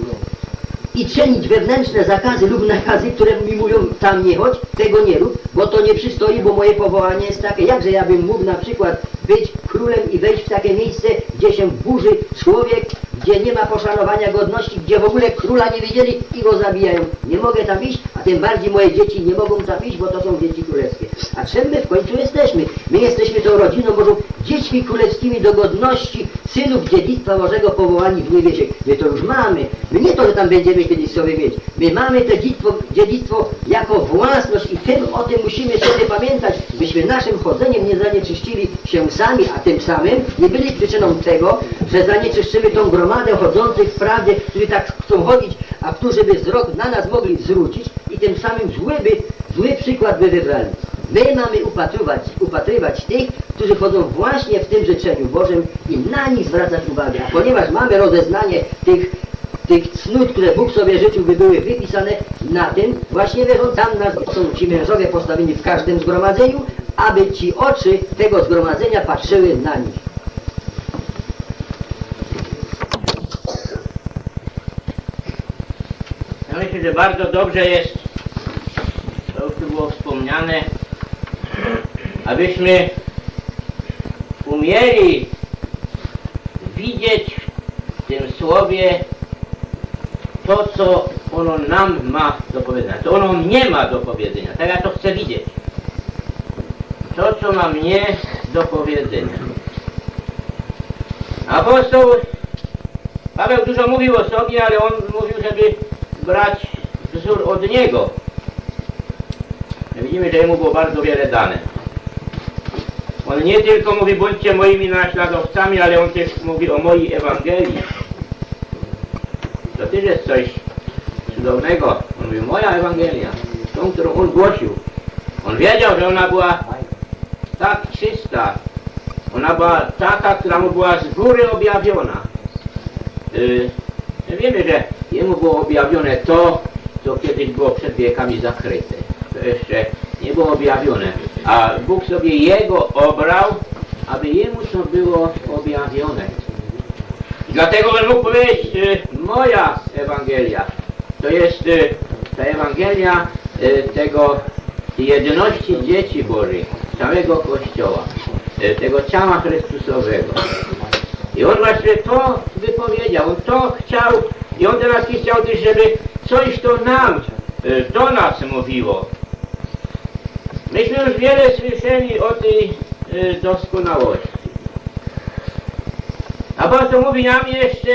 i czynić wewnętrzne zakazy lub nakazy, które mi mówią, tam nie chodź, tego nie rób, bo to nie przystoi, bo moje powołanie jest takie. Jakże ja bym mógł na przykład być królem i wejść w takie miejsce, gdzie się burzy człowiek, gdzie nie ma poszanowania godności, gdzie w ogóle króla nie widzieli i go zabijają. Nie mogę tam iść, a tym bardziej moje dzieci nie mogą tam iść, bo to są dzieci królewskie. A czym my w końcu jesteśmy? My jesteśmy tą rodziną Bożą, dziećmi królewskimi do godności synów dziedzictwa Bożego powołani w niebie. My to już mamy. My nie to, że tam będziemy kiedyś sobie mieć. My mamy to dziedzictwo jako własność i o tym musimy sobie pamiętać, byśmy naszym chodzeniem nie zanieczyścili się sami, a tym samym nie byli przyczyną tego, że zanieczyszczymy tą gromadę chodzących w prawdzie, którzy tak chcą chodzić, a którzy by wzrok na nas mogli zwrócić i tym samym zły przykład by wybrali. My mamy upatrywać tych, którzy chodzą właśnie w tym życzeniu Bożym i na nich zwracać uwagę. A ponieważ mamy rozeznanie tych tych cnót, które Bóg sobie życzył, by były wypisane na tym właśnie tam nas są ci mężowie postawieni w każdym zgromadzeniu, aby ci oczy tego zgromadzenia patrzyły na nich. Ja myślę, że bardzo dobrze jest, to już tu było wspomniane, abyśmy umieli widzieć w tym słowie to, co ono nam ma do powiedzenia. To ono mnie ma do powiedzenia. Tak ja to chcę widzieć. To, co ma mnie do powiedzenia. Apostoł Paweł dużo mówił o sobie, ale on mówił, żeby brać wzór od niego. Widzimy, że jemu było bardzo wiele dane. On nie tylko mówi, bądźcie moimi naśladowcami, ale on też mówi o mojej Ewangelii. To też jest coś cudownego. On mówi, moja Ewangelia, tą, którą on głosił. On wiedział, że ona była tak czysta. Ona była taka, która mu była z góry objawiona. Wiemy, że jemu było objawione to, co kiedyś było przed wiekami zakryte. To jeszcze nie było objawione. A Bóg sobie jego obrał, aby jemu to było objawione. I dlatego on mógł powiedzieć, moja Ewangelia, to jest ta Ewangelia tej jedności dzieci Bożych, całego Kościoła, tego ciała Chrystusowego. I on właśnie to wypowiedział, on to chciał i on teraz chciał też, żeby coś to nam, do nas mówiło. Myśmy już wiele słyszeli o tej doskonałości. Apostoł mówi nam jeszcze,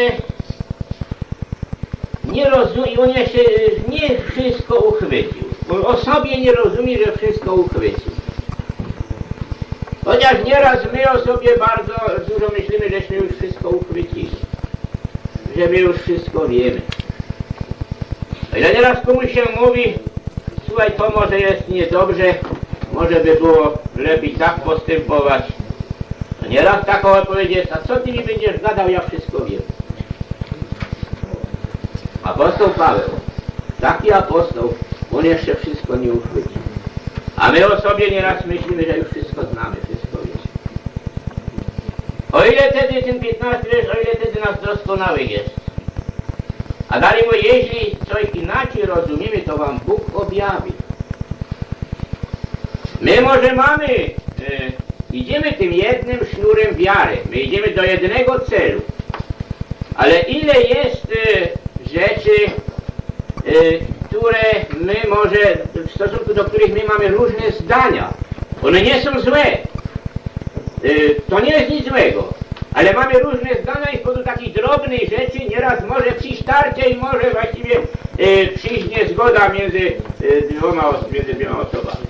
nie rozumie, on jeszcze nie wszystko uchwycił. On o sobie nie rozumie, że wszystko uchwycił. Chociaż nieraz my o sobie bardzo dużo myślimy, żeśmy już wszystko uchwycili. Że my już wszystko wiemy. O ile nieraz komuś się mówi, słuchaj, to może jest niedobrze, może by było lepiej tak postępować. To nieraz taką odpowiedź jest, a co ty mi będziesz gadał, ja wszystko wiem. Apostoł Paweł, taki apostoł, on jeszcze wszystko nie uchwycił. A my o sobie nieraz myślimy, że już wszystko znamy, wszystko wiemy. O ile wtedy, ten 15 wiersz, o ile wtedy nas doskonały jest. A dalej mówi, jeśli coś inaczej rozumiemy, to wam Bóg objawi. My może mamy, idziemy tym jednym sznurem wiary, my idziemy do jednego celu. Ale ile jest rzeczy, które my może, w stosunku do których my mamy różne zdania. One nie są złe. To nie jest nic złego. Ale mamy różne zdania i z powodu takich drobnych rzeczy nieraz może przyjść tarcie i może właściwie przyjść niezgoda między dwiema osobami.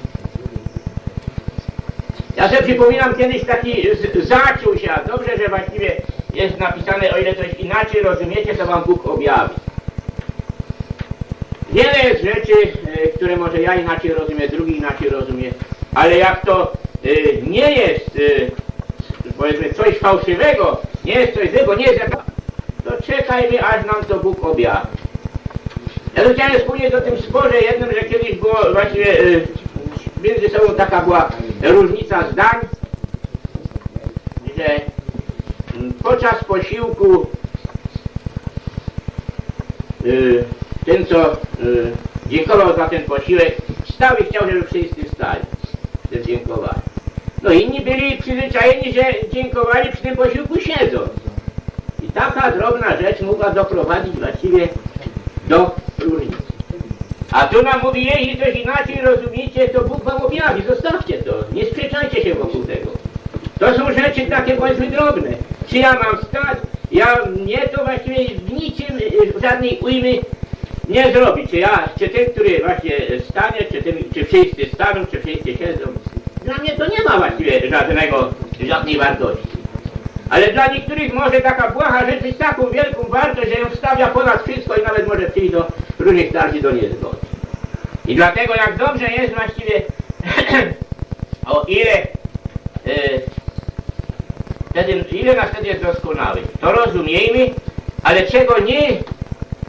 Ja sobie przypominam, kiedyś taki zaciął się, a dobrze, że właściwie jest napisane, o ile coś inaczej rozumiecie, to wam Bóg objawi. Wiele jest rzeczy, które może ja inaczej rozumiem, drugi inaczej rozumie, ale jak to nie jest, powiedzmy, coś fałszywego, nie jest coś złego, nie jest jak... to czekajmy, aż nam to Bóg objawi. Ja tu chciałem wspomnieć o tym sporze jednym, że kiedyś było właściwie między sobą taka była różnica zdań, że podczas posiłku ten, co dziękował za ten posiłek, wstał i chciał, żeby wszyscy wstali. Też dziękowali. No inni byli przyzwyczajeni, że dziękowali przy tym posiłku siedząc. I taka drobna rzecz mogła doprowadzić właściwie do różnicy. A tu nam mówi, jeśli coś inaczej rozumiecie, to Bóg wam objawi. Zostawcie to. Nie sprzeczajcie się wokół tego. To są rzeczy takie, powiedzmy, drobne. Czy ja mam wstać? Mnie to właściwie w niczym, żadnej ujmy nie zrobi. Czy ten, który właśnie stanie, czy wszyscy staną, czy wszyscy siedzą. Dla mnie to nie ma właściwie żadnej wartości. Ale dla niektórych może taka błaha rzecz być taką wielką wartość, że ją stawia ponad wszystko i nawet może przyjść do różnych tarci do niezgody. I dlatego jak dobrze jest właściwie, o ile ile nas wtedy jest doskonały, to rozumiejmy, ale czego nie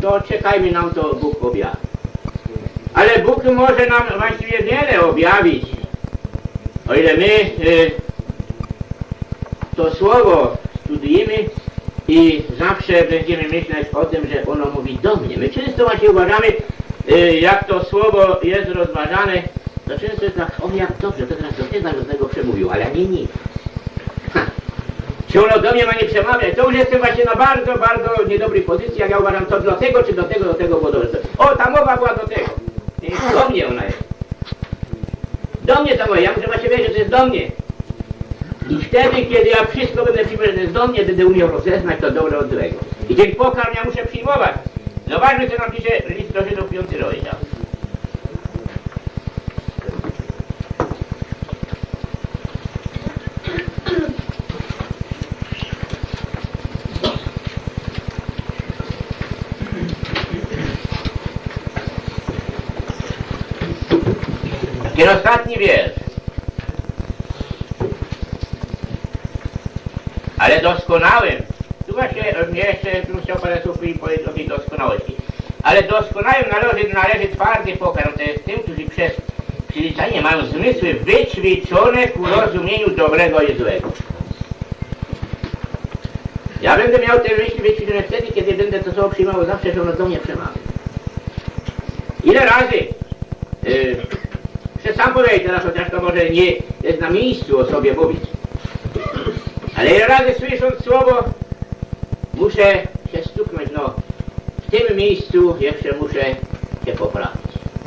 to czekajmy, nam to Bóg objawi. Ale Bóg może nam właściwie wiele objawić, o ile my to słowo studiujemy i zawsze będziemy myśleć o tym, że ono mówi do mnie. My często właśnie uważamy, jak to słowo jest rozważane, to często jest tak, o jak dobrze, to teraz do tego przemówił, ale nie nic. Czy ono do mnie ma nie przemawiać? To już jestem właśnie na bardzo, bardzo niedobrej pozycji, jak ja uważam, to do tego, czy do tego było dobrze. O, ta mowa była do tego. Do mnie ona jest. Do mnie to moja, ja muszę właśnie wiedzieć, że to jest do mnie. I wtedy, kiedy ja wszystko będę przyjmował, że to jest do mnie, będę umiał rozeznać to dobre od złego. I ten pokarm ja muszę przyjmować. Zobaczmy, co nam pisze list do Żydów 5 rozdział. Ten ostatni wiersz. Ale doskonałym, tu właśnie jeszcze chciał parę słów powiedzieć o tej doskonałości. Ale doskonałym należy twardy pokarm, to jest tym, którzy przez przyliczanie mają zmysły wyćwiczone ku rozumieniu dobrego i złego. Ja będę miał te myśli wyćwiczone wtedy, kiedy będę to słowo przyjmował zawsze, że ono do mnie przemawia. Ile razy chcę sam powiedzieć teraz, chociaż to może nie jest na miejscu o sobie mówić. Ale ile razy słysząc słowo, muszę się stuknąć, no w tym miejscu jeszcze muszę się poprawić.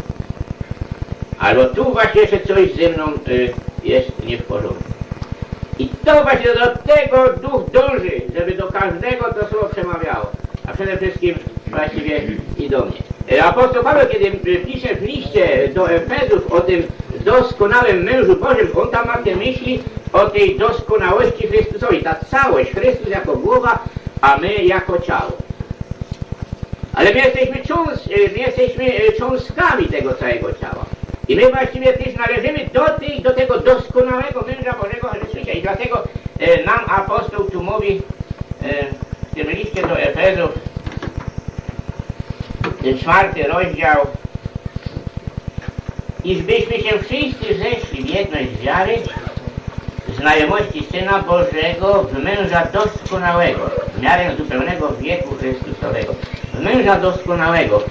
Albo tu właśnie jeszcze coś ze mną jest nie w porządku. I to właśnie do tego Duch dąży, żeby do każdego to słowo przemawiało. A przede wszystkim właściwie i do mnie. Apostoł Paweł, kiedy pisze w liście do Efezów o tym doskonałym mężu Bożym, on tam ma te myśli o tej doskonałości Chrystusowej. Ta całość, Chrystus jako głowa, a my jako ciało. Ale my jesteśmy cząstkami tego całego ciała. I my właściwie też należymy do tego doskonałego męża Bożego Chrystusa. I dlatego nam apostoł tu mówi w tym liście do Efezów, ten 4 rozdział, iżbyśmy się wszyscy zeszli w jedność wiary, znajomości Syna Bożego, w męża doskonałego, w miarę zupełnego wieku Chrystusowego. W męża doskonałego.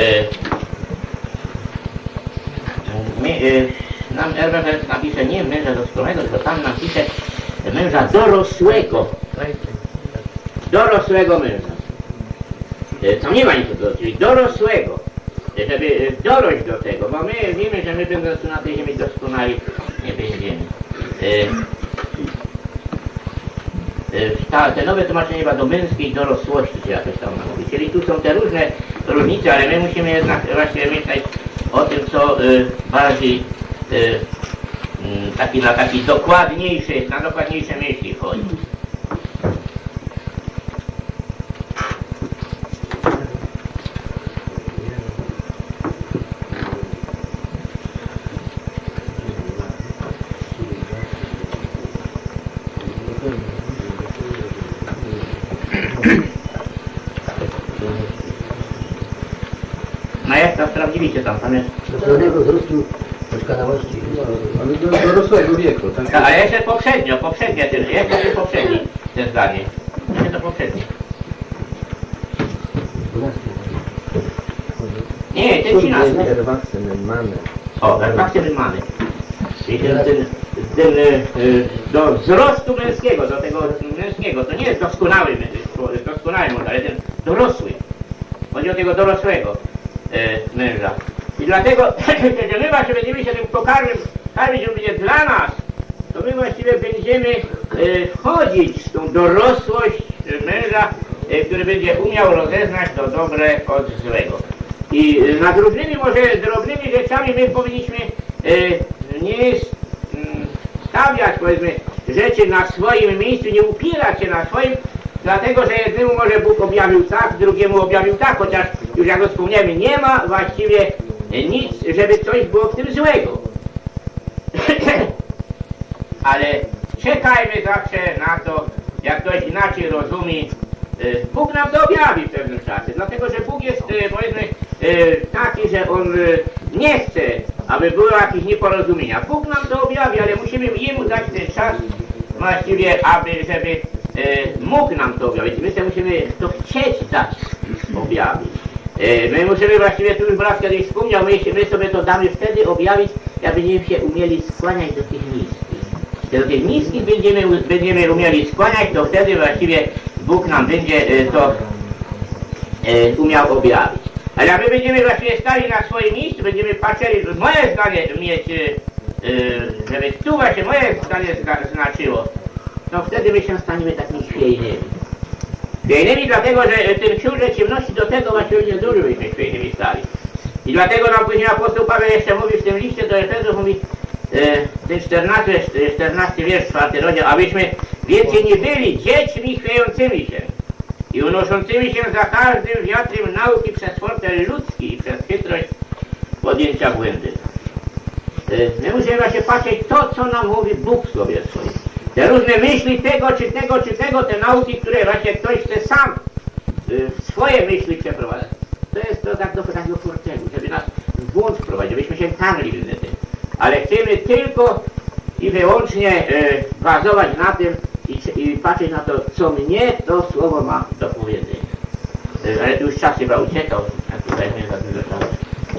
Nam Herbert napisze nie męża doskonałego, tylko tam napisze męża dorosłego. Dorosłego męża. Tam nie ma nic do, czyli dorosłego. Żeby dorość do tego, bo my wiemy, że my będąc tu na tej ziemi doskonali nie będziemy. Te nowe tłumaczenie chyba do męskiej dorosłości, czy jakoś tam mówi. Czyli tu są te różne różnice, ale my musimy jednak właśnie myśleć o tym, co bardziej na taki dokładniejsze myśli chodzi. No jak to sprawdziliście tam jest... Do pełnego wzrostu doskonałości. Ale do dorosłego wieku, tak? Ale jeszcze poprzednie też, jeszcze poprzedni te zdanie. Jeszcze to poprzednie. Nie, ten 13. O, erwachsen mamy. Czyli do wzrostu męskiego, do tego męskiego, to nie jest doskonały mąż, ale ten dorosły. Chodzi o tego dorosłego męża. I dlatego, że my właśnie będziemy się tym pokarmem karmić, że będzie dla nas, to my właściwie będziemy wchodzić w tą dorosłość męża, który będzie umiał rozeznać to dobre od złego. I nad różnymi może drobnymi rzeczami my powinniśmy nie stawiać, powiedzmy, rzeczy na swoim miejscu, nie upierać się na swoim, dlatego, że jednemu może Bóg objawił tak, drugiemu objawił tak, chociaż już jak wspomniałem, nie ma właściwie nic, żeby coś było w tym złego. Ale czekajmy zawsze na to, jak ktoś inaczej rozumie, Bóg nam to objawi w pewnym czasie, dlatego że Bóg jest, powiedzmy, taki, że On nie chce, aby było jakieś nieporozumienia. Bóg nam to objawi, ale musimy Jemu dać ten czas właściwie, żeby mógł nam to objawić. My sobie musimy to chcieć dać objawić. My musimy właściwie, tu już brat kiedyś wspomniał, my sobie to damy wtedy objawić, jak będziemy się umieli skłaniać do tych niskich. Do tych niskich będziemy umieli skłaniać, to wtedy właściwie Bóg nam będzie to umiał objawić. Ale jak my będziemy właściwie stali na swoim miejscu, będziemy patrzyli, moje zdanie mieć, żeby tu właśnie moje zdanie znaczyło, to wtedy my się staniemy takimi chwiejnymi. Chwiejnymi dlatego, że ten książę ciemności do tego właśnie nie dużo byśmy chwiejnymi stali. I dlatego nam później apostoł Paweł jeszcze mówi w tym liście do Efezów, mówi ten 14 wiersz, 4 rozdział, abyśmy więcej nie byli dziećmi chwiejącymi się i unoszącymi się za każdym wiatrem nauki przez fortel ludzki i przez chytrość podjęcia błędy. My musimy właśnie patrzeć to, co nam mówi Bóg w sobie swoim. Te różne myśli tego, czy tego, te nauki, które właśnie ktoś chce sam swoje myśli przeprowadzać. To jest to tak do fortelu, żeby nas w błąd wprowadzić, żebyśmy się tarli w tym. Ale chcemy tylko i wyłącznie bazować na tym i patrzeć na to, co mnie to słowo ma do powiedzenia. Ale tu już czas chyba uciekał, a tutaj nie za dużo czasu.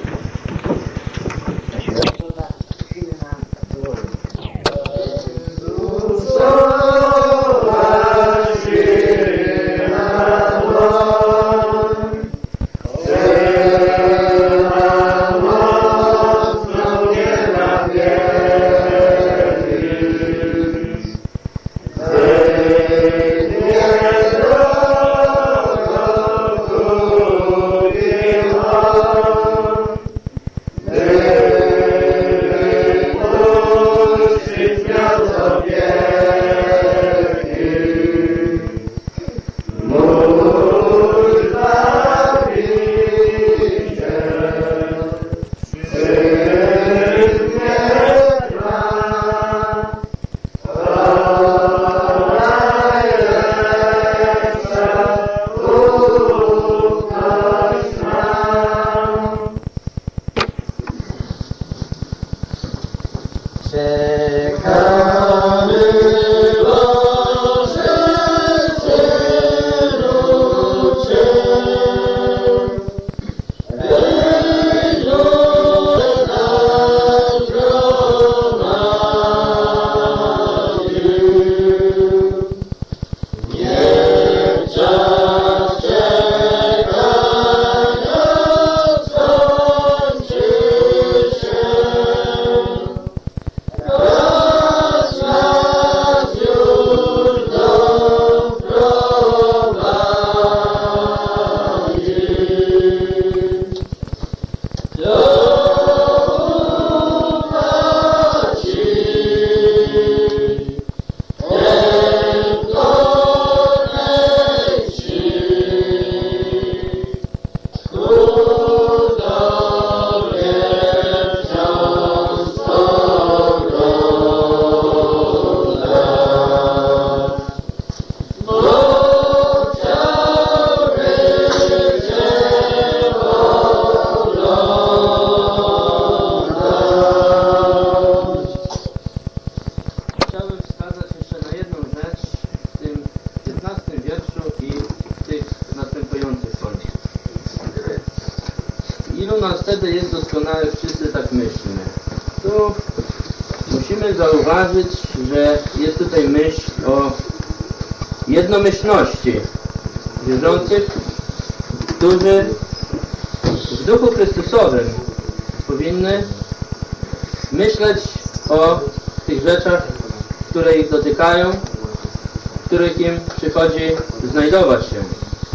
Zauważyć, że jest tutaj myśl o jednomyślności wierzących, którzy w duchu Chrystusowym powinny myśleć o tych rzeczach, które ich dotykają, w których im przychodzi znajdować się.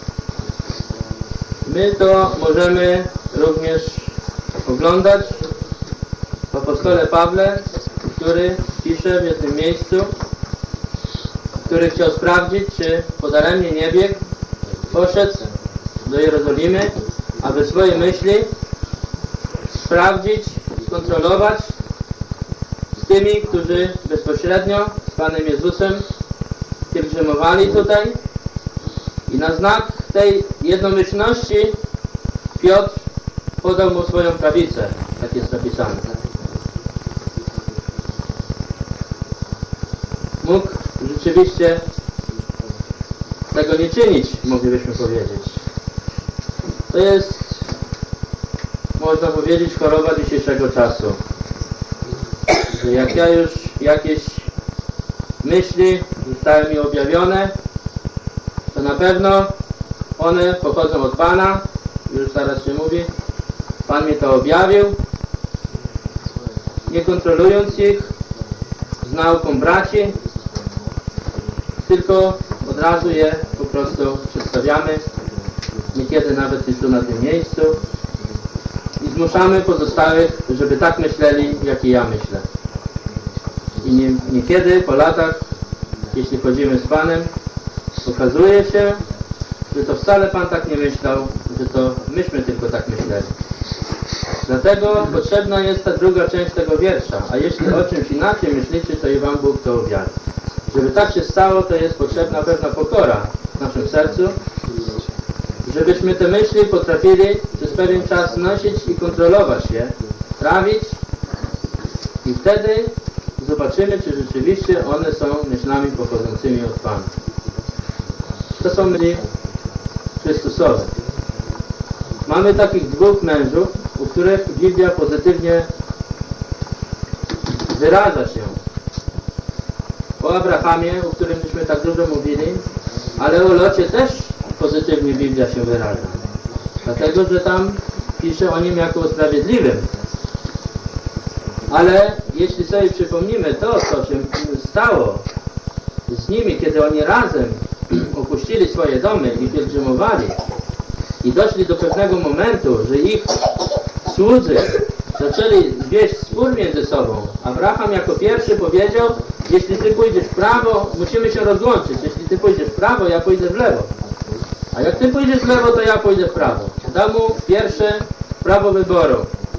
My to możemy również oglądać w apostole Pawle, który pisze w jednym miejscu, który chciał sprawdzić, czy podaremnie nie biegł, poszedł do Jerozolimy, aby swoje myśli sprawdzić, skontrolować z tymi, którzy bezpośrednio z Panem Jezusem pielgrzymowali tutaj I na znak tej jednomyślności Piotr podał mu swoją prawicę, tak jest napisane. Mógł rzeczywiście tego nie czynić, moglibyśmy powiedzieć. To jest, można powiedzieć, choroba dzisiejszego czasu. Że jak ja już jakieś myśli zostały mi objawione, to na pewno one pochodzą od Pana. Już zaraz się mówi, Pan mi to objawił, nie kontrolując ich z nauką braci, tylko od razu je po prostu przedstawiamy, niekiedy nawet i tu na tym miejscu, i zmuszamy pozostałych, żeby tak myśleli, jak i ja myślę. I niekiedy po latach, jeśli chodzimy z Panem, okazuje się, że to wcale Pan tak nie myślał, że to myśmy tylko tak myśleli. Dlatego potrzebna jest ta druga część tego wiersza, a jeśli o czymś inaczej myślicie, to i Wam Bóg to objawi. Żeby tak się stało, to jest potrzebna pewna pokora w naszym sercu, żebyśmy te myśli potrafili przez pewien czas nosić i kontrolować je, trawić, i wtedy zobaczymy, czy rzeczywiście one są myślami pochodzącymi od Pana. To są myśli Chrystusowe. Mamy takich dwóch mężów, u których Biblia pozytywnie wyraża się. O Abrahamie, o którym myśmy tak dużo mówili, ale o Locie też pozytywnie Biblia się wyraża. Dlatego, że tam pisze o nim jako o sprawiedliwym. Ale jeśli sobie przypomnimy to, co się stało z nimi, kiedy oni razem opuścili swoje domy i pielgrzymowali i doszli do pewnego momentu, że ich słudzy zaczęli wieść spór między sobą. Abraham jako pierwszy powiedział: jeśli ty pójdziesz w prawo, musimy się rozłączyć. Jeśli ty pójdziesz w prawo, ja pójdę w lewo. A jak ty pójdziesz w lewo, to ja pójdę w prawo. Dał mu pierwsze prawo wyboru.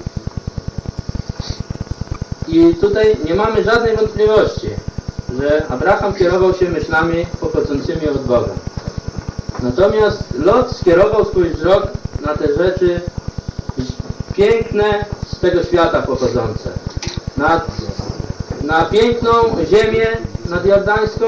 I tutaj nie mamy żadnej wątpliwości, że Abraham kierował się myślami pochodzącymi od Boga. Natomiast Lot skierował swój wzrok na te rzeczy piękne z tego świata pochodzące. Na piękną ziemię nadjordańską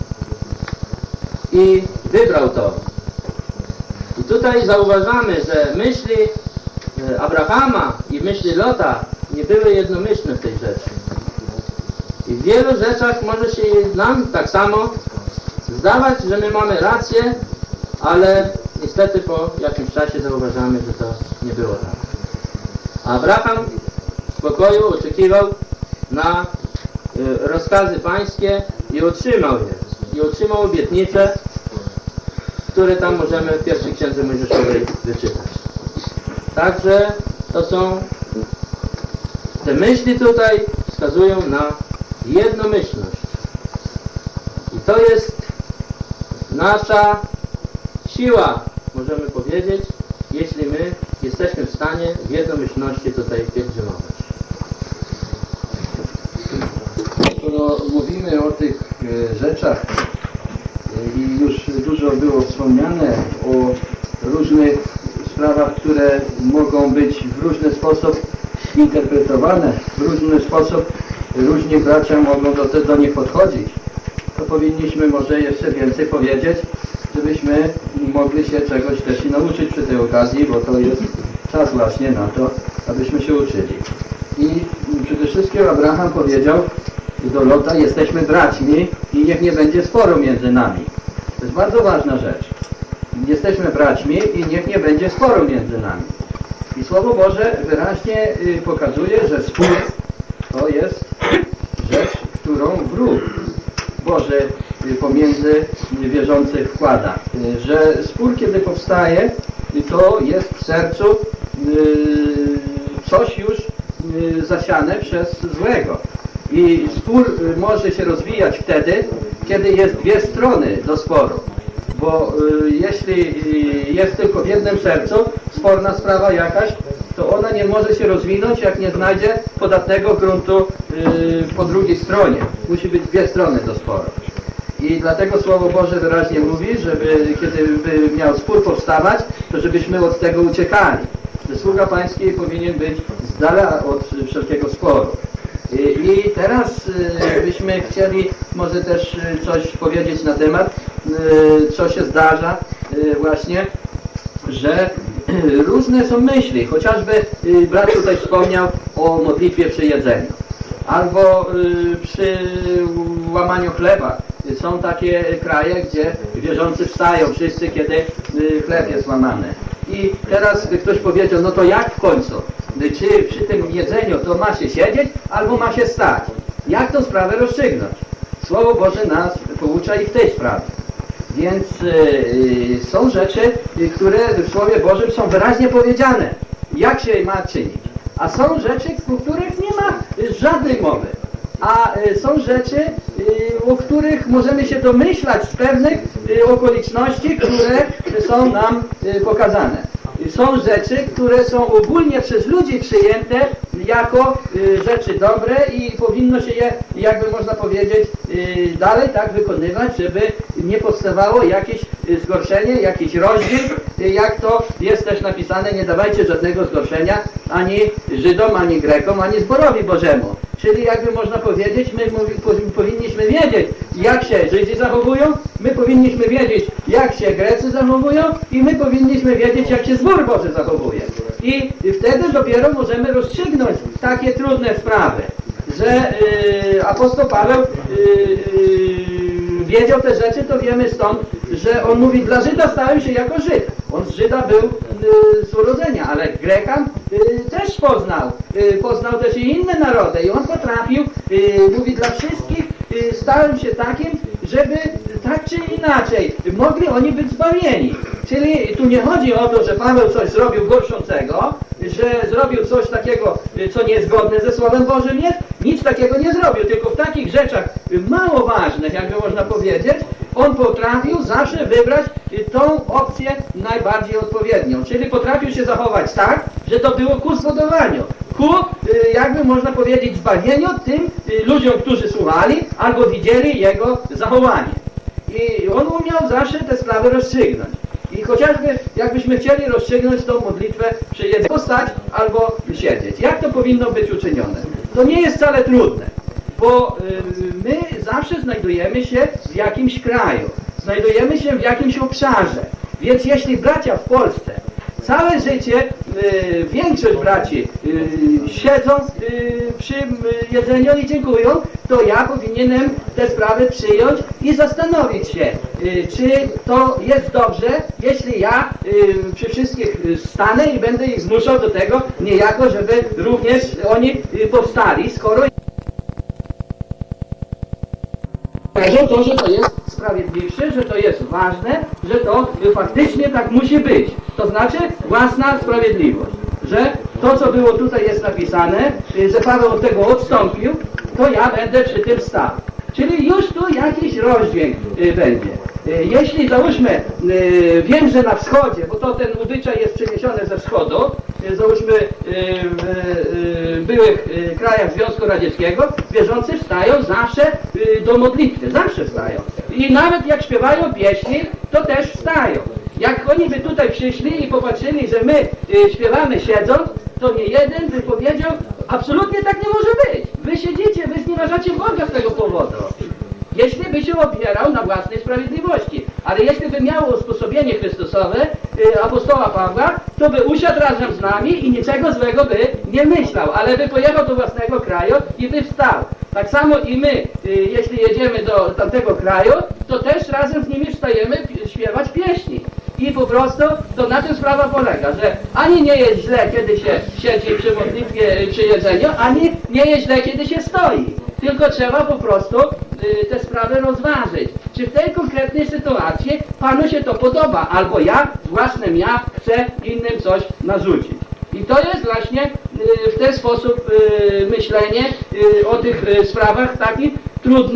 i wybrał to. I tutaj zauważamy, że myśli Abrahama i myśli Lota nie były jednomyślne w tej rzeczy. I w wielu rzeczach może się nam tak samo zdawać, że my mamy rację, ale niestety po jakimś czasie zauważamy, że to nie było tak. Abraham w spokoju oczekiwał na rozkazy pańskie i otrzymał je. I otrzymał obietnice, które tam możemy w pierwszej księdze Mojżeszowej wyczytać. Także to są te myśli tutaj wskazują na jednomyślność. I to jest nasza siła, możemy powiedzieć, jeśli my jesteśmy w stanie w jednomyślności tutaj pielgrzymować. Skoro mówimy o tych rzeczach i już dużo było wspomniane o różnych sprawach, które mogą być w różny sposób interpretowane, w różny sposób różni bracia mogą do nich podchodzić, to powinniśmy może jeszcze więcej powiedzieć, żebyśmy mogli się czegoś też i nauczyć przy tej okazji, bo to jest czas właśnie na to, abyśmy się uczyli. I przede wszystkim Abraham powiedział do Lota: jesteśmy braćmi i niech nie będzie sporu między nami. To jest bardzo ważna rzecz. Jesteśmy braćmi i niech nie będzie sporu między nami. I Słowo Boże wyraźnie pokazuje, że spór to jest rzecz, którą wróg Boży pomiędzy wierzących wkłada. Że spór, kiedy powstaje, to jest w sercu coś już zasiane przez złego. I spór może się rozwijać wtedy, kiedy jest dwie strony do sporu. Bo jeśli jest tylko w jednym sercu sporna sprawa jakaś, to ona nie może się rozwinąć, jak nie znajdzie podatnego gruntu po drugiej stronie. Musi być dwie strony do sporu. I dlatego Słowo Boże wyraźnie mówi, żeby kiedy by miał spór powstawać, to żebyśmy od tego uciekali. Że sługa Pański powinien być z dala od wszelkiego sporu. I teraz byśmy chcieli może też coś powiedzieć na temat, co się zdarza właśnie, że różne są myśli. Chociażby brat tutaj wspomniał o modlitwie przy jedzeniu. Albo przy łamaniu chleba. Są takie kraje, gdzie wierzący wstają wszyscy, kiedy chleb jest łamany. I teraz ktoś powiedział, no to jak w końcu? Czy przy tym jedzeniu to ma się siedzieć, albo ma się stać? Jak tą sprawę rozstrzygnąć? Słowo Boże nas poucza i w tej sprawie. Więc są rzeczy, które w Słowie Bożym są wyraźnie powiedziane, jak się ma czynić. A są rzeczy, o których nie ma żadnej mowy. A są rzeczy, o których możemy się domyślać z pewnych okoliczności, które są nam pokazane. Są rzeczy, które są ogólnie przez ludzi przyjęte jako rzeczy dobre i powinno się je, jakby można powiedzieć, dalej tak wykonywać, żeby nie powstawało jakieś zgorszenie, jakiś rozdźwięk, jak to jest też napisane, nie dawajcie żadnego zgorszenia ani Żydom, ani Grekom, ani zborowi Bożemu. Czyli jakby można powiedzieć, my powinniśmy wiedzieć, jak się Żydzi zachowują, my powinniśmy wiedzieć, jak się Grecy zachowują i my powinniśmy wiedzieć, jak się zbór Boży zachowuje. I wtedy dopiero możemy rozstrzygnąć takie trudne sprawy, że apostoł Paweł wiedział te rzeczy, to wiemy stąd, że on mówi, dla Żyda stałem się jako Żyd. On z Żyda był z urodzenia, ale Grekan też poznał też i inne narody i on potrafił, mówi, dla wszystkich stałem się takim, żeby tak czy inaczej mogli oni być zbawieni. Czyli tu nie chodzi o to, że Paweł coś zrobił gorszącego, że zrobił coś takiego, co niezgodne ze Słowem Bożym jest. Nic takiego nie zrobił, tylko w takich rzeczach mało ważnych, jakby można powiedzieć, on potrafił zawsze wybrać tą opcję najbardziej odpowiednią. Czyli potrafił się zachować tak, że to było ku zbudowaniu, ku, jakby można powiedzieć, zbawieniu tym ludziom, którzy słuchali albo widzieli jego zachowanie. I on umiał zawsze te sprawy rozstrzygnąć. I chociażby jakbyśmy chcieli rozstrzygnąć tą modlitwę przy jedzeniu, stać albo siedzieć. Jak to powinno być uczynione? To nie jest wcale trudne, bo my zawsze znajdujemy się w jakimś kraju, znajdujemy się w jakimś obszarze. Więc jeśli bracia w Polsce całe życie, większość braci siedzą przy jedzeniu i dziękują, to ja powinienem te sprawy przyjąć i zastanowić się, czy to jest dobrze, jeśli ja przy wszystkich stanę i będę ich zmuszał do tego, niejako, żeby również oni powstali, skoro to, że to jest sprawiedliwsze, że to jest ważne, że to faktycznie tak musi być. To znaczy własna sprawiedliwość. Że to, co było tutaj jest napisane, że Paweł od tego odstąpił, to ja będę przy tym stał. Czyli już tu jakiś rozdźwięk będzie. Jeśli załóżmy, wiem, że na wschodzie, bo to ten obyczaj jest przeniesiony ze wschodu, załóżmy w byłych krajach Związku Radzieckiego, wierzący wstają zawsze do modlitwy, zawsze wstają. I nawet jak śpiewają pieśni, to też wstają. Jak oni by tutaj przyszli i popatrzyli, że my śpiewamy siedząc, to nie jeden by powiedział, absolutnie tak nie może być. Wy siedzicie, wy znieważacie Boga z tego powodu. Jeśli by się opierał na własnej sprawiedliwości. Ale jeśli by miało usposobienie Chrystusowe, apostoła Pawła, to by usiadł razem z nami i niczego złego by nie myślał, ale by pojechał do własnego kraju i by wstał. Tak samo i my, jeśli jedziemy do tamtego kraju, to też razem z nimi wstajemy śpiewać pieśni. I po prostu to na tym sprawa polega, że ani nie jest źle, kiedy się siedzi przy modlitwie, przy jedzeniu, ani nie jest źle, kiedy się stoi. Tylko trzeba po prostu te sprawy rozważyć. Czy w tej konkretnej sytuacji Panu się to podoba, albo ja, własnym ja, chcę innym coś narzucić. I to jest właśnie w ten sposób myślenie o tych sprawach takich trudnych,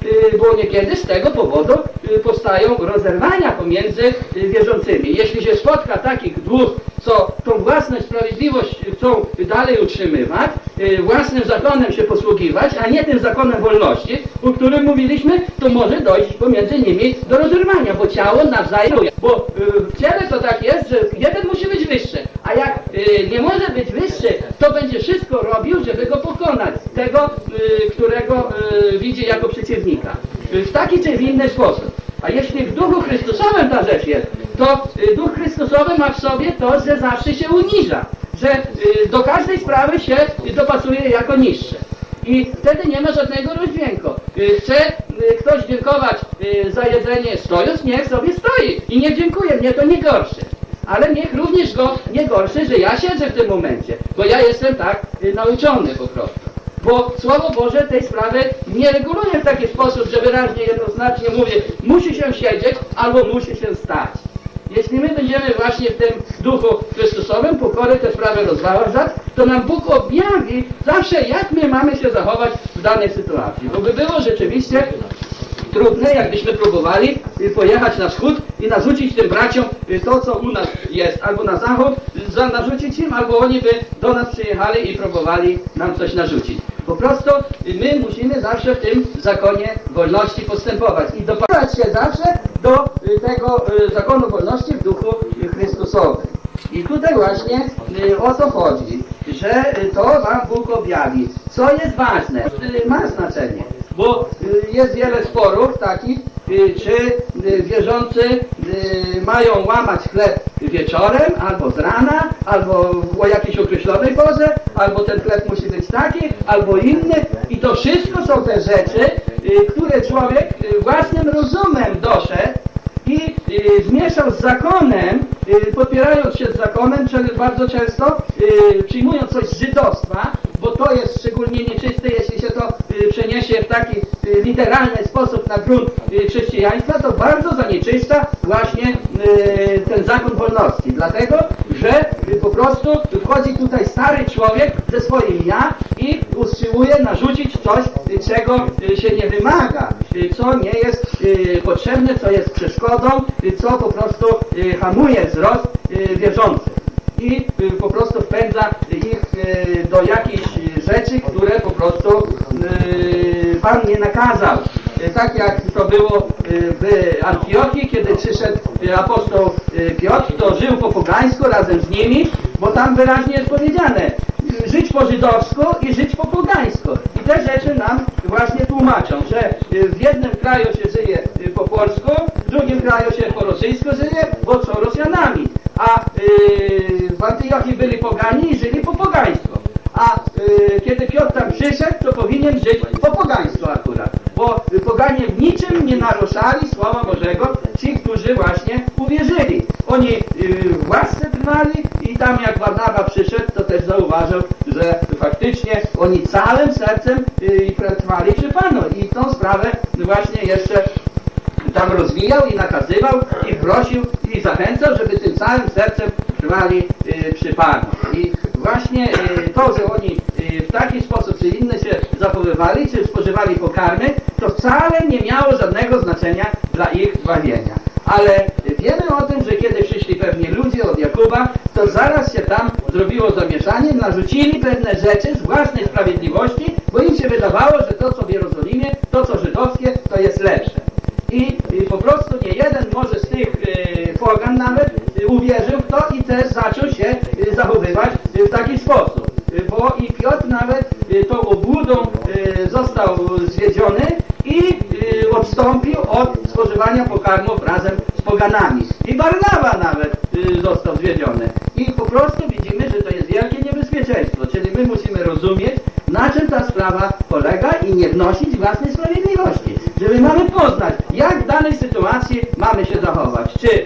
bo niekiedy z tego powodu powstają rozerwania pomiędzy wierzącymi. Jeśli się spotka takich dwóch, co tą własną sprawiedliwość chcą dalej utrzymywać, własnym zakonem się posługiwać, a nie tym zakonem wolności, o którym mówiliśmy, to może dojść pomiędzy nimi do rozerwania, bo ciało nawzajem, bo w ciele to tak jest, że jeden musi być wyższy, a jak nie może być wyższy, to będzie wszystko robił, żeby go pokonać, tego, którego widzi jako przeciwnika. W taki czy w inny sposób. A jeśli w Duchu Chrystusowym ta rzecz jest, to Duch Chrystusowy ma w sobie to, że zawsze się uniża, że do każdej sprawy się dopasuje jako niższe. I wtedy nie ma żadnego rozdźwięku. Chce ktoś dziękować za jedzenie stojąc, niech sobie stoi i niech dziękuję, mnie to nie gorszy. Ale niech również go nie gorszy, że ja siedzę w tym momencie, bo ja jestem tak nauczony po prostu. Bo Słowo Boże tej sprawy nie reguluje w taki sposób, że wyraźnie jednoznacznie mówi, musi się siedzieć albo musi się stać. Jeśli my będziemy właśnie w tym Duchu Chrystusowym pokory te sprawy rozważać, to nam Bóg objawi zawsze, jak my mamy się zachować w danej sytuacji. Bo by było rzeczywiście trudne, jakbyśmy próbowali pojechać na wschód i narzucić tym braciom to, co u nas jest, albo na zachód, narzucić im, albo oni by do nas przyjechali i próbowali nam coś narzucić. Po prostu my musimy zawsze w tym zakonie wolności postępować i dopasować się zawsze do tego zakonu wolności w Duchu Chrystusowym. I tutaj właśnie o to chodzi, że to wam Bóg objawi. Co jest ważne, ma znaczenie, bo jest wiele sporów takich, czy wierzący mają łamać chleb wieczorem, albo z rana, albo o jakiejś określonej porze, albo ten chleb musi być taki, albo inny. I to wszystko są te rzeczy, które człowiek własnym rozumem doszedł i zmieszał z zakonem, podpierając się z zakonem, bardzo często przyjmując coś z żydostwa, bo to jest szczególnie nieczyste, jeśli się to przeniesie w taki literalny sposób na grunt chrześcijaństwa, to bardzo zanieczyszcza właśnie ten zakon wolności. Dlatego, że po prostu wchodzi tutaj stary człowiek ze swoim ja i usiłuje narzucić coś, czego się nie wymaga, co nie jest potrzebne, co jest przeszkodą, co po prostu hamuje wzrost wierzących i po prostu wpędza ich do jakichś rzeczy, które po prostu Pan nie nakazał. Tak jak to było w Antiochii, kiedy przyszedł apostoł Piotr, to żył po pogańsku razem z nimi, bo tam wyraźnie jest powiedziane, żyć po żydowsku i żyć po pogańsku. I te rzeczy nam właśnie tłumaczą, że w jednym kraju się żyje po polsku, w drugim kraju się po rosyjsku żyje, bo są Rosjanami. A w Antiochii byli pogani i żyli po pogańsku. A kiedy Piotr tam przyszedł, to powinien żyć po pogańsku akurat. Bo poganie w niczym nie naruszali Słowa Bożego, ci, którzy właśnie uwierzyli. Oni w łasce trwali i tam jak Barnaba przyszedł, to też zauważył, że faktycznie oni całym sercem trwali przy Panu. I tą sprawę właśnie jeszcze tam rozwijał i nakazywał i prosił i zachęcał, żeby tym całym sercem trwali przy Panu. I właśnie to, że oni w taki sposób czy inny się zachowywali, czy spożywali pokarmy, to wcale nie miało żadnego znaczenia dla ich zbawienia. Ale wiemy o tym, że kiedy przyszli pewnie ludzie od Jakuba, to zaraz się tam zrobiło zamieszanie, narzucili pewne rzeczy z własnej sprawiedliwości, bo im się wydawało, że to, co w Jerozolimie, to, co żydowskie, to jest lepsze. I po prostu nie jeden może z tych pogan nawet uwierzył w to i też zaczął się zachowywać w taki sposób. Bo i Piotr nawet tą obłudą został zwiedziony i odstąpił od spożywania pokarmów razem z poganami. I Barnaba nawet został zwiedziony. I po prostu widzimy, że to jest wielkie niebezpieczeństwo. Czyli my musimy rozumieć, na czym ta sprawa polega i nie wnosić własnej sprawiedliwości. Że my mamy poznać, jak w danej sytuacji mamy się zachować. Czy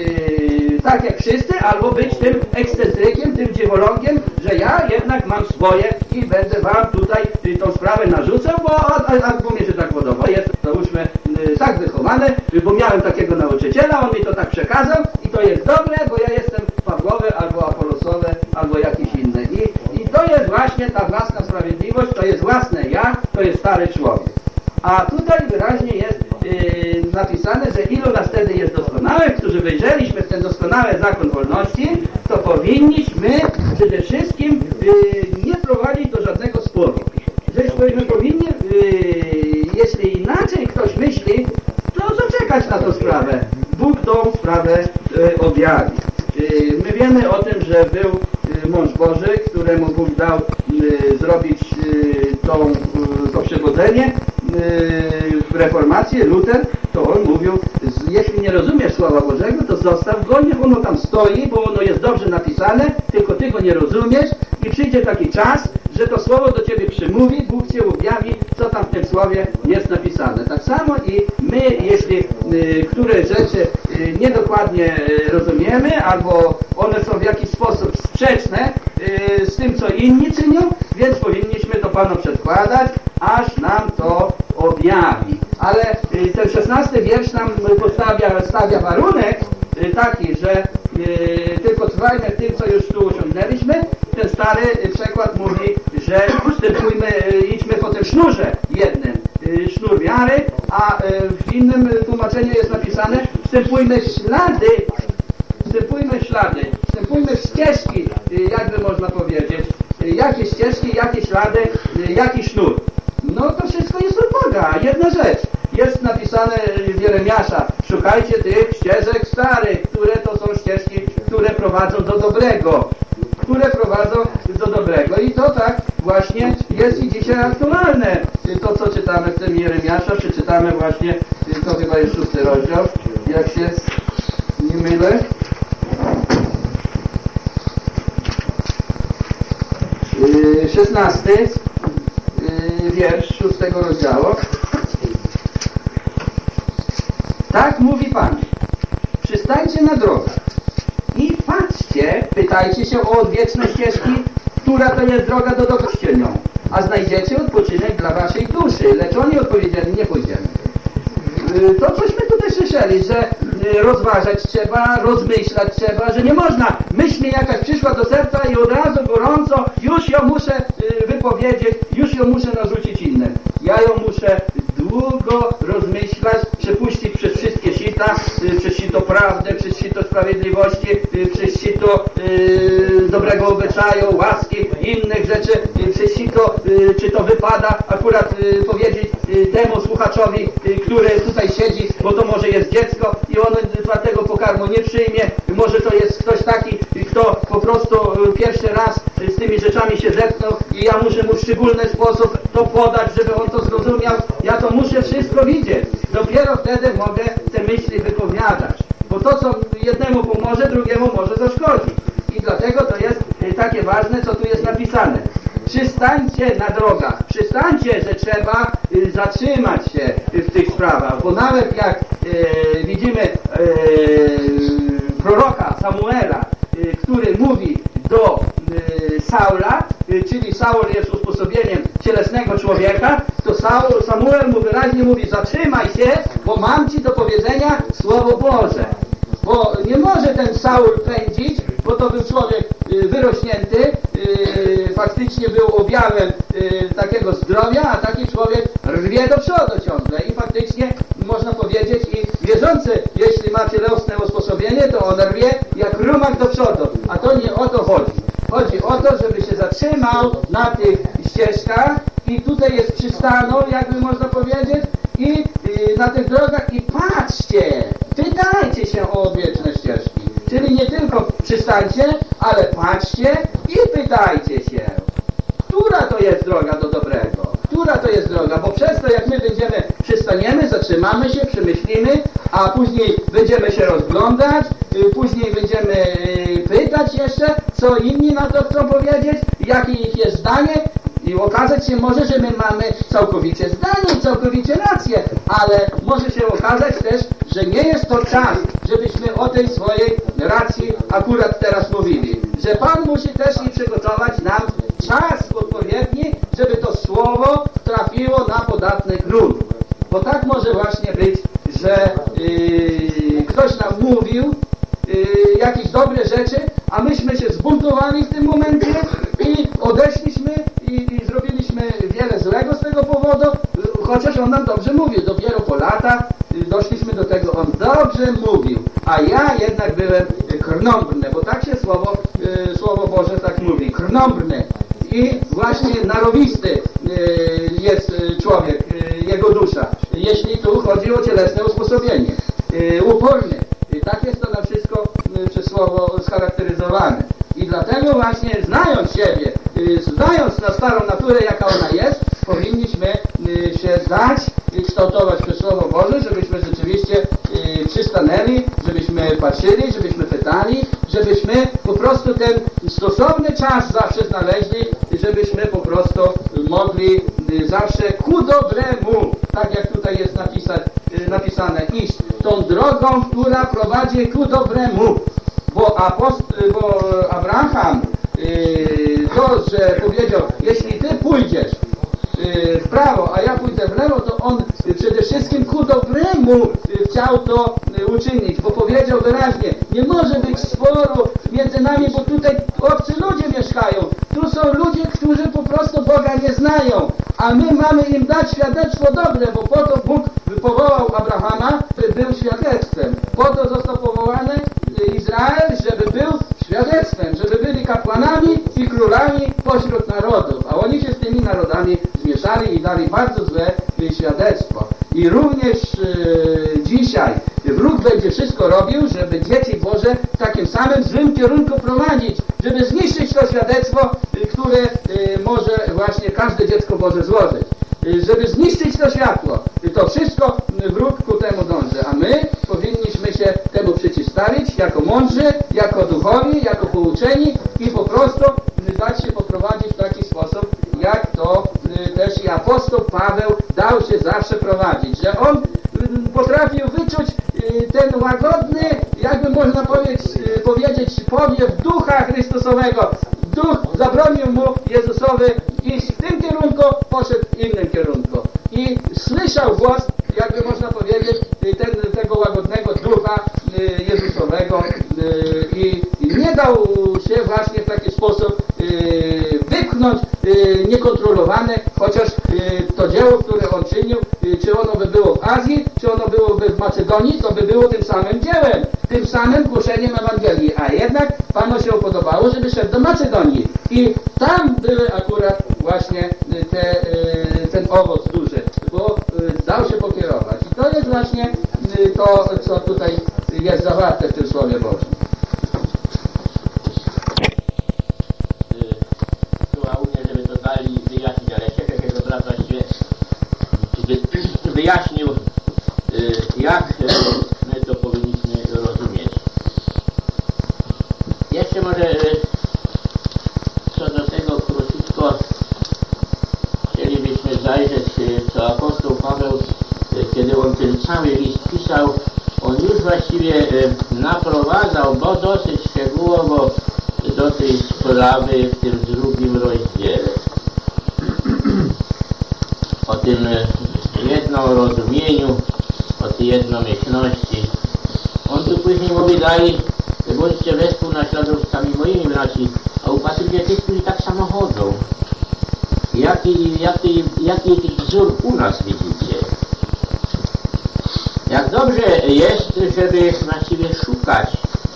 tak jak wszyscy, albo być tym ekscentrykiem, tym dziewolągiem, że ja jednak mam swoje i będę wam tutaj tą sprawę narzucał, bo mnie się tak podoba. Jest, załóżmy, tak wychowane, bo miałem takiego nauczyciela, on mi to tak przekazał i to jest dobre, bo ja jestem Pawłowy, albo Apolosowy, albo jakiś inny. I to jest właśnie ta własna sprawiedliwość, to jest własne ja, to jest stary człowiek. A tutaj wyraźnie napisane, że ilu nas wtedy jest doskonałych, którzy wejrzeliśmy w ten doskonały zakon wolności, to powinniśmy przede wszystkim nie prowadzić do żadnego sporu. Żeśmy powinni, jeśli inaczej ktoś myśli, to zaczekać na tę sprawę. Bóg tą sprawę objawi. My wiemy o tym, że był mąż Boży, któremu Bóg dał zrobić to przewodzenie w reformację, Luter, to on mówił, jeśli nie rozumiesz Słowa Bożego, to zostaw go, niech ono tam stoi, bo ono jest dobrze napisane, tylko ty go nie rozumiesz i przyjdzie taki czas, że to Słowo do ciebie przymówi, Bóg cię objawi, co tam w tym Słowie jest napisane. Tak samo i my, jeśli które rzeczy niedokładnie rozumiemy, albo one są w jakiś sposób sprzeczne z tym, co inni czynią, więc powinniśmy to Panu przedkładać, aż nam to objawi. Ale ten 16 wiersz nam stawia warunek taki, że tylko trwajmy w tym, co już tu osiągnęliśmy. Ten stary przekład mówi, że idźmy po tym sznurze jednym, sznur wiary, a w innym tłumaczeniu jest napisane, wstępujmy w ścieżki, jakby można powiedzieć. Jakie ścieżki, jakie ślady, jaki sznur. No to wszystko jest od Boga. Jedna rzecz. Jest napisane w Jeremiasza, szukajcie tych ścieżek starych, które to są ścieżki, które prowadzą do dobrego. I to tak właśnie jest i dzisiaj aktualne. To, co czytamy w tym Jeremiasza, przeczytamy właśnie, to chyba jest 6 rozdział, jak się nie mylę. 16 wiersz 6 rozdziału. Tak mówi Pan. Przystańcie na drogach i patrzcie, pytajcie się o odwieczne ścieżki, która to jest droga do dokościenia, a znajdziecie odpoczynek dla waszej duszy. Lecz oni odpowiedzieli, nie pójdziemy. To cośmy tutaj słyszeli, że rozważać trzeba, rozmyślać trzeba, że nie można. Myśl mi jakaś przyszła do serca i od razu gorąco, już ją muszę wypowiedzieć, już ją muszę narzucić innym. Ja ją muszę długo rozmyślać, przepuścić przez wszystkie sita, przez sito prawdy, przez sito sprawiedliwości, przez sito dobrego obyczaju, łaski, innych rzeczy, przez sito, czy to wypada akurat powiedzieć temu słuchaczowi, który tutaj siedzi, bo to może jest dziecko i on twardego pokarmu nie przyjmie, może to jest ktoś taki, kto po prostu pierwszy raz z tymi rzeczami się zetknął i ja muszę mu w szczególny sposób to podać, żeby on to zrozumiał. Ja to muszę wszystko widzieć. Dopiero wtedy mogę te myśli wypowiadać. Bo to, co jednemu pomoże, drugiemu może zaszkodzić. I dlatego to jest takie ważne, co tu jest napisane. Przystańcie na drogach. Przystańcie, że trzeba zatrzymać się w tych sprawach. Bo nawet jak widzimy proroka Samuela, który mówi do Saula, czyli Saul jest usposobieniem cielesnego człowieka, to Samuel mu wyraźnie mówi, zatrzymaj się, bo mam ci do powiedzenia Słowo Boże. Bo nie może ten Saul pędzić, bo to był człowiek wyrośnięty, faktycznie był objawem takiego zdrowia, a taki człowiek rwie do przodu ciągle i faktycznie można powiedzieć i wierzący, jeśli ma cielesne usposobienie, to on rwie jak rumak do przodu, a to nie o to chodzi. Chodzi o to, żeby się zatrzymał na tych ścieżkach i tutaj jest przystanął, jakby można powiedzieć, i na tych drogach i patrzcie, pytajcie się o odwieczne ścieżki. Czyli nie tylko przystańcie, ale patrzcie i pytajcie się, która to jest droga do dobrego, która to jest droga, bo przez to jak my przystaniemy, zatrzymamy się, przemyślimy, a później będziemy się rozglądać, później będziemy pytać jeszcze, co inni na to chcą powiedzieć, jakie ich jest zdanie i okazać się może, że my mamy całkowicie zdanie, całkowicie rację, ale może się okazać też, że nie jest to czas, żebyśmy o tej swojej racji akurat teraz mówili. Że Pan musi też i przygotować nam czas odpowiedni, żeby to słowo trafiło na podatny grunt. Bo tak może właśnie być, że ktoś nam mówił jakieś dobre rzeczy, a myśmy się zbuntowali w tym momencie i odeszliśmy i zrobiliśmy wiele złego z tego powodu, chociaż on nam dobrze mówił. Dopiero po latach doszliśmy dobrze mówił, a ja jednak byłem krnąbrny, bo tak się Słowo Boże tak mówi, krnąbrny. I właśnie narowisty jest człowiek, jego dusza, jeśli tu chodzi o cielesne usposobienie. Uporny. Tak jest to na wszystko przez Słowo scharakteryzowane. I dlatego właśnie znając siebie, znając na starą naturę, jaka ona jest, powinniśmy się dać kształtować przez Słowo Boże, żebyśmy rzeczywiście przystanęli, żebyśmy patrzyli, żebyśmy pytali, żebyśmy po prostu ten stosowny czas zawsze znaleźli, żebyśmy po prostu mogli zawsze ku dobremu, tak jak tutaj jest napisane, iść tą drogą, która prowadzi ku dobremu. Bo Abraham to, że powiedział, jeśli ty pójdziesz w prawo, a ja pójdę w lewo, to on przede wszystkim ku dobremu chciał to uczynić, bo powiedział wyraźnie, nie może być sporu między nami, bo tutaj obcy ludzie mieszkają. Tu są ludzie, którzy po prostu Boga nie znają, a my mamy im dać świadectwo dobre, bo po to Bóg powołał Abrahama, by był świadectwem. Po to został powołany Izrael, żeby był świadectwem, żeby byli kapłanami i królami pośród narodów, a oni się z tymi narodami zmieszali i dali bardzo złe świadectwo. I również dzisiaj wróg będzie wszystko robił, żeby dzieci Boże w takim samym złym kierunku prowadzić, żeby zniszczyć to świadectwo, które może właśnie każde dziecko Boże złożyć. Żeby zniszczyć to światło. To wszystko wróg ku temu dąży, a my powinniśmy się temu przeciwstawić jako mądrzy, jako duchowi, jako pouczeni i po prostu dać się poprowadzić w taki sposób, jak to też i apostoł Paweł dał się zawsze prowadzić, że on potrafił wyczuć ten łagodny, jakby można powiedzieć, powiew Ducha Chrystusowego. Duch zabronił mu Jezusowi iść w tym kierunku, poszedł w innym kierunku. I słyszał głos, jakby można powiedzieć, tego łagodnego Ducha Jezusowego i nie dał się właśnie w taki sposób wypchnąć niekontrolowany, chociaż to dzieło, które on czynił, czy ono by było w Azji, czy ono byłoby w Macedonii, to by było tym samym dziełem, tym samym głoszeniem Ewangelii, a jednak Panu się podobało, żeby szedł do Macedonii i tam były akurat właśnie ten owoc duży, bo dał się pokierować. I to jest właśnie to, co tutaj jest zawarte w tym Słowie Bożym. Żeby to dalej wyjaśnić, ale cieszę się, że brat właściwie wyjaśnił, jak my to powinniśmy rozumieć. Jeszcze może co do tego króciutko chcielibyśmy zajrzeć, co apostoł Paweł, kiedy on ten cały list pisał, on już właściwie naprowadzał, bo dosyć szczegółowo do tej sprawy w tym 2 rozdziale. O tym jednorozumieniu, o tej jednomyślności. On tu później mówi dalej, bądźcie wespół naśladowcami moimi braci, a upatrujcie tych, którzy tak samo chodzą. Jaki wzór u nas widzicie? Jak dobrze jest, żeby właściwie szukać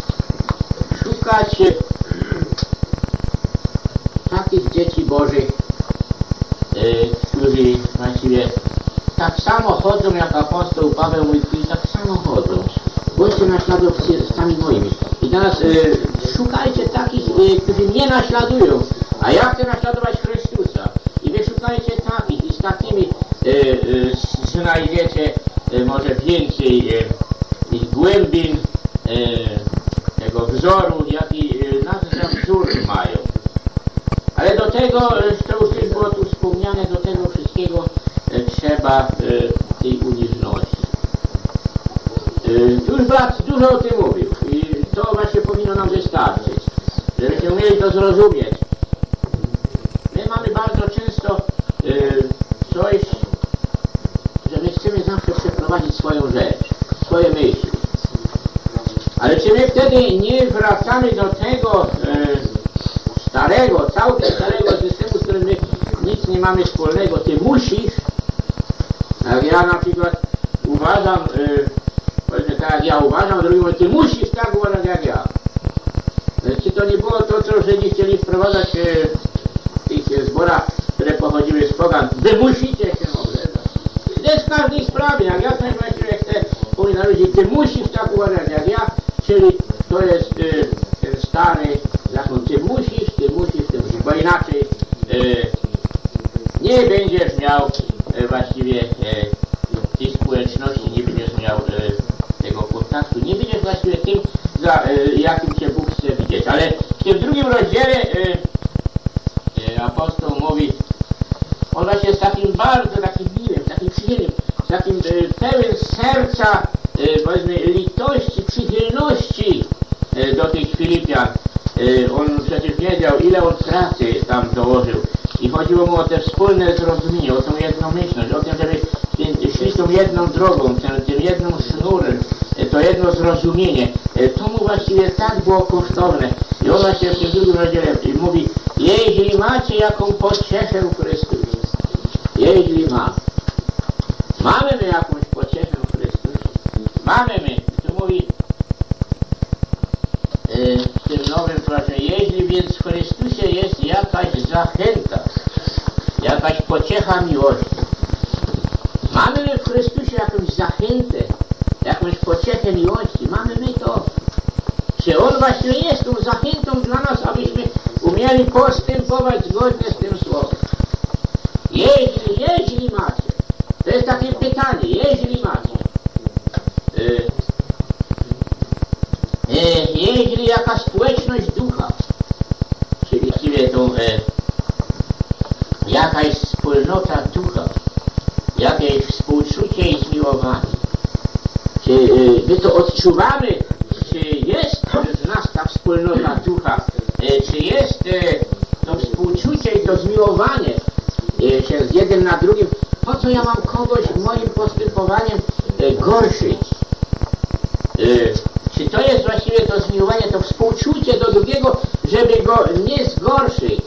takich dzieci Bożych, którzy właściwie tak samo chodzą, jak apostoł Paweł mówi, którzy tak samo chodzą. Bądźcie naśladowcami moimi. I teraz szukajcie takich, którzy mnie naśladują. A ja chcę naśladować Chrystusa. I wy szukajcie takich i z takimi znajdziecie może więcej głębin tego wzoru, jaki nas za wzór mają. Ale do tego, to już też było tu wspomniane, do tego wszystkiego trzeba tej uniżności. Już brat dużo o tym mówił i to właśnie powinno nam wystarczyć, żebyśmy umieli to zrozumieć. My mamy bardzo często coś, że my chcemy zawsze przeprowadzić swoją rzecz, swoje myśli. Ale czy my wtedy nie wracamy do tego całkiem starego systemu, z którym my nic nie mamy wspólnego? Ty musisz, jak ja na przykład uważam, powiedzmy tak jak ja uważam, uważam, drugi mówi, ty musisz tak uważać jak ja. Czy to nie było to, co Żydzi chcieli wprowadzać w tych zborach, które pochodziły z pogan? Wy musicie się obrzezać. To jest w każdej sprawie, jak ja ten właściwie chcę powiedzieć na ludzi, ty musisz tak uważać jak ja, czyli to jest ten stary zakon, ty musisz, bo inaczej nie będziesz miał właściwie tej społeczności, nie będziesz miał tego kontaktu, nie będziesz właściwie tym, jakim Cię Bóg chce widzieć. Ale w tym drugim rozdziale apostoł mówi, on właśnie jest takim bardzo takim miłym, takim przyjemnym, takim pełen serca, powiedzmy, litości, przychylności do tych Filipian. On przecież wiedział, ile on pracy tam dołożył i chodziło mu o te wspólne zrozumienie, o tą jednomyślność, o tym, żeby szli tą jedną drogą, tym jednym sznurem, to jedno zrozumienie. To mu właściwie tak było kosztowne. I on właśnie w tym drugim rozdziale mówi, jeśli macie jaką pociechę w Chrystusie, jeśli mamy my jakąś pociechę w Chrystusie, mamy my, tu mówi w tym nowym tłumaczeniu, jeśli więc w Chrystusie jest jakaś zachęta, jakaś pociecha miłości, mamy my w Chrystusie jakąś zachętę, jakąś pociechę miłości, mamy my to. Czy On właśnie jest tą zachętą dla nas, abyśmy umieli postępować zgodnie z tym słowem? Jeśli macie, to jest takie pytanie, jeśli macie, jeśli jaka społeczność ducha, czyli właściwie tą jakaś wspólnota ducha, jakieś współczucie i zmiłowanie, czy my to odczuwamy, czy jest w nas ta wspólnota ducha, czy jest to współczucie i to zmiłowanie się z jednym na drugim, po co ja mam kogoś moim postępowaniem gorszyć? Czy to jest właściwie to zmiłowanie, to współczucie do drugiego, żeby go nie zgorszyć?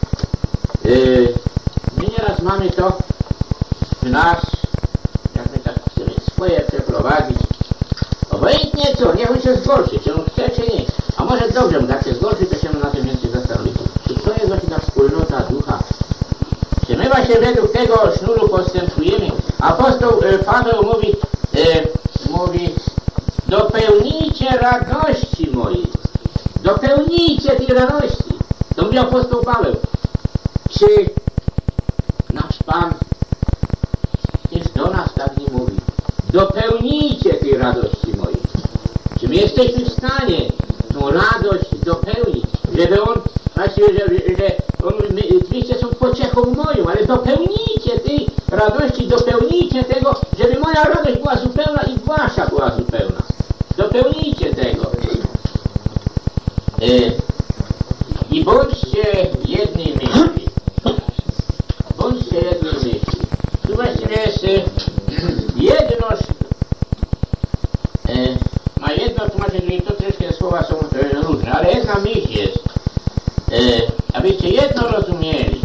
My nieraz mamy to w nas, jak my tak chcemy swoje przeprowadzić, obojętnie co, niech on się zgorszy, czy on chce, czy nie. A może dobrze, mu tak się zgorszy, to się na tym więcej zastanowić. Czy to jest właśnie ta wspólnota ducha? Czy my właśnie według tego sznuru postępujemy? Apostoł Paweł mówi, dopełnijcie radości mojej. Dopełnijcie tej radości. To mówi apostoł Paweł. Czy nasz Pan też do nas tak nie mówi? Dopełnijcie tej radości mojej. Czy my jesteśmy w stanie tą radość dopełnić? Żeby On, właściwie, że On mówi, oczywiście są pociechą moją, ale dopełnijcie tej radości, dopełnijcie tego, żeby moja radość była zupełna i wasza była zupełna. Dopełnijcie tego. I bądźcie jednej myśli. Bądźcie jednej myśli. Tu właściwie jest jedność. Ma jedno tłumaczenie, to troszkę słowa są różne, ale jedna myśl jest, abyście jedno rozumieli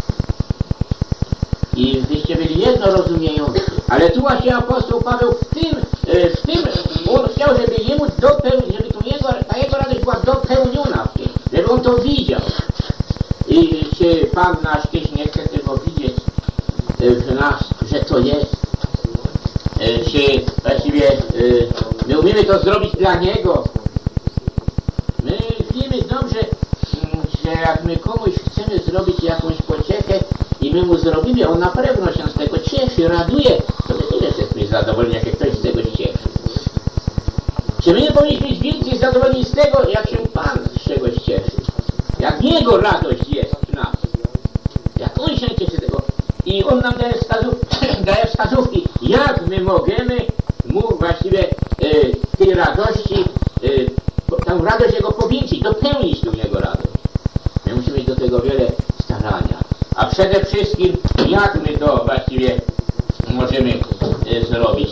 i byście byli jednorozumiejący. Ale tu właśnie apostoł Paweł w tym on chciał, żeby jemu żeby ta jego radość była dopełniona w tym, żeby on to widział. I czy Pan nasz też nie chce tego widzieć w nas, że to jest? Czy właściwie my umiemy to zrobić dla Niego? My wiemy dobrze, że jak my komuś chcemy zrobić jakąś pociechę i my mu zrobimy, on na pewno się z tego cieszy, raduje, to my też jesteśmy zadowoleni, jak ktoś z tego cieszy. Czy my nie powinniśmy być więcej zadowoleni z tego, jak się Pan z czegoś cieszy? Jak Jego radość jest w nas? Jak On się cieszy tego? I On nam daje wskazówki, jak my możemy Mu właściwie tej radości, tę radość Jego powiększyć, dopełnić tą Jego radość. My musimy mieć do tego wiele starania. A przede wszystkim, jak my to właściwie możemy zrobić?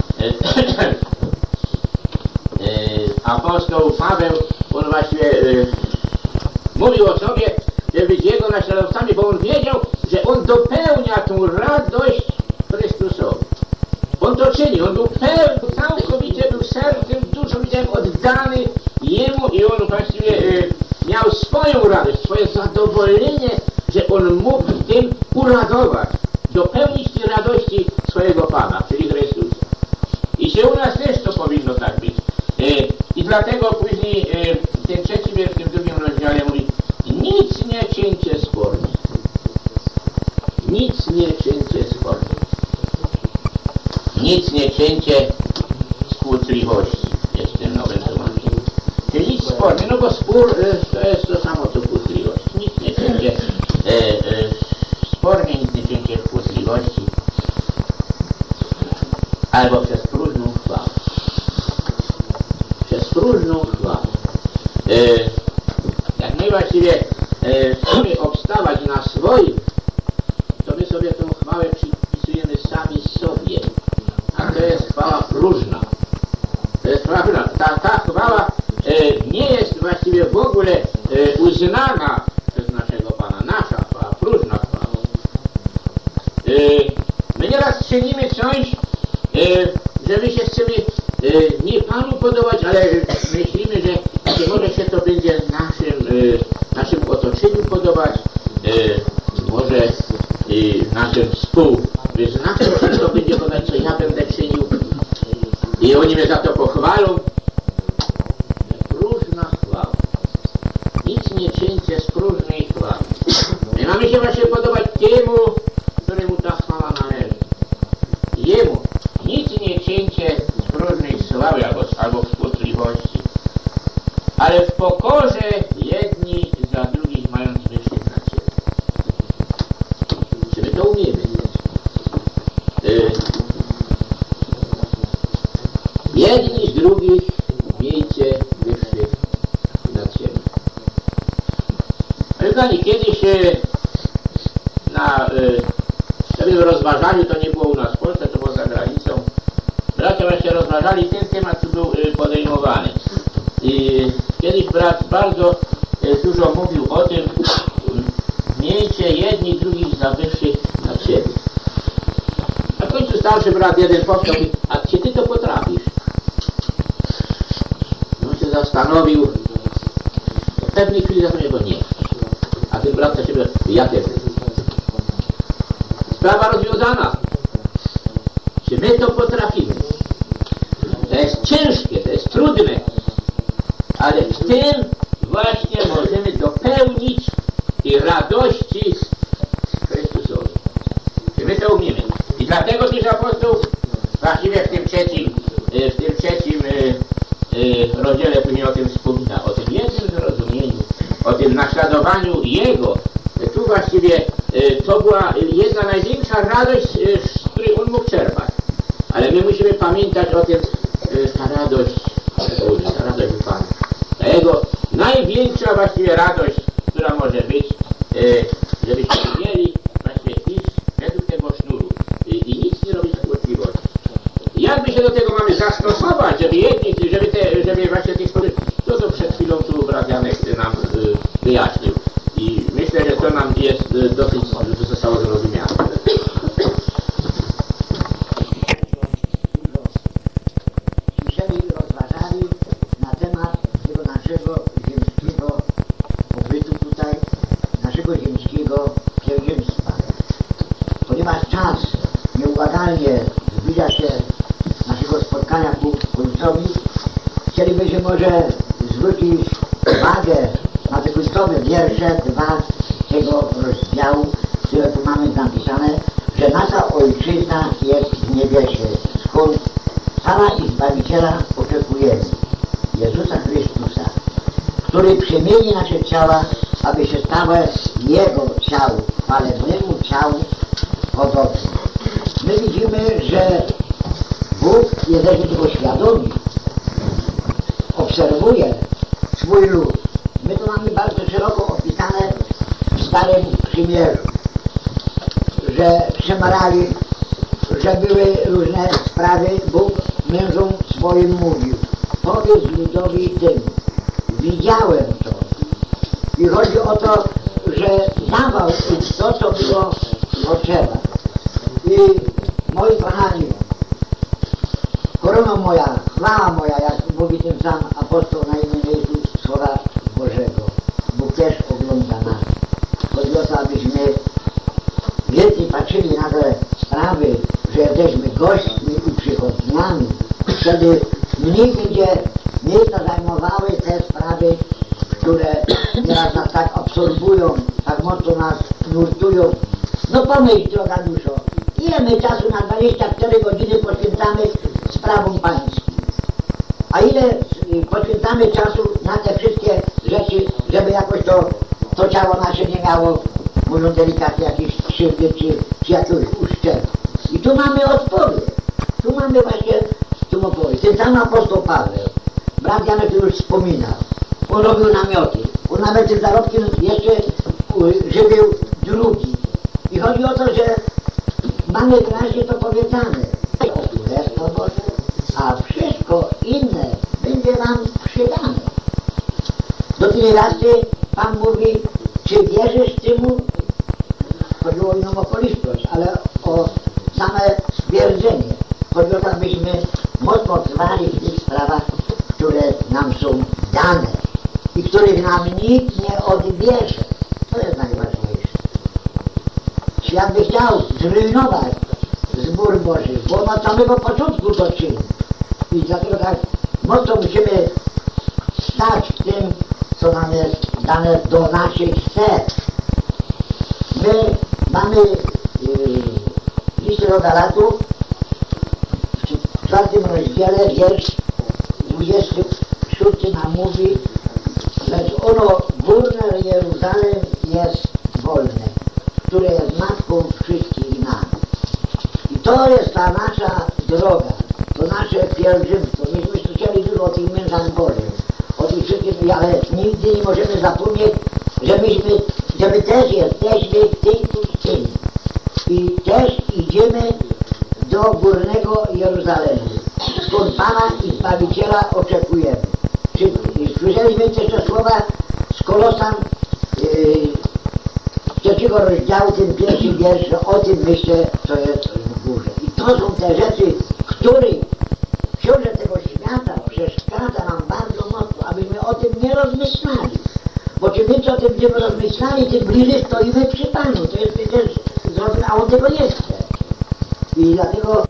Apostoł Paweł, on właściwie mówił o sobie, żeby być Jego naśladowcami, bo on wiedział, że on dopełnia tą radość Chrystusową. On to czyni, on był pełny, całkowicie był sercem, duszą dlatego później ten 3 wiersz w tym 2 rozdziale mówi: nic nie czyńcie spornie. Nic nie czyńcie spornie. Nic nie czyńcie z kłótliwości. Jest w tym nowym tłumaczeniu. Czyli nic spornie, no bo spór to jest to samo co kłótliwość. Nic nie czyńcie spornie, nic nie czyńcie w kłótliwości. Albo przez próżną chwałę. Przez próżną chwałę. Jak my właściwie chcemy obstawać na swoim, to my sobie tą chwałę przypisujemy sami sobie. A to jest chwała próżna. To jest chwała próżna. Ta chwała nie jest właściwie w ogóle uznana przez naszego Pana. Nasza chwała, próżna chwała. My nieraz czynimy coś, że my się chcemy nie Panu podobać, ale myślimy, że może się to będzie naszym otoczeniu podobać, może naszym współwyznawcom się to będzie podobać, co ja będę czynił i oni mnie za to pochwalą. Próżna chwała. Nic nie czyńcie z próżnej chwały. My mamy się właśnie podobać temu, któremu ta chwała należy. Jemu. Nic nie czyńcie z próżnej sławy albo w kłótliwości, ale w pokorze jedni za drugich mając wyższych nad siebie. Czy my to umiemy? Jedni z drugich miejcie wyższych nad siebie. Ale kochani, kiedyś na w rozważaniu, to nie było u nas w Polsce, to było za granicą, bracia właśnie rozważali ten temat, co był podejmowany. I kiedyś brat bardzo dużo mówił o tym, miejcie jedni drugich za wyższych nad siebie. A w końcu starszy brat jeden powstał i: a czy ty to potrafisz? On się zastanowił, w pewnej chwili zapomniał, nie. A ten brat do siebie: ja też. Sprawa rozwiązana. Czy my to potrafimy? To jest ciężkie, to jest trudne, ale w tym właśnie możemy dopełnić i radości Chrystusowi. Czy my to umiemy? I dlatego też apostoł właściwie w tym trzecim rozdziale później o tym wspomina, o tym jednym zrozumieniu, o tym naśladowaniu Jego. Tu właściwie to była jedna największa radość, z której on mógł czerpać. Ale my musimy pamiętać o tym, ta radość Pana. Ta Jego największa właściwie radość, która może być, żebyśmy mieli właśnie iść według tego sznuru i nic nie robić kłótliwości. Jak my się do tego mamy zastosować, żeby właśnie tych spory, to przed chwilą tu brat Janek nam wyjaśnił. I myślę, że to nam jest dosyć zostało zrozumiane. Słyszeli i rozważali na temat tego naszego ziemskiego pobytu tutaj, naszego ziemskiego pielgrzymstwa. Ponieważ czas nieubłaganie zbliża się naszego spotkania ku końcowi, chcielibyśmy może zwrócić uwagę na te końcowe wiersze 2 tego rozdziału, które tu mamy napisane, że nasza Ojczyzna jest w niebiesie, skąd Pana i Zbawiciela oczekujemy, Jezusa Chrystusa, który przemieni nasze ciała, aby się stały Jego ciału, chwalebnemu ciału podobnym. My widzimy, że Bóg, jesteśmy tego świadomi, obserwuje swój lud. My to mamy bardzo szeroko opisane w Starym Przymierzu, że przemarali, że były różne sprawy. Bóg mężom swoim mówił: powiedz ludowi tym, widziałem to. I chodzi o to, że dawał im to, co było potrzeba. I moi kochani, korona moja, chwała moja, jak mówi ten sam apostoł na innym miejscu Słowa Bożego. Bóg też ogląda nas. Chodzi o to, abyśmy więcej patrzyli na te sprawy, że jesteśmy gośćmi i przychodniami. Wtedy mniej będzie miejsca zajmowały te sprawy, które nieraz nas tak absorbują, tak mocno nas nurtują. No pomyśl, droga duszo, ile my czasu na 24 godziny poświęcamy sprawom pańskim? A ile poświęcamy czasu na te wszystkie rzeczy, żeby jakoś to ciało nasze nie miało, mówiąc delikatnie, jakiejś krzywdy czy jakiegoś uszczeru. I tu mamy odpowiedź. Tu mamy właśnie tą odpowiedź. Ten sam apostoł Paweł, brat Janek już wspominał, on robił namioty. On nawet tym zarobkiem jeszcze żywił drugi. I chodzi o to, że mamy wyraźnie to powiedziane. Królestwo Boże, a wszystko inne będzie nam przydane. Do tej razy Pan mówi, czy wierzysz Temu? Chodziło o inną okoliczność, ale o same stwierdzenie. Chodzi o to, abyśmy mocno trwali w tych sprawach, które nam są dane i których nam nikt nie odbierze. To jest najważniejsze. Świat by chciał zrujnować zbór Boży, bo od samego początku to czyni. I dlatego tak mocno musimy stać w tym, co nam jest dane do naszych serc. My mamy w liście do Galatów w 4 rozdziale wiersz 27 nam mówi, lecz ono górne Jeruzalem jest wolne, które jest matką wszystkich nas. I to jest ta nasza droga, to nasze pielgrzymstwo. Myśmy słyszeli dużo o tych mężach Bożych, o tych wszystkich, ale nigdy nie możemy zapomnieć, że my też jesteśmy w tej pustyni. I też idziemy do górnego Jeruzalemu, skąd Pana i Zbawiciela oczekujemy. Czy słyszeliśmy też te słowa z Kolosan 3 rozdziału, ten pierwszy wiersz, że o tym myślę, co jest w górze. I to są te rzeczy, których książę tego świata przeszkadza nam bardzo mocno, abyśmy o tym nie rozmyślali. Bo czym więcej o tym będziemy rozmyślali, tym bliżej stoimy przy Panu. To jest przecież zrozumiałe, a On tego nie chce. I dlatego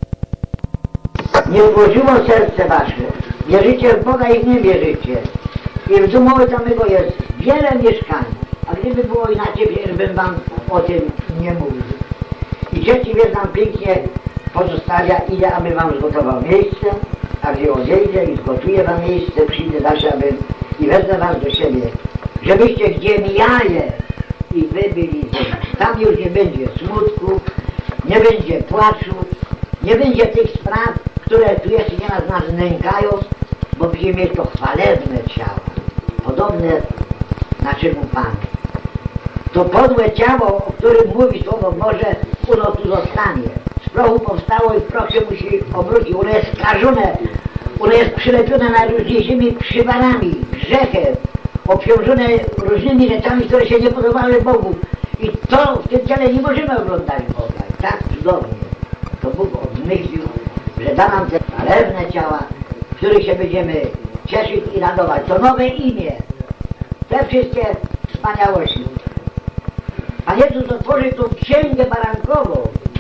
nie włożyło serce wasze. Wierzycie w Boga i w nie wierzycie. I w domu Ojca mego jest wiele mieszkań. A gdyby było inaczej, przecież bym wam o tym nie mówił. I trzeci wiersz nam pięknie pozostawia, idę, aby wam zgotował miejsce, a gdzie odejdę i zgotuję wam miejsce, przyjdę zawsze, i wezmę was do siebie, żebyście gdzie ja jest i wy byli ze mną. Tam już nie będzie smutku, nie będzie płaczu, nie będzie tych spraw, które tu jeszcze nieraz nas nękają, bo będziemy mieć to chwalebne ciało, podobne naszemu Panu. To podłe ciało, o którym mówi Słowo Boże, ono tu zostanie. Z prochu powstało i w proch się musi obrócić. Ono jest skażone, ono jest przylepione najróżniejszymi przywarami, grzechem, obciążone różnymi rzeczami, które się nie podobały Bogu. I to w tym ciele nie możemy oglądać Boga. I tak cudownie to Bóg obmyślił, że da nam te chwalebne ciała, w których się będziemy cieszyć i radować. To nowe imię, te wszystkie wspaniałości. Pan Jezus otworzy tą księgę barankową,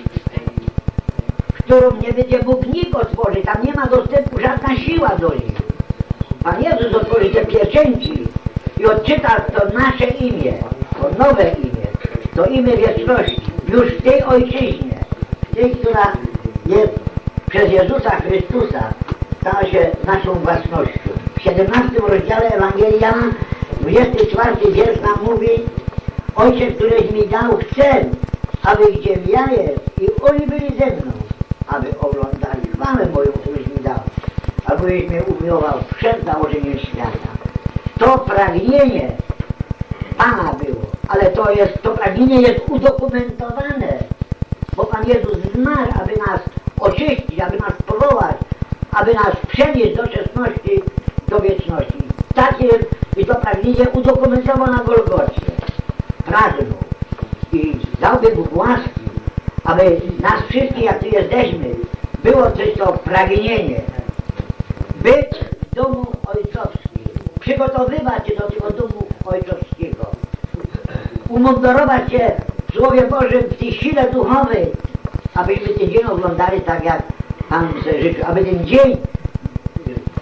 którą nie będzie mógł nikt otworzyć. Tam nie ma dostępu żadna siła do niej. Pan Jezus otworzy te pieczęci i odczyta to nasze imię, to nowe imię, to imię wieczności. Już w tej ojczyźnie, w tej, która jest przez Jezusa Chrystusa, stała się naszą własnością. W 17 rozdziale Ewangelii Jana, 24 wiersz nam mówi: Ojciec, któryś mi dał, chcę, aby gdzie ja jest i oni byli ze mną, aby oglądali chwałę moją, któryś mi dał, abyś mnie umiłował przed założeniem świata. To pragnienie Pana było, ale to pragnienie jest udokumentowane, bo Pan Jezus zmarł, aby nas oczyścić, aby nas powołać, aby nas przenieść do czesności, do wieczności. Tak jest i to pragnienie udokumentował na Golgocie. Pragnął i dałby Bóg łaski, aby nas wszystkich, jak tu jesteśmy, było też to pragnienie być w domu ojcowskim, przygotowywać się do tego domu ojcowskiego, umundurować się w Słowie Bożym w tej sile duchowej, abyśmy ten dzień oglądali tak, jak Pan sobie życzył, aby ten dzień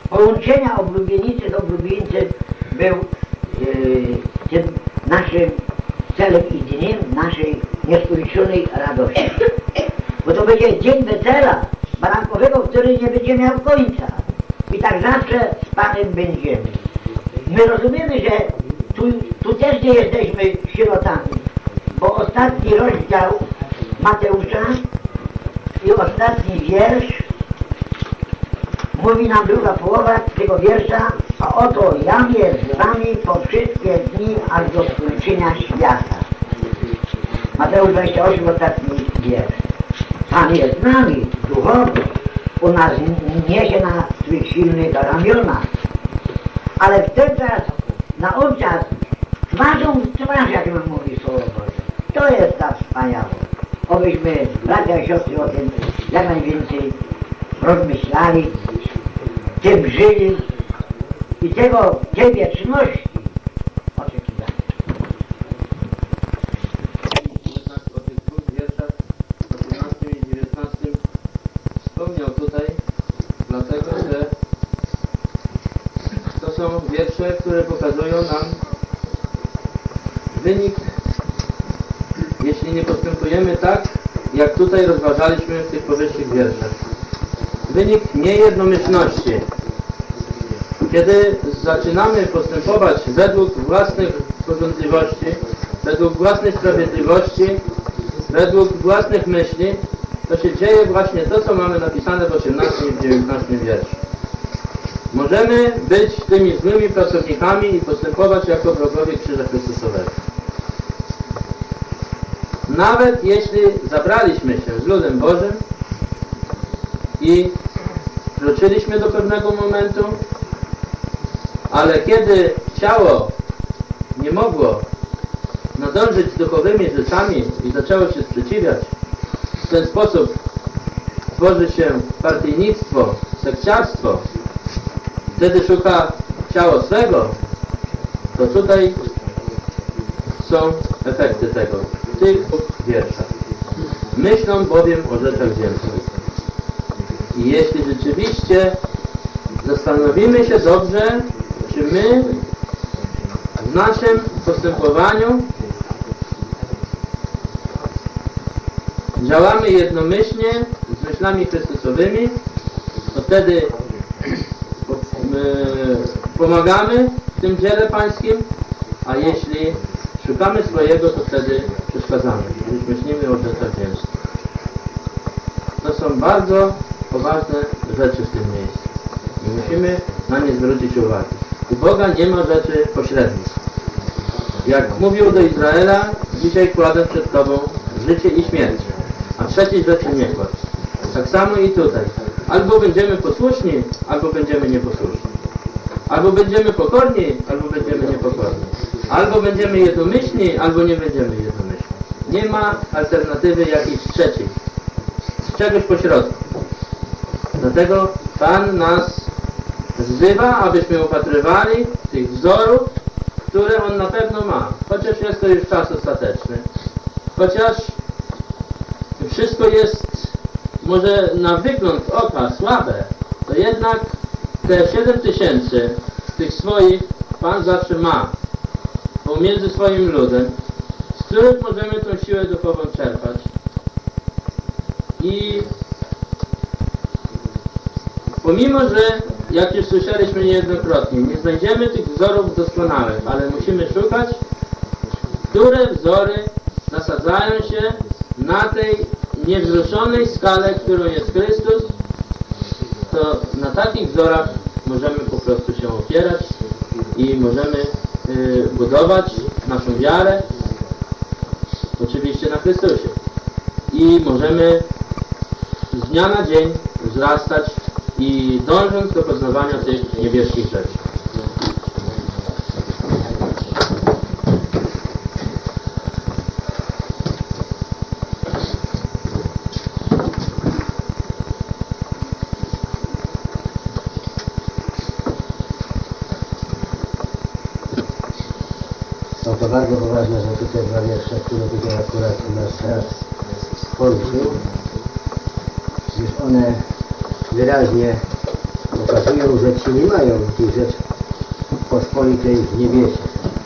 połączenia oblubienicy z oblubieńcem był tym naszym celem i dniem naszej nieskończonej radości. Bo to będzie dzień wesela barankowego, który nie będzie miał końca. I tak zawsze z Panem będziemy. My rozumiemy, że tu też nie jesteśmy sierotami, bo ostatni rozdział Mateusza i ostatni wiersz mówi nam druga połowa tego wiersza: a oto ja jest z wami po wszystkie dni, aż do skończenia świata. Mateusz 28, ostatni wiersz. Pan jest z nami duchowo, u nas niesie na swych silnych ramionach, ale wtedy na obczas twarzą w twarz, jak nam mówi Słowo Boże. To jest ta wspaniałość. Obyśmy, bracia i siostry, o tym jak najwięcej rozmyślali, tym żyli i tej wieczności oczekiwali. Jednak o tych dwóch wierszach, 18 i 19, wspomniał tutaj, dlatego że to są wiersze, które pokazują nam wynik, jeśli nie postępujemy tak, jak tutaj rozważaliśmy w tych powyższych wierszach. Wynik niejednomyślności. Kiedy zaczynamy postępować według własnych porządliwości, według własnej sprawiedliwości, według własnych myśli, to się dzieje właśnie to, co mamy napisane w 18 i w 19 wierszu. Możemy być tymi złymi pracownikami i postępować jako wrogowie Krzyża Chrystusowego. Nawet jeśli zabraliśmy się z ludem Bożym i wróciliśmy do pewnego momentu, ale kiedy ciało nie mogło nadążyć z duchowymi rzeczami i zaczęło się sprzeciwiać, w ten sposób tworzy się partyjnictwo, sekciarstwo, wtedy szuka ciało swego, to tutaj są efekty tego w tych wierszach. Myślą bowiem o rzeczach ziemskich. I jeśli rzeczywiście zastanowimy się dobrze, czy my w naszym postępowaniu działamy jednomyślnie z myślami Chrystusowymi, to wtedy pomagamy w tym dziele Pańskim, a jeśli szukamy swojego, to wtedy przeszkadzamy, gdyż myślimy o rzeczach ziemskich. To są bardzo poważne rzeczy w tym miejscu i musimy na nie zwrócić uwagę. U Boga nie ma rzeczy pośrednich. Jak mówił do Izraela, dzisiaj kładę przed Tobą życie i śmierć, a trzeciej rzeczy nie kładź. Tak samo i tutaj. Albo będziemy posłuszni, albo będziemy nieposłuszni. Albo będziemy pokorni, albo będziemy niepokorni. Albo będziemy jednomyślni, albo nie będziemy jednomyślni. Nie ma alternatywy jakiejś trzeciej. Z czegoś pośrodku. Dlatego Pan nas wzywa, abyśmy upatrywali tych wzorów, które On na pewno ma. Chociaż jest to już czas ostateczny. Chociaż wszystko jest może na wygląd oka słabe, to jednak te 7000 tych swoich Pan zawsze ma pomiędzy swoim ludem, z których możemy tą siłę duchową czerpać. I pomimo, że jak już słyszeliśmy niejednokrotnie, nie znajdziemy tych wzorów doskonałych, ale musimy szukać, które wzory nasadzają się na tej niewzruszonej skale, którą jest Chrystus, to na takich wzorach możemy po prostu się opierać i możemy budować naszą wiarę, oczywiście na Chrystusie. I możemy z dnia na dzień wzrastać i dążąc do poznawania tych niebieskich rzeczy. Są to bardzo poważne rzeczy, te dwa wiersze, które tutaj akurat nasz raz poruszył, gdyż one wyraźnie pokazują, że ci nie mają tych rzeczy pospolitej w niebiesie.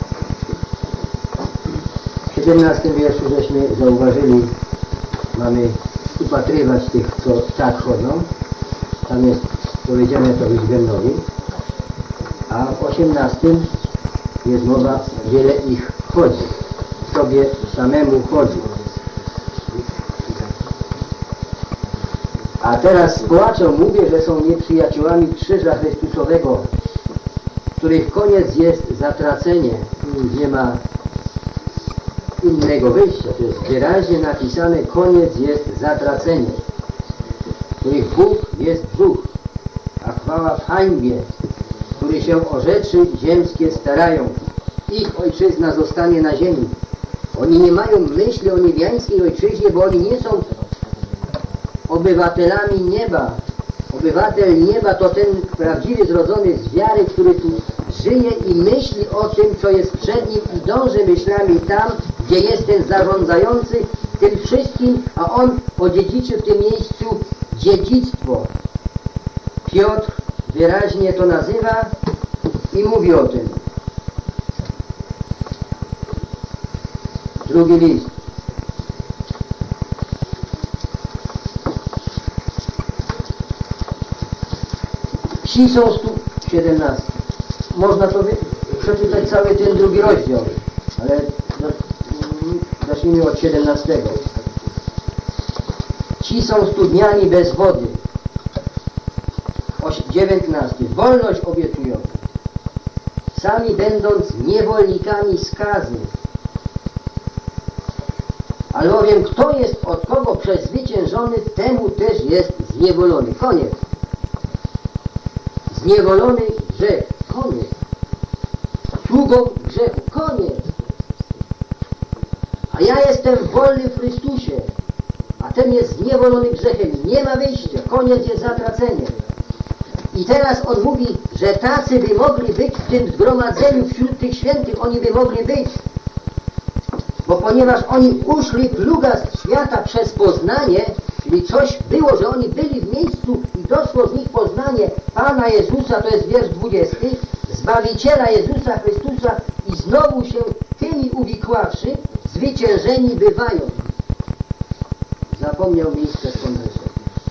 W 17 wierszu żeśmy zauważyli, mamy upatrywać tych, co tak chodzą. Tam jest powiedziane to względowi. A w 18 jest mowa, wiele ich chodzi. Sobie samemu chodzi. A teraz płaczą, mówię, że są nieprzyjaciółmi krzyża Chrystusowego, których koniec jest zatracenie i nie ma innego wyjścia. To jest wyraźnie napisane, koniec jest zatracenie, których Bóg jest brzuch, a chwała w hańbie, który się o rzeczy ziemskie starają. Ich ojczyzna zostanie na ziemi. Oni nie mają myśli o niebiańskiej ojczyźnie, bo oni nie są obywatelami nieba. Obywatel nieba to ten prawdziwy zrodzony z wiary, który tu żyje i myśli o tym, co jest przed nim i dąży myślami tam, gdzie jest ten zarządzający tym wszystkim, a on odziedziczy w tym miejscu dziedzictwo. Piotr wyraźnie to nazywa i mówi o tym. Drugi list. Ci są 17. Można to przeczytać cały ten drugi rozdział, ale zacznijmy od 17. Ci są studniami bez wody. 19. Wolność obiecują, sami będąc niewolnikami skazy. Albowiem kto jest od kogo przezwyciężony, temu też jest zniewolony. Koniec. Zniewolony grzech. Koniec. Sługą grzechu. Koniec. A ja jestem wolny w Chrystusie, a ten jest zniewolony grzechem. Nie ma wyjścia. Koniec jest zatraceniem. I teraz on mówi, że tacy by mogli być w tym zgromadzeniu wśród tych świętych, oni by mogli być. Bo ponieważ oni uszli plugast świata przez poznanie, czyli coś było, że oni byli w miejscu i doszło z nich poznanie Pana Jezusa, to jest wiersz 20, Zbawiciela Jezusa Chrystusa i znowu się tymi uwikławszy, zwyciężeni bywają. Zapomniał miejsce skąd wyszedł.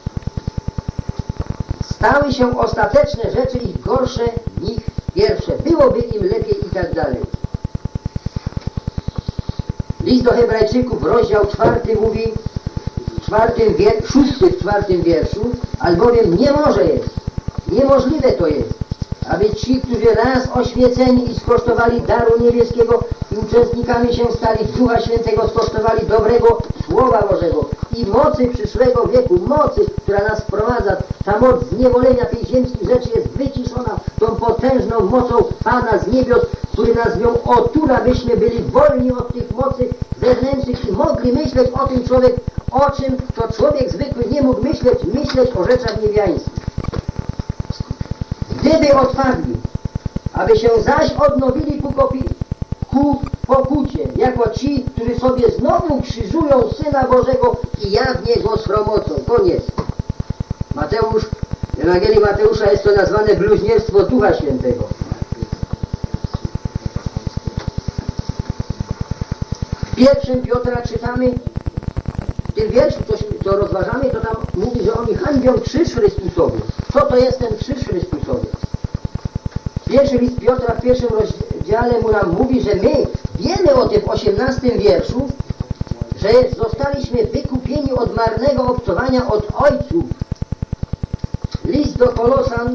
Stały się ostateczne rzeczy ich gorsze niż pierwsze. Byłoby im lepiej i tak dalej. List do Hebrajczyków, rozdział 4 mówi, 6 w 4 wierszu, albowiem nie może jest, niemożliwe to jest, aby ci, którzy raz oświeceni i skosztowali daru niebieskiego i uczestnikami się stali Ducha Świętego, skosztowali dobrego Słowa Bożego i mocy przyszłego wieku, mocy, która nas wprowadza, ta moc zniewolenia tej ziemskiej rzeczy jest wyciszona tą potężną mocą Pana z niebios, który nas nią otula, byśmy byli wolni od tych mocy zewnętrznych i mogli myśleć o tym człowiek, o czym to człowiek zwykły nie mógł myśleć o rzeczach niebiańskich. Gdyby otwarli, aby się zaś odnowili ku pokucie, jako ci, którzy sobie znowu krzyżują Syna Bożego i jawnie Go sromocą. Koniec. Mateusz, w Ewangelii Mateusza jest to nazwane bluźnierstwo Ducha Świętego. W 1 Piotra czytamy, w tym wierszu, co rozważamy, to tam mówi, że oni hańbią krzyż Chrystusowy. Co to jest ten krzyż Chrystusowy? Pierwszy list Piotra w 1 rozdziale mu nam mówi, że my wiemy o tym w 18 wierszu, że zostaliśmy wykupieni od marnego obcowania od ojców. List do Kolosan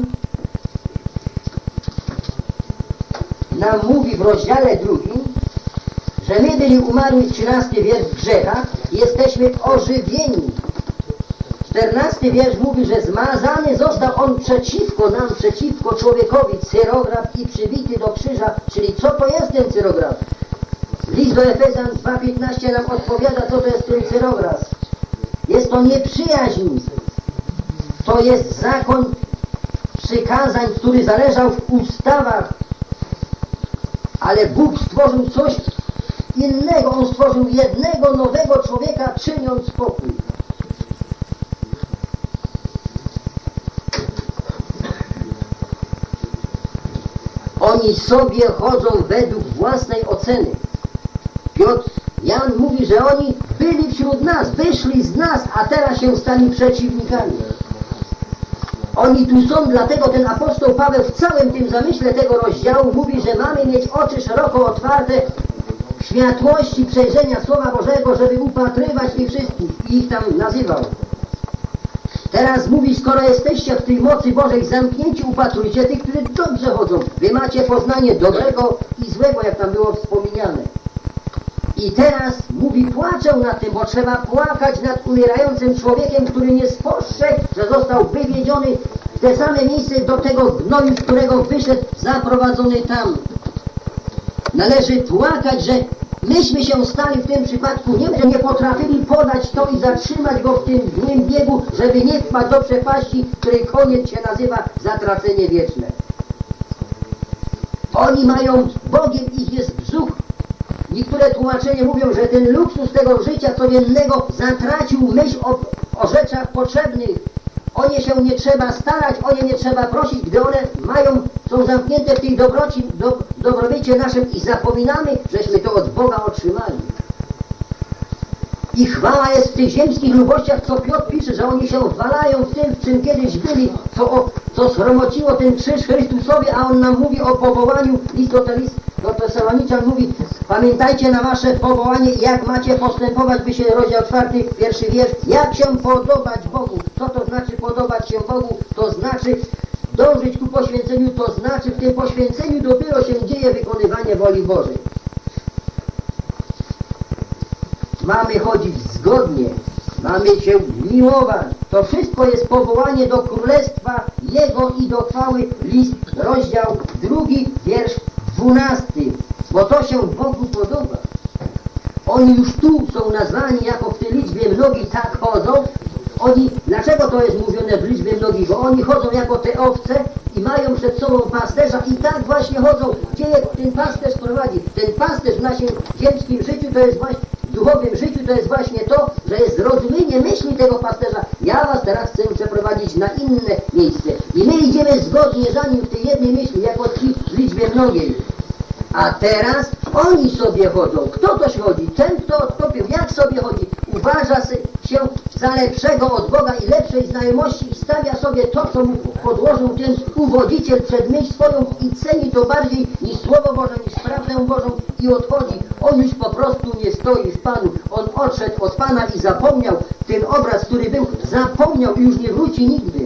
nam mówi w rozdziale 2, że my byli umarli, 13 wiersz, w grzechach, jesteśmy ożywieni. 14 wiersz mówi, że zmazany został on przeciwko nam, przeciwko człowiekowi, cyrograf i przybity do krzyża. Czyli co to jest ten cyrograf? List do Efezjan 2:15 nam odpowiada, co to jest ten cyrograf. Jest to nieprzyjaźń. To jest zakon przykazań, który zależał w ustawach. Ale Bóg stworzył coś innego. On stworzył jednego nowego człowieka, czyniąc spokój. Oni sobie chodzą według własnej oceny. Jan mówi, że oni byli wśród nas, wyszli z nas, a teraz się stali przeciwnikami. Oni tu są, dlatego ten apostoł Paweł w całym tym zamyśle tego rozdziału mówi, że mamy mieć oczy szeroko otwarte w światłości przejrzenia Słowa Bożego, żeby upatrywać tych wszystkich i ich tam nazywał. Teraz mówi, skoro jesteście w tej mocy Bożej zamknięci, upatrujcie tych, którzy dobrze chodzą. Wy macie poznanie dobrego i złego, jak tam było wspomniane. I teraz mówi, płaczę nad tym, bo trzeba płakać nad umierającym człowiekiem, który nie spostrzegł, że został wywiedziony w te same miejsce do tego gnoju, z którego wyszedł, zaprowadzony tam. Należy płakać, że myśmy się stali w tym przypadku, nie potrafili podać to i zatrzymać go w tym złym biegu, żeby nie wpadł do przepaści, której koniec się nazywa zatracenie wieczne. Oni mają, Bogiem ich jest brzuch. Niektóre tłumaczenia mówią, że ten luksus tego życia codziennego zatracił myśl o rzeczach potrzebnych. O nie się nie trzeba starać, o nie nie trzeba prosić, gdy one są zamknięte w tej dobrobycie naszym i zapominamy, żeśmy to od Boga otrzymali. I chwała jest w tych ziemskich lubościach, co Piotr pisze, że oni się walają w tym, w czym kiedyś byli, co sromociło ten krzyż Chrystusowi, a on nam mówi o powołaniu. List do Tesaloniczan mówi, pamiętajcie na wasze powołanie, jak macie postępować, by się rozdział 4, pierwszy wiersz, jak się podobać Bogu. Co to znaczy podobać się Bogu? To znaczy dążyć ku poświęceniu, to znaczy w tym poświęceniu dopiero się dzieje wykonywanie woli Bożej. Mamy chodzić zgodnie, mamy się miłować. To wszystko jest powołanie do Królestwa Jego i do chwały. List, rozdział 2, wiersz 12. Bo to się Bogu podoba. Oni już tu są nazwani jako w tej liczbie mnogi tak chodzą. Dlaczego to jest mówione w liczbie mnogi? Bo oni chodzą jako te owce i mają przed sobą pasterza i tak właśnie chodzą. Gdzie ten pasterz prowadzi? Ten pasterz w naszym ziemskim życiu to jest właśnie, w duchowym życiu to jest właśnie to, że jest zrozumienie myśli tego pasterza. Ja was teraz chcę przeprowadzić na inne miejsce. I my idziemy zgodnie za nim w tej jednej myśli, jako ci w liczbie mnogiej. A teraz oni sobie chodzą. Kto toś chodzi? Ten, kto odtopił. Jak sobie chodzi? Uważa się za lepszego od Boga i lepszej znajomości i stawia sobie to, co mu podłożył ten uwodziciel przed myśl swoją i ceni to bardziej niż Słowo Boże, niż prawdę Bożą i odchodzi. On już po prostu nie stoi w Panu. On odszedł od Pana i zapomniał ten obraz, który był, zapomniał i już nie wróci nigdy.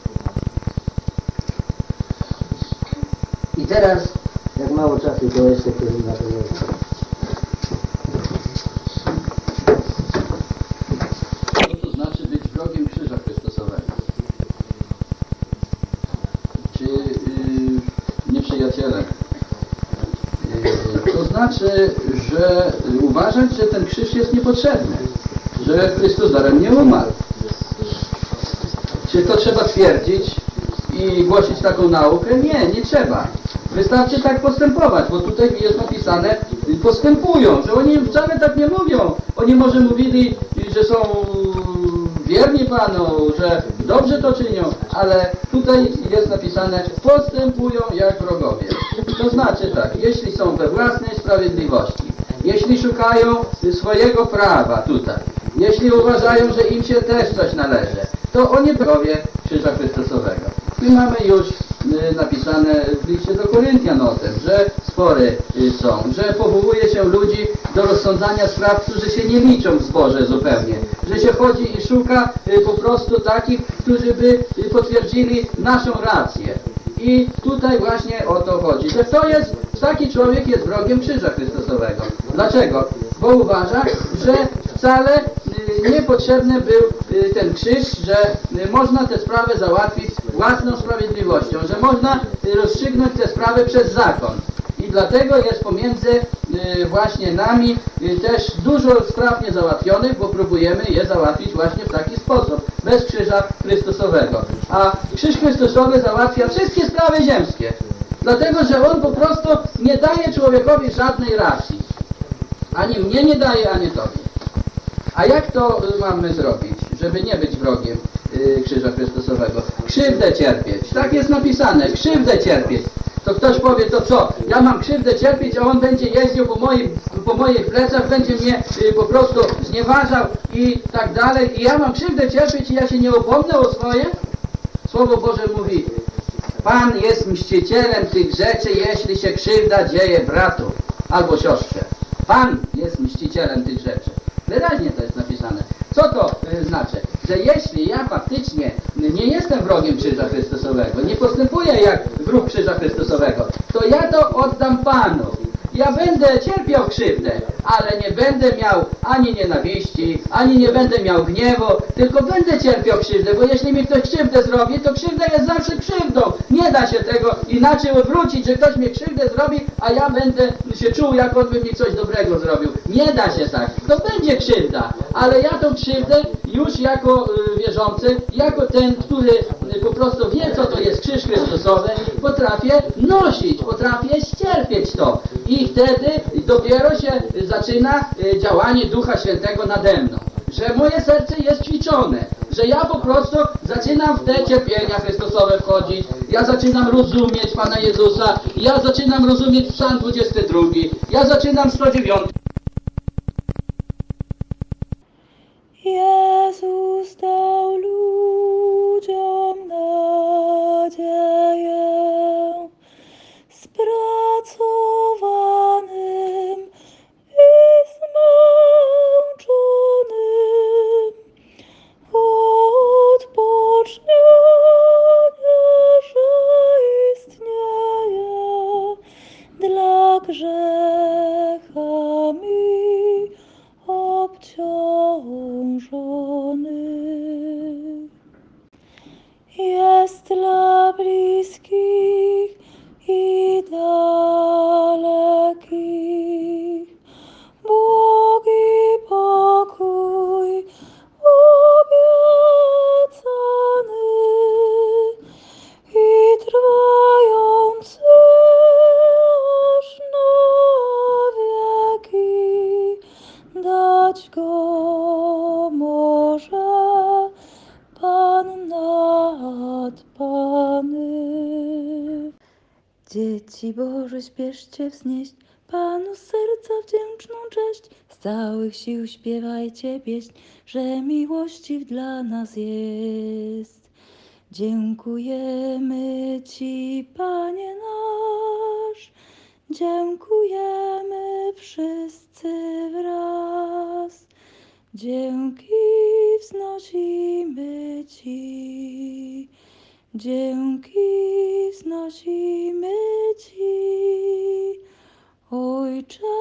I teraz, jak mało czasu, to jeszcze ktoś na to nie. Co to znaczy być wrogiem krzyża Chrystusowego? Czy nieprzyjacielem? To znaczy, że uważać, że ten krzyż jest niepotrzebny, że Chrystus daremnie umarł. Czy to trzeba twierdzić i głosić taką naukę? Nie, nie trzeba. Wystarczy tak postępować, bo tutaj jest napisane, postępują, że oni wcale tak nie mówią. Oni może mówili, że są wierni Panu, że dobrze to czynią, ale tutaj jest napisane, postępują jak wrogowie. To znaczy tak, jeśli są we własnej sprawiedliwości, jeśli szukają swojego prawa tutaj, jeśli uważają, że im się też coś należy, to oni wrogowie krzyża Chrystusowego. I mamy już napisane w liście do Koryntian o tym, że spory są, że powołuje się ludzi do rozsądzania spraw, którzy się nie liczą w zborze zupełnie, że się chodzi i szuka po prostu takich, którzy by potwierdzili naszą rację. I tutaj właśnie o to chodzi, że taki człowiek jest wrogiem krzyża Chrystusowego. Dlaczego? Bo uważa, że wcale niepotrzebny był ten krzyż, że można tę sprawę załatwić własną sprawiedliwością, że można rozstrzygnąć tę sprawę przez zakon. I dlatego jest pomiędzy właśnie nami też dużo spraw niezałatwionych, bo próbujemy je załatwić właśnie w taki sposób, bez krzyża Chrystusowego. A krzyż Chrystusowy załatwia wszystkie sprawy ziemskie, dlatego że on po prostu nie daje człowiekowi żadnej racji. Ani mnie nie daje, ani tobie. A jak to mamy zrobić, żeby nie być wrogiem krzyża Chrystusowego? Krzywdę cierpieć. Tak jest napisane. Krzywdę cierpieć. To ktoś powie, to co? Ja mam krzywdę cierpieć, a on będzie jeździł po moich plecach, będzie mnie po prostu znieważał i tak dalej. I ja mam krzywdę cierpieć i ja się nie upomnę o swoje? Słowo Boże mówi, Pan jest mścicielem tych rzeczy, jeśli się krzywda dzieje bratu albo siostrze. Pan jest mścicielem tych rzeczy. Wyraźnie to jest napisane. Co to znaczy? Że jeśli ja faktycznie nie jestem wrogiem Krzyża Chrystusowego, nie postępuję jak wróg Krzyża Chrystusowego, to ja to oddam Panu. Ja będę cierpiał krzywdę, ale nie będę miał ani nienawiści, ani nie będę miał gniewu, tylko będę cierpiał krzywdę, bo jeśli mi ktoś krzywdę zrobi, to krzywda jest zawsze krzywdą. Nie da się tego inaczej odwrócić, że ktoś mi krzywdę zrobi, a ja będę się czuł, jak on by mi coś dobrego zrobił. Nie da się tak. To będzie krzywda, ale ja tą krzywdę już jako wierzący, jako ten, który po prostu wie, co to jest krzyż Chrystusowy, potrafię nosić, potrafię ścierpieć to. I wtedy dopiero się zaczyna działanie Ducha Świętego nade mną. Że moje serce jest ćwiczone, że ja po prostu zaczynam w te cierpienia Chrystusowe wchodzić, ja zaczynam rozumieć Pana Jezusa, ja zaczynam rozumieć Psalm 22, ja zaczynam 109. Jezus dał ludziom nadzieję, spracowanym i zmęczonym, odpocznienie, że istnieje dla grzechami obciążonych. Jest dla bliskich i dalekich Bogi pokój obiecany i trwający aż na wieki. Dać go może Pan nadpany. Dzieci Boże, śpieszcie wznieść Panu z serca wdzięczną cześć. Z całych sił śpiewajcie pieśń, że miłościw dla nas jest. Dziękujemy Ci, Panie nasz, dziękujemy wszyscy wraz. Dzięki wznosimy Ci, dzięki wznosimy Ci, Ojcze